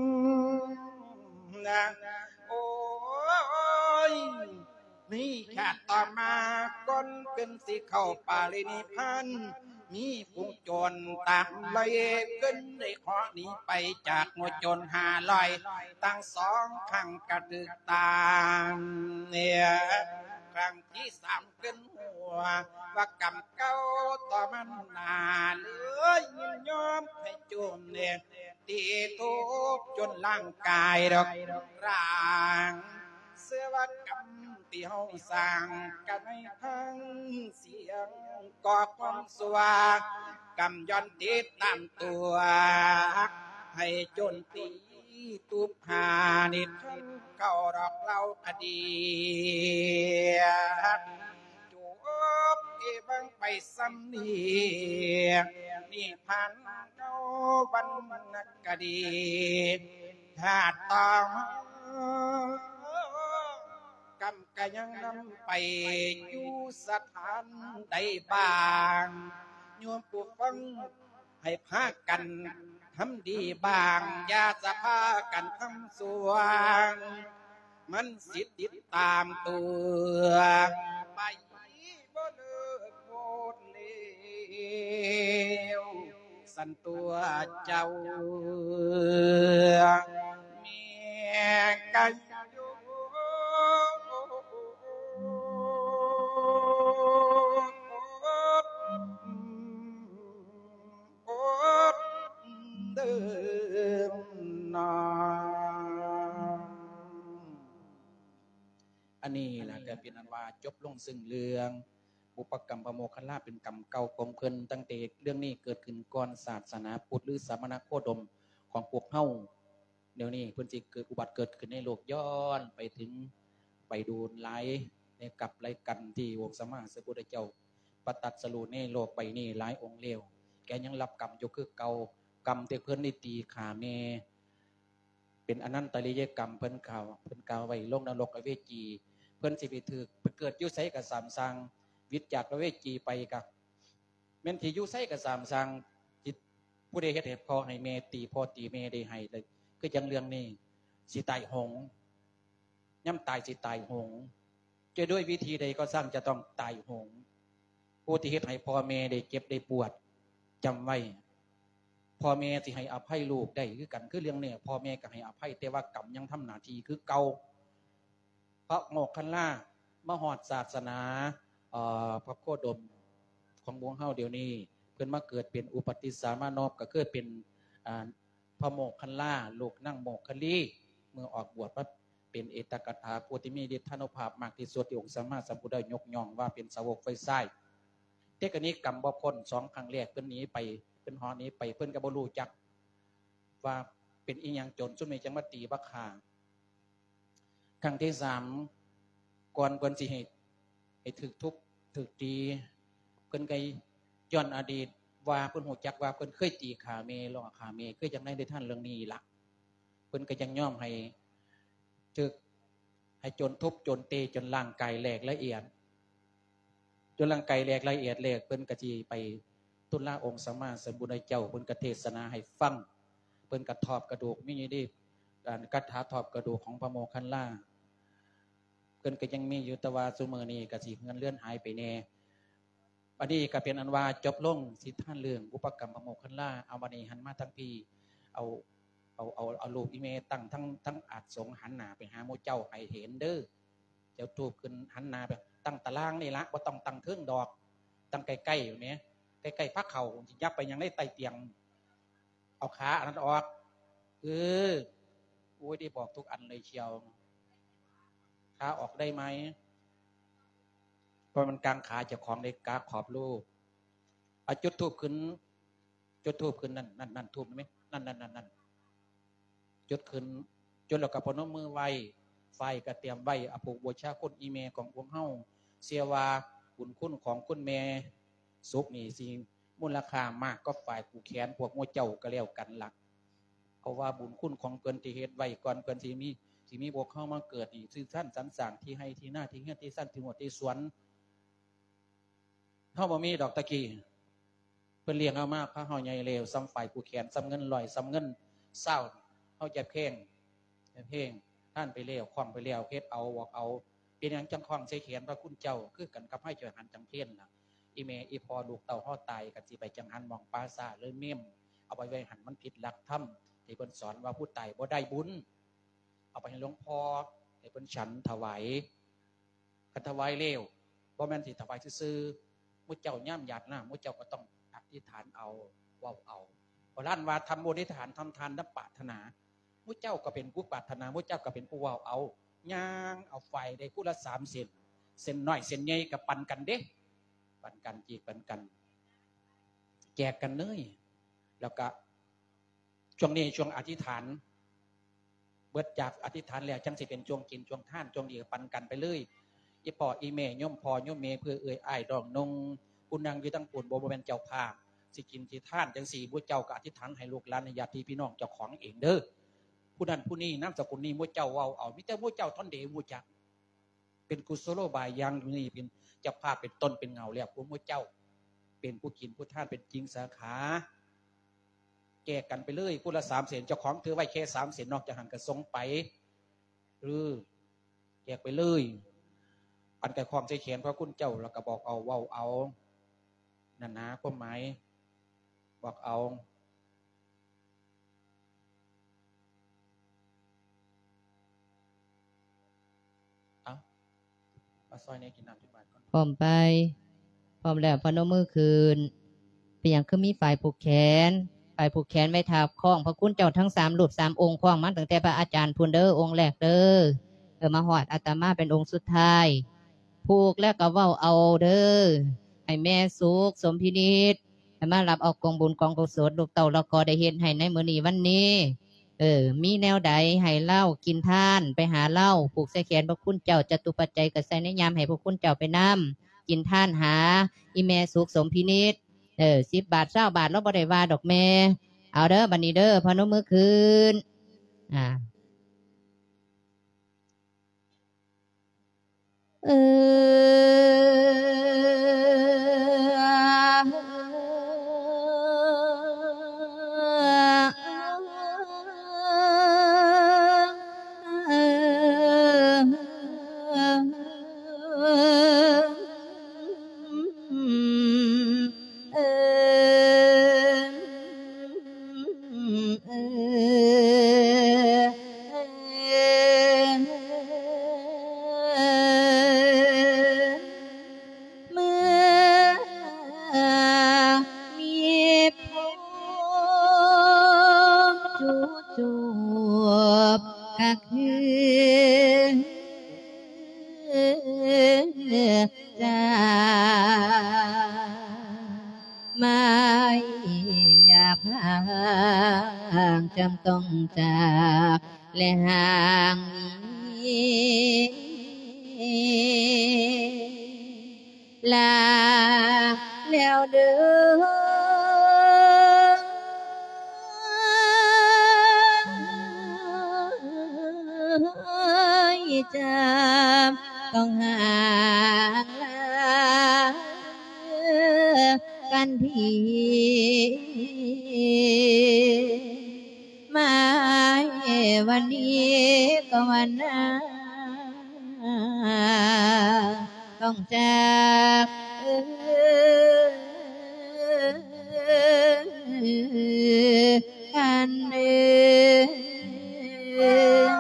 นะโอ้ยนี่ชาติต่อมาก้นเป็นสิเข้าปารินิพพานมีผู้จนตามเลยขึ้นได้ขอหนีไปจากหมู่จนหาลอยตั้งสองข้างกระดึกตามเนี่ยครั้งที่สามขึ้นหัวว่ากรรมเก่าต่อมันนาเลยยินยอมให้จุ่มเนี่ยตีทุบจนร่างกายดอกร่างเสื้อว่ากรรมที่เฮาสร้างกันให้ทั้งเสียงก่อความสว่างกรรมย้อนติดตามตัวให้จนตีตุบหานิดเก่าดอกเล่าอดีตจูบเอบังไปซ้ำนี่นี่พันเก้าบันนักกดีชาติต่อมากรรมก็ยังนำไปอยู่สถานใดบ้างโยมผู้ฟังให้พากันทำดีบางอย่าจะพากันทำสัวมันสิติดตามตัวไปบ่เลิกโคตรเลวสันตัวเจ้าเมียกันเดิมนอันนี้นะก็เป็นอันว่าจบลงซึ่งเรื่องบุปกรรมพระโมคคัลลาเป็นกรรมเก่าของเพิ่นตั้งแต่เรื่องนี้เกิดขึ้นก่อนศาสนาพุทธหรือสามณโคดมของพวกเฮาเดี๋ยวนี้เพิ่นสิเกิดอุบัติเกิดขึ้นในโลกย้อนไปถึงไปดูหลายในกับหลายกันที่วงสมมาสัพพุทธเจ้าปตัดสรุในโลกใบนี้หลายองค์เลวแกยังรับกรรมอยู่คือเก่ากรรมที่เพิ่นได้ตีขาแม่เป็นอนันตริยกรรมเพิ่นกล่าวเพิ่นกล่าวไว้ลงนรกอเวจีเพิ่นสิไปถึกไปเกิดอยู่ไสก็สามสังวิทย์จากอเวจีไปก็แม่นที่อยู่ไสก็สามสังจิตผู้ใดเฮ็ดให้พ่อให้แม่ตีพ่อตีแม่ได้ให้เลยคือจังเรื่องนี้สิตายหงย่ำตายสิตายหงจะด้วยวิธีใดก็สร้างจะต้องตายหงผู้ที่เฮ็ดให้พ่อแม่ได้เจ็บได้ปวดจำไว้พ่อแม่สิให้อภัยลูกได้คือกันคือเรื่องนี้พ่อแม่ก็ให้อภัยแต่ว่ากรรมยังทำหน้าที่คือเก่าพระโมคคัลลามหอดศาสนาพระโคดมของวงเฮาเดี๋ยวนี้เพิ่นมาเกิดเป็นอุปติสสามานพก็คือเป็นพระโมคคัลลาลูกนั่งโมคคัลลีเมื่อออกบวชปั๊บเป็นเอตกถาผู้ที่มีฤทธานุภาพมากที่สุดที่องค์สัมมาสัมพุทธเจ้ายกย่องว่าเป็นสาวกไฟไส้เทคนิคกรรมบ่พ้นสองครั้งแรกเพิ่นหนีไปเพิ่นหอหนีไปเพิ่นก็บ่รู้จักว่าเป็นอีหยังจนสุดมีจังมาตีบักข่าครั้งที่สามก่อนเพิ่นสิให้ให้ถึกทุบถึกตีเพิ่นก็ย้อนอดีตว่าเพิ่นฮู้จักว่าเพิ่นเคยตีขาแม่ล้อขาแม่เคยจังได๋ได้ท่านเรื่องนี้ล่ะเพิ่นก็ยังยอมให้ถึกให้จนทุบจนเตจนร่างกายแหลกละเอียดจนร่างกายแหลกละเอียดแหลกเพิ่นก็สิไปตุลาองค์สัมมาสัมพุทธเจ้าเพิ่นก็เทศนาให้ฟังเพิ่นก็ทอบกระดูกมีอยู่ดิการกัดถาทอบกระดูกของพระโมคคัลลาเพิ่นก็ยังมีอยู่แต่ว่าซุมื้อนี้ก็สิเงินเลื่อนหายไปแน่ไปอันนี้ก็เป็นอันว่าจบลงสิท่านเรื่องอุปกรรมประโมคคันล่าเอาวันนี้หันมาทั้งปีเอาเอาเอาเอาลูกอีเมตั้งทั้งทั้งอาจสงหันหน้าไปหาโมเจ้าให้เห็นเด้อเจ้าทูบขึ้นหันหน้าไปตั้งตารางนี่ละว่าต้องตั้งเทิงดอกตั้งใกล้ๆอยู่เนี้ยใกล้ๆพักเข่ายับไปยังได้ไต่เตียงเอาขาอันนั้นออกเออโอ้ยได้บอกทุกอันเลยเชียวขาออกได้ไหมเพราะมันกลางขาจะของในกาขอบลูกเอาจุดทูบขึ้นจุดทูบขึ้นนั่นนั่นนั่นทูบไหมนั่นนั่นนั่นนั่นจุดขึ้นจุดแล้วกับพนมมือไว้ไฟก็เตรียมไว้อภูบูชาคุณอีเมของพวกเฮาเสียว่าบุญคุณของคุณแม่สุกนี่สิมูลค่ามากก็ฝ่ายผู้แขนพวกโมเจ้าก็แล้วกันหลักเพราะว่าบุญคุณของเกินที่เฮ็ดไว้ก่อนเกินที่มีที่มีพวกเข้ามาเกิดนี่ซึ่งท่านสรรสร้างที่ให้ที่หน้าที่เฮือนที่สั้นที่หัวที่สวนเฮาบ่มีดอกตะกี้เพิ่นเลี้ยงเฮามากพระเฮาใหญ่เลวซ้ำฝ่ายผู้แขนซ้ำเงินลอยซ้ำเงินเศร้าเฮาจะเพ่งเพ่งท่านไปเลวคล้องไปเลวเฮ็ดเอาบอกเอาเป็นหยังจังคล้องใส่แขนพระคุณเจ้าคือกันกับให้เจอหันจังเพี้ยนล่ะอีเมอีพอลูกเต่าเฮาตายกันสิไปจังหันมองปราสาทเลยเมี่ยมเอาไปไว้หันมันผิดหลักธรรมที่เพิ่นสอนว่าผู้ตายบ่ได้บุญเอาไปให้หลวงพ่อให้เพิ่นฉันถวายกันถวายเลวบ่แม่นสิถวายซื่อๆมุเจ้าย่ำหยาดหน้ามุเจ้าก็ต้องอธิษฐานเอาว่าเอาโบราณว่าทำบุญอธิษฐานทำทานนับปรารถนามุเจ้าก็เป็นผู้ปรารถนามุเจ้าก็เป็นผู้ว่าเอาย่างเอาไฟได้คู่ละสามเซนเซนน้อยเซนใหญ่กับปันกันเด้ปันกันจีปันกันแจกกันเลยแล้วก็ช่วงนี้ช่วงอธิษฐานเบิดจากอธิษฐานแล้วจังสิเป็นช่วงกินช่วงท่านช่วงดีปันกันไปเลยอีปออีเมย่อมพอย่อมเมเพื่อเอ่ยอ้ายดองนงคุณนางอยู่ตั้งปูนโบเป็นเจ้าภาพสิกินสิท่านจังสี่บุเจ้ากับอธิษฐานให้ลูกหลานญาติพี่น้องเจ้าของเองเด้อผู้นั้นผู้นี้น้ำสกุลนี้มุเจ้าเอาเอามิแต่มุเจ้าท่อนเดมุจักเป็นกุศโลบายยังอยู่นี่เป็นเจ้าภาพเป็นต้นเป็นเงาแล้วผู้มุเจ้าเป็นผู้กินผู้ท่านเป็นจริงสาขาแก่กันไปเลยผู้ละสามเสียนเจ้าของถือไว้แค่สามเสียนนอกจากหันกระทรงไปหรือแจกไปเลยอันแต่ความใจเขียนพระคุณเจ้าแล้วก็บอกเอาว่าเอานั่นนะความหมายบอกเอาเอาเอาซอยนี้กินน้ำที่บ้านก่อนพร้อมไปพร้อมแล้วพนมมือคืนเป็นอย่างคือมีฝ่ายผูกแขนฝ่ายผูกแขนไว้ทาบคล้องพระคุณเจ้าทั้งสามรูปสามองค์คล้องมันตั้งแต่พระอาจารย์พูนเดอองค์แรกเด้อเออมาหอดอาตมาเป็นองค์สุดท้ายผูกแล้วก็เว้าเอาเด้อให้แม่สุขสมพินิจให้มารับเอากองบุญกองกุศลลูกเต่าละกอได้เห็นให้ในมื้อนี้วันนี้เออมีแนวใดให้เล่ากินท่านไปหาเล่าผูกใส่แขนพระคุณเจ้าจตุปัจจัยกับใส่ในยามให้พระคุณเจ้าไปนํกินท่านหาอีแม่สุขสมพินิจเออสิบบาทเศร้าบาทแล้วบ่ได้ว่าดอกแม่เอาเด้อบัดนี้เด้อพนมมือคืนอ่าเอจำต้องจากและห่างลาแล้วเด้อจำต้องห่างลากันทีมาวันนี้ก็วันหน้าต้องจากอันเดิม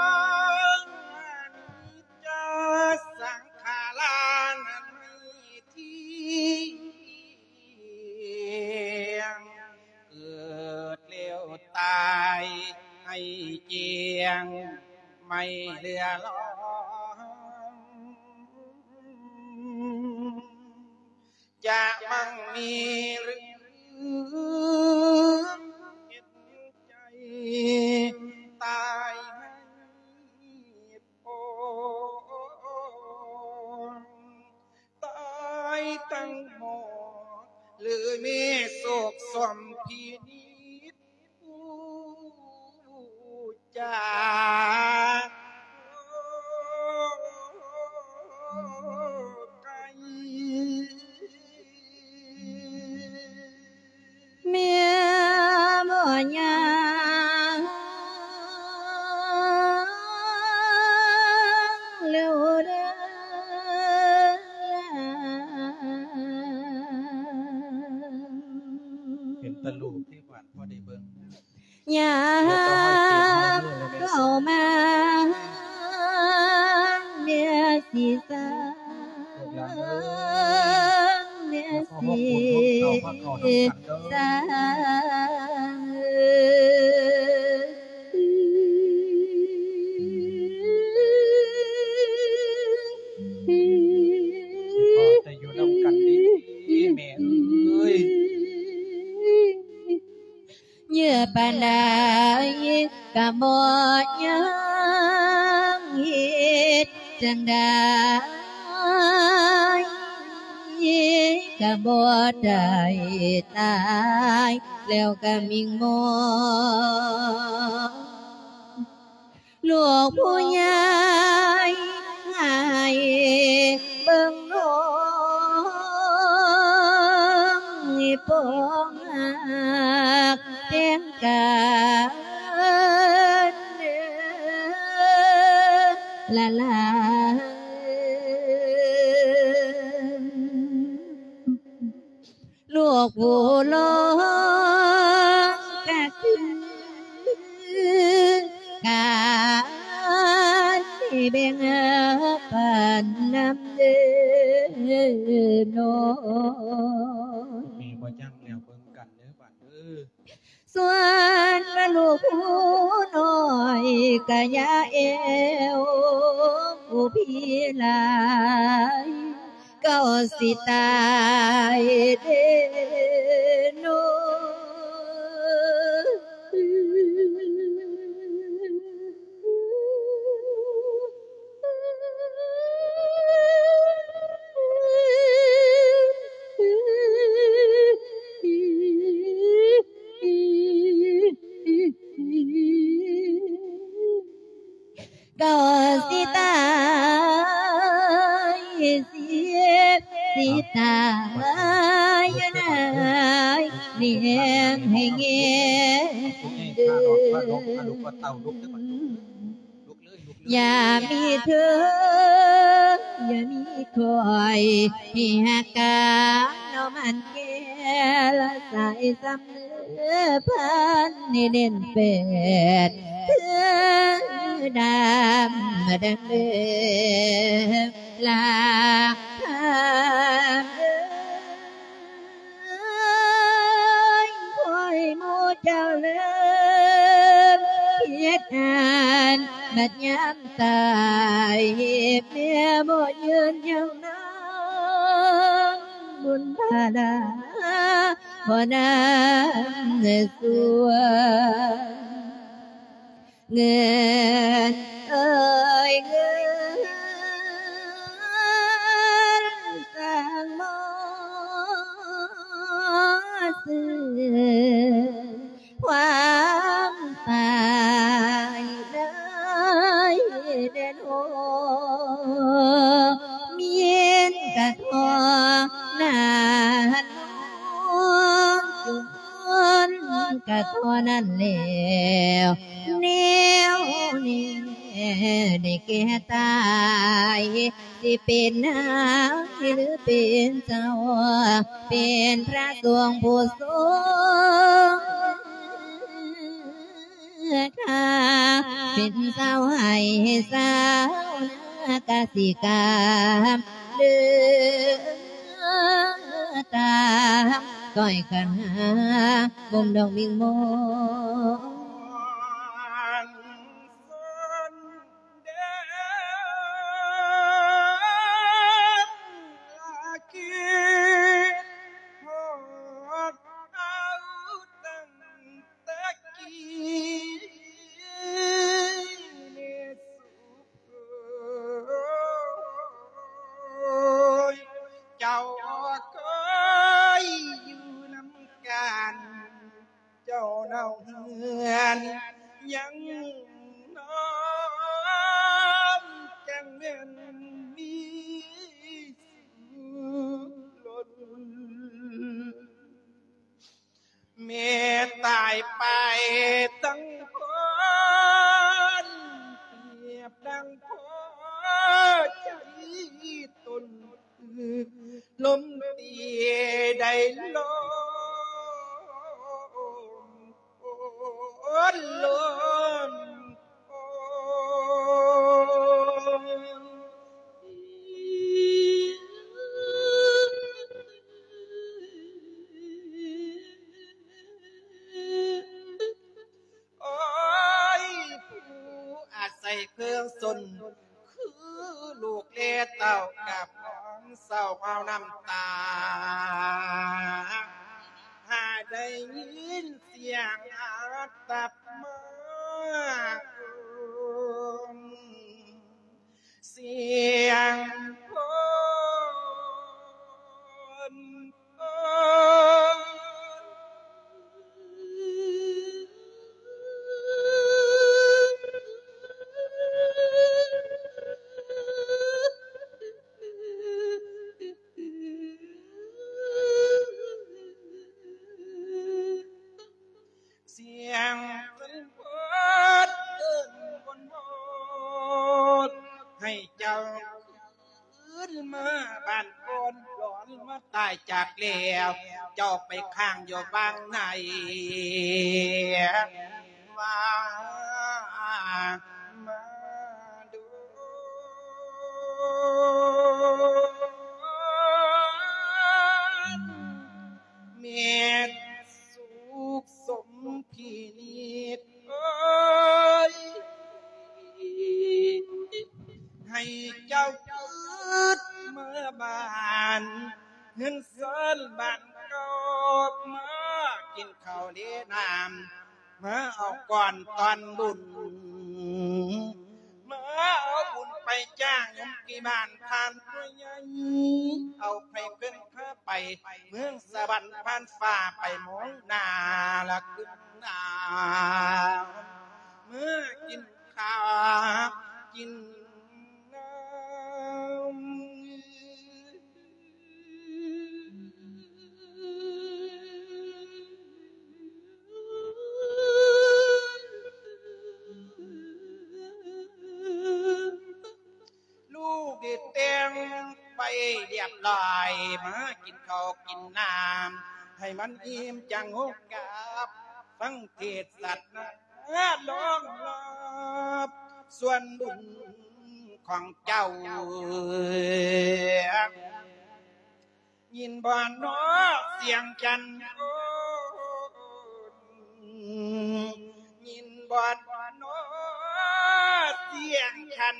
จะสังขารานไม่เที่ยงเกิดเลี้ยวตายให้เจียงไม่เหลือล้อจะมั่งมีหรือเห็นใจตายให้ปนตายตั้งหมดหรือมีโศกสมพินิจจากเมียบ่ยาเร็วเด้อเห็นตะลูกที่หวานพอได้เบิ่งอย่าเข้ามาเมียสิสาเมียสิสาจะอยู่นำกันดีแม่เอ้ยเยื่อปานใดกะบ่ยังเฮ็ดจังใดกะบ่ได้ตายแล้วก็มิงมองลูกผู้ใหญ่ให้เบิ่งน้องให้ปองหักเพียงกันละลาลูกผู้ลงก็คือการที่แบ่งปันน้ำเดินน้อยมีบ่จังแล้วเบิ่งกันเด้อบัดเด้อส่วนว่าลูกผู้น้อยกะยาเอวผู้พี่หลายก็สิตายเด้อน้ก็สิตายเสียสิตายยังไงนี่แหงให้เงี้ยอย่ามีเธออย่ามีคอยให้หักกันเอามันแก่ละสายซ้ำเนื้อพันนี่เด่นเป็ดเธอดำมาดังเดิมลาพามเดินคอยมูเจ้าเลิมเพียรอ่านบัดยามตายเมียบ่ยืนยังน้องบุญพาดาบ่น้ำเนื้อสัวเงินเอ่ยเงินสั่งมอซื้อความตายได้เด่นโอเมียนกะทอหน้าน้องจุนกะทอนั่นแล้วแนวนี้ได้แก่ตายสิเป็นนายหรือเป็นเจ้าเป็นพระสงฆ์ผู้ทรงค่าเป็นสาวให้สาวนากสิกามเดือตามก้อยกันหาบ่มดอกมิ่งโมยังน้อมจังเม่นมีล้นเมตตายไปตั้งคนเปรียบดังพ่อใจตนลมตีได้ลมลมโอ้ยผู้อาศัยเครื่องสนคือลูกเลี้ยเต่ากับน้องเศร้าเอาน้ำตาหาได้ยินเสียงอาตับมาเสียงคนเสียงคนพดเดินวนโบดให้เจ้าขึ้นมาบ้านคนหลอนมาตายจากแล้วเจ้าไปข้างอยู่บางไหนว่ามาดูเมียสุขสมพินิจเอ้ยให้เจ้าคืดเมื่อบานเงินเสินบ้านกอบมากินข้าวเลี้ยน้ำมาเอาก่อนตอนบุญมาเอาบุญไปจ้างยมกี่บ้านผ่านตัวใหญ่เอาไปเพิ่งพาไปเมืองสวรรค์ผ่านฟ้าไปมองหน้าละขึ้นหน้าเมื่อกินข้าวกินลูกเด็ดเต็มไปเรียบร้อยมากินข้าวกินน้ำให้มันอิ่มจังหกกับฟังเทศสัตว์นะร้องรับส่วนบุญของเจ้ายินบ่อนน้อเสียงจันยินบ่อนน้อเสียงฉัน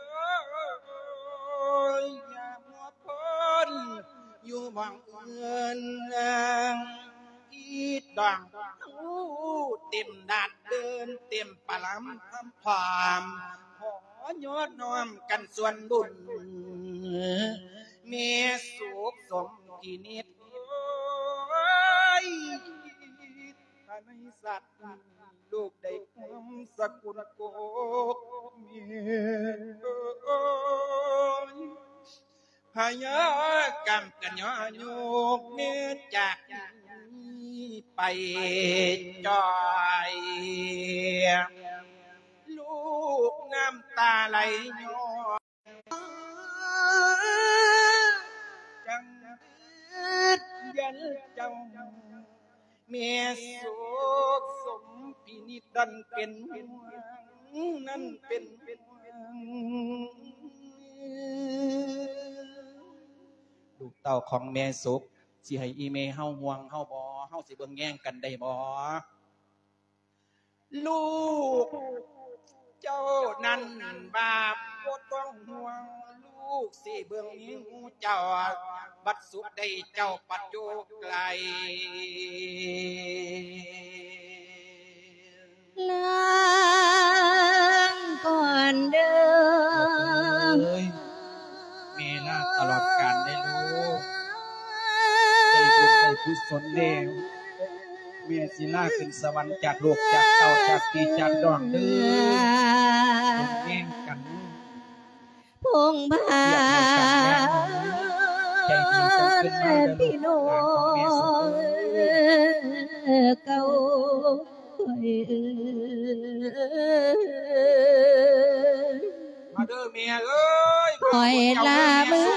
อย่ามัวพ้นอยู่มองเงินอีดองเต็มดาดเดินเต็มปลำทำความขอยอดน้อมกันส่วนบุญเมสุขสมกินิดภายในสัตว์ลูกได้ความสกุลโกเมีพยากรรมกันย้อนโยกเมตจากไปจอยลูกน้ำตาไหลย้อนจังยันเจ้าเมียสุขสมพินิจดันเป็นห่วงนั่นเป็นห่วงลูกเต้าของแม่สุขสิให้อีเมเฮาห่วงเฮาบ่เฮาสิเบิ่งแย่งกันได้บ่ลูกเจ้านั้นบาปบ่ต้องห่วงลูกสิเบิ่งหิวเจ้าบัดสุขได้เจ้าปัจจุไกลลางก่อนเดิมเอ้ยเมลาตลอดกาลได้ลูกได้บุญได้กุศลแล้วเมียสิลาขึ้นสวรรค์จากโลกจากเต้าจากปีจากดอนเด้อต้องแย่งกันพงพาใจดีจังขึ้นมาเด้อพี่น้องเก่ามาเด้อเมียเอ้ยคอยลาเมื่อ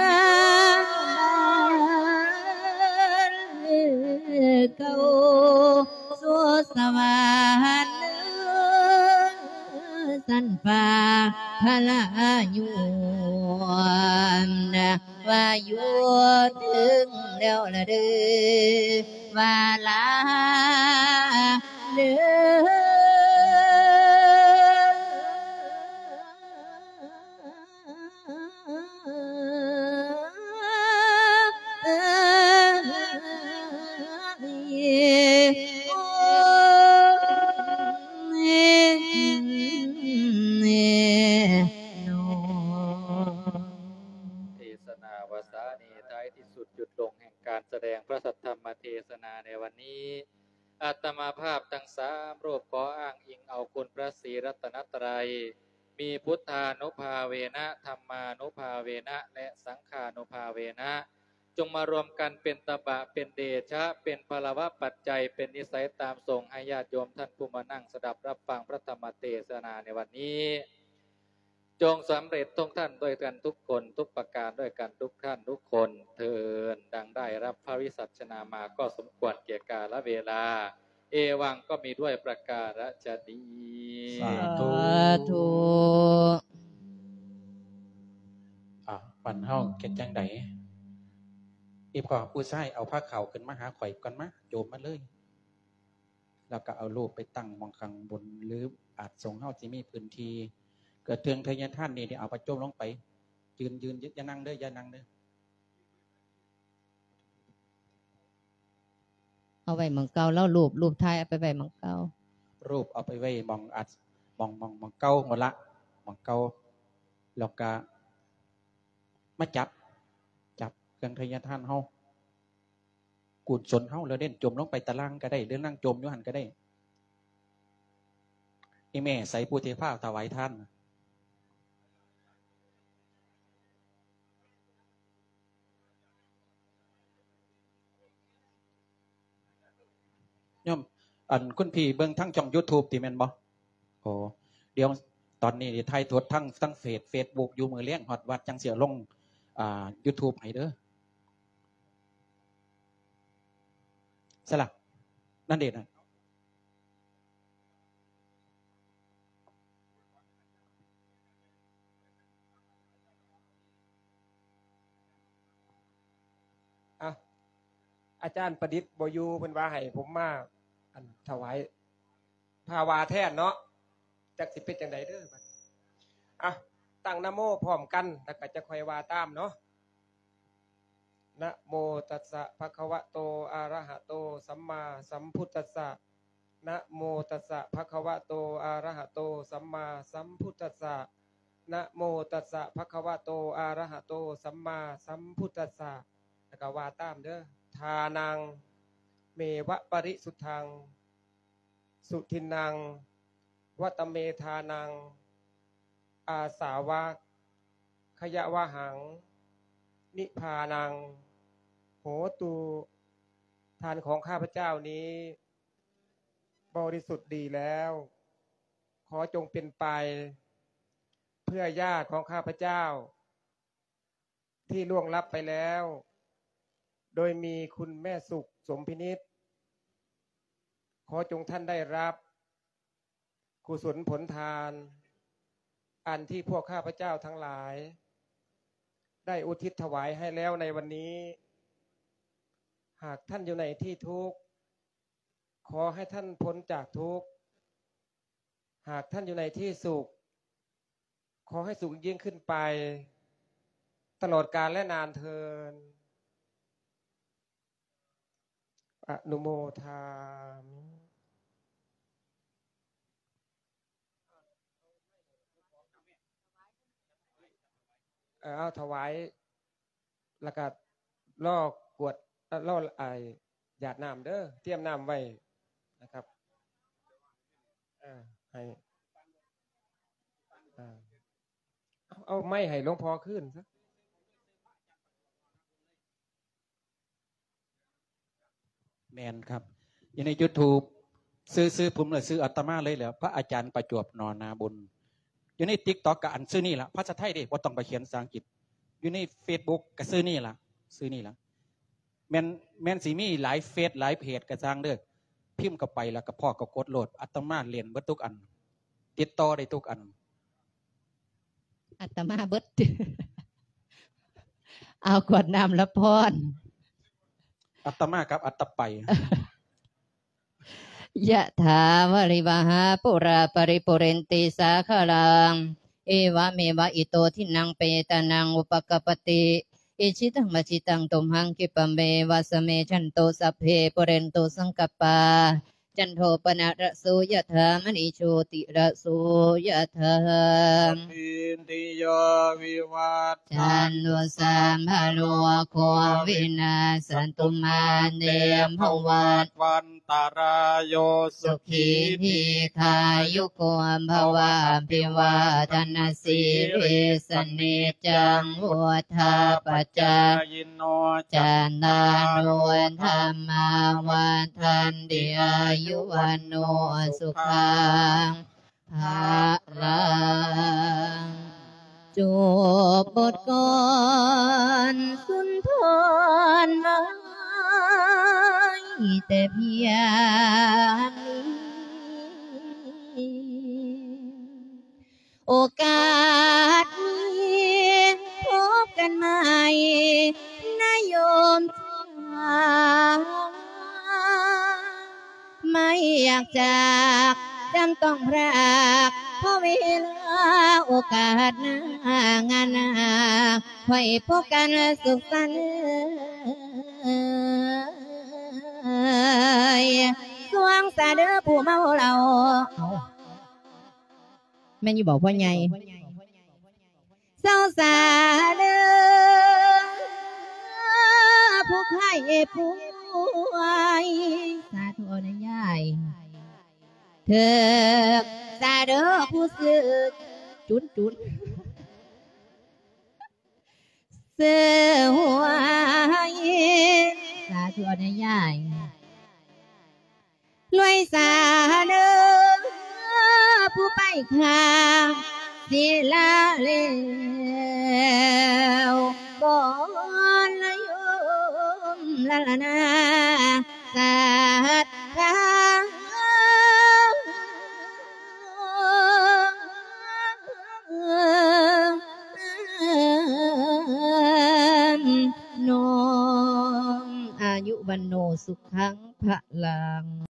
เก่าสู่สวรรค์สันฟ้าพระลาอยู่ว่าอยู่ถึงแล้วละเด้อว่าลาเด้อการแสดงพระสัทธรรมเทศนาในวันนี้อาตมาภาพทั้งสามรูปขออ้างอิงเอาคุณพระศรีรัตนตรัยมีพุทธานุภาเวนะธรรมานุภาเวนะและสังฆานุภาเวนะจงมารวมกันเป็นตบะเป็นเดชะเป็นพลวะปัจจัยเป็นนิสัยตามทรงให้ญาติโยมท่านผู้มานั่งสดับรับฟังพระธรรมเทศนาในวันนี้จงสำเร็จทุกท่านด้วยกันทุกคนทุกประการด้วยกันทุกท่านทุกคนเทินดังได้รับพระวิสัชนามาก็สมควรเกี่ยกาลเวลาเอวังก็มีด้วยประการฉะนี้สาธุอ่ะปันเฮาเก็ดจังไดอีพอผู้ชายเอาผ้าขาวขึ้นมาหาข่อยกันมาโยมมาเลยแล้วก็เอารูปไปตั้งมองข้างบนหรืออาจทรงเฮาสิมีพื้นที่เกิดเทืองทะยานท่านนี่เอาประโจมลงไปยืนยืนอย่านั่งเด้ออย่านั่งเด้อเอาไว้มังเก่าแล้วรูปรูปไทยเอาไปไว้มังเก่ารูปเอาไปไว้มองอัดมองมองมองเก่าหมดละมองเก่าแล้วก็มาจับจับเครื่องทะยานท่านเฮากูดสนเฮาแล้วเด่นจมลงไปตะล่างก็ได้หรือนั่งจมอยู่หันก็ได้อีแม่ใส่ปูเทผ้าถวายท่านย่อมอันคุณพี่เบิ่งทั้งช่อง YouTube ติแม่นบ่โอ้เดี๋ยวตอนนี้ไทยทดทั้งทั้งเฟซ Facebook อยู่มือเลี้ยงฮอดวัดจังเสียลงอ่า YouTube ให้เด้อสลักนั่นเด็ดนะอ่ะอาจารย์ประดิษฐ์บอยู่เพิ่นว่าให้ผมมาอันถวายภาวาแทนเนาะจักสิเป็นจังได๋เด้อบัดอ่ะตั้งนะโมพร้อมกันแล้วก็จะค่อยว่าตามเนาะนะโมตัสสะภะคะวะโตอะระหะโตสัมมาสัมพุทธัสสะนะโมตัสสะภะคะวะโตอะระหะโตสัมมาสัมพุทธัสสะนะโมตัสสะภะคะวะโตอะระหะโตสัมมาสัมพุทธัสสะแล้วก็ว่าตามเด้อทานังเมวะปริสุทธังสุทินังวัตเมทานังอาสาวะขยะวะหังนิพานังโหตูทานของข้าพเจ้านี้บริสุทธิ์ดีแล้วขอจงเป็นไปพื่อญาติของข้าพเจ้าที่ล่วงลับไปแล้วโดยมีคุณแม่สุขสมพินิจขอจงท่านได้รับกุศลผลทานอันที่พวกข้าพเจ้าทั้งหลายได้อุทิศถวายให้แล้วในวันนี้หากท่านอยู่ในที่ทุกข์ขอให้ท่านพ้นจากทุกข์หากท่านอยู่ในที่สุขขอให้สุขยิ่งขึ้นไปตลอดกาลและนานเทินอนุโมทามิเอาถวายแล้วก็ล่อกวดล่อไอหยาดน้ำเด้อเตรียมน้ำไว้นะครับอ่าให้อ่าเอาเอาไม้ให้หลวงพ่อขึ้นซะแมนครับอยู่ใน YouTube ซื้อซื้อผมเลยซื้ออัตมาเลยแหละพระอาจารย์ประจวบนอนนาบุญอยู่ใน TikTok กับอันซื้อนี่ละภาษาไทยดิว่าต้องไปเขียนภาษาอังกฤษอยู่ใน Facebook กับซื้อนี่ละซื้อนี่ละแมนแมนสีมีหลายเฟซหลายเพจกระซังเด้อพิมพ์เข้าไปแล้วก็พ่อก็กดโหลดอัตมาเรียนเบิดทุกอันติดต่อได้ทุกอันอัตมาเบิด เอากวดน้ำละพรอัตมากับอัตไปยะถาวริวหาปุราปริปุเรนติสาคลังเอวะเมวะอิโตทินังเปตานังอุปกปติอิชิตังมจิตังตุมหังคิปะเมวะสเมชันโตสัพเพปุเรนโตสังกปปาจันโทปนะระโสยะถามณิโชติระโสยะถาปินติโยวิวัตจันโนสัมภโลโควินาสันตุมาเนมภวัตวันตารายโยสุขีทีคายุโกภวะภิวาทนาสีริสนิจังวุธาปจายโนจันทานุธรรมาวันทันติอายุวันโนสุขังภาลังจบบทก่อนสุนทรไว้แต่เพียงโอกาสนี้พบกันใหม่นะโยมจ้าไม่อยากจากจำต้องพรากเพราะเวลาโอกาสหน้างานหน้าไว้พบกันสุขสันต์สวงสาเด้อผู้เมาเราแม่นอยู่บอกพ่อใหญ่เศร้าสาเด้อผู้ไข้ผู้ไว้สาธุนะยายเถิกสาเด้อผู้ซื้อจุนจุนเสื้อหัวสาธุนะยายรวยสาเด้อผู้ไปข้างศิลาเลวก่อนละโยมละละนาสัทธาโนอายุวันโนสุขังพระลัง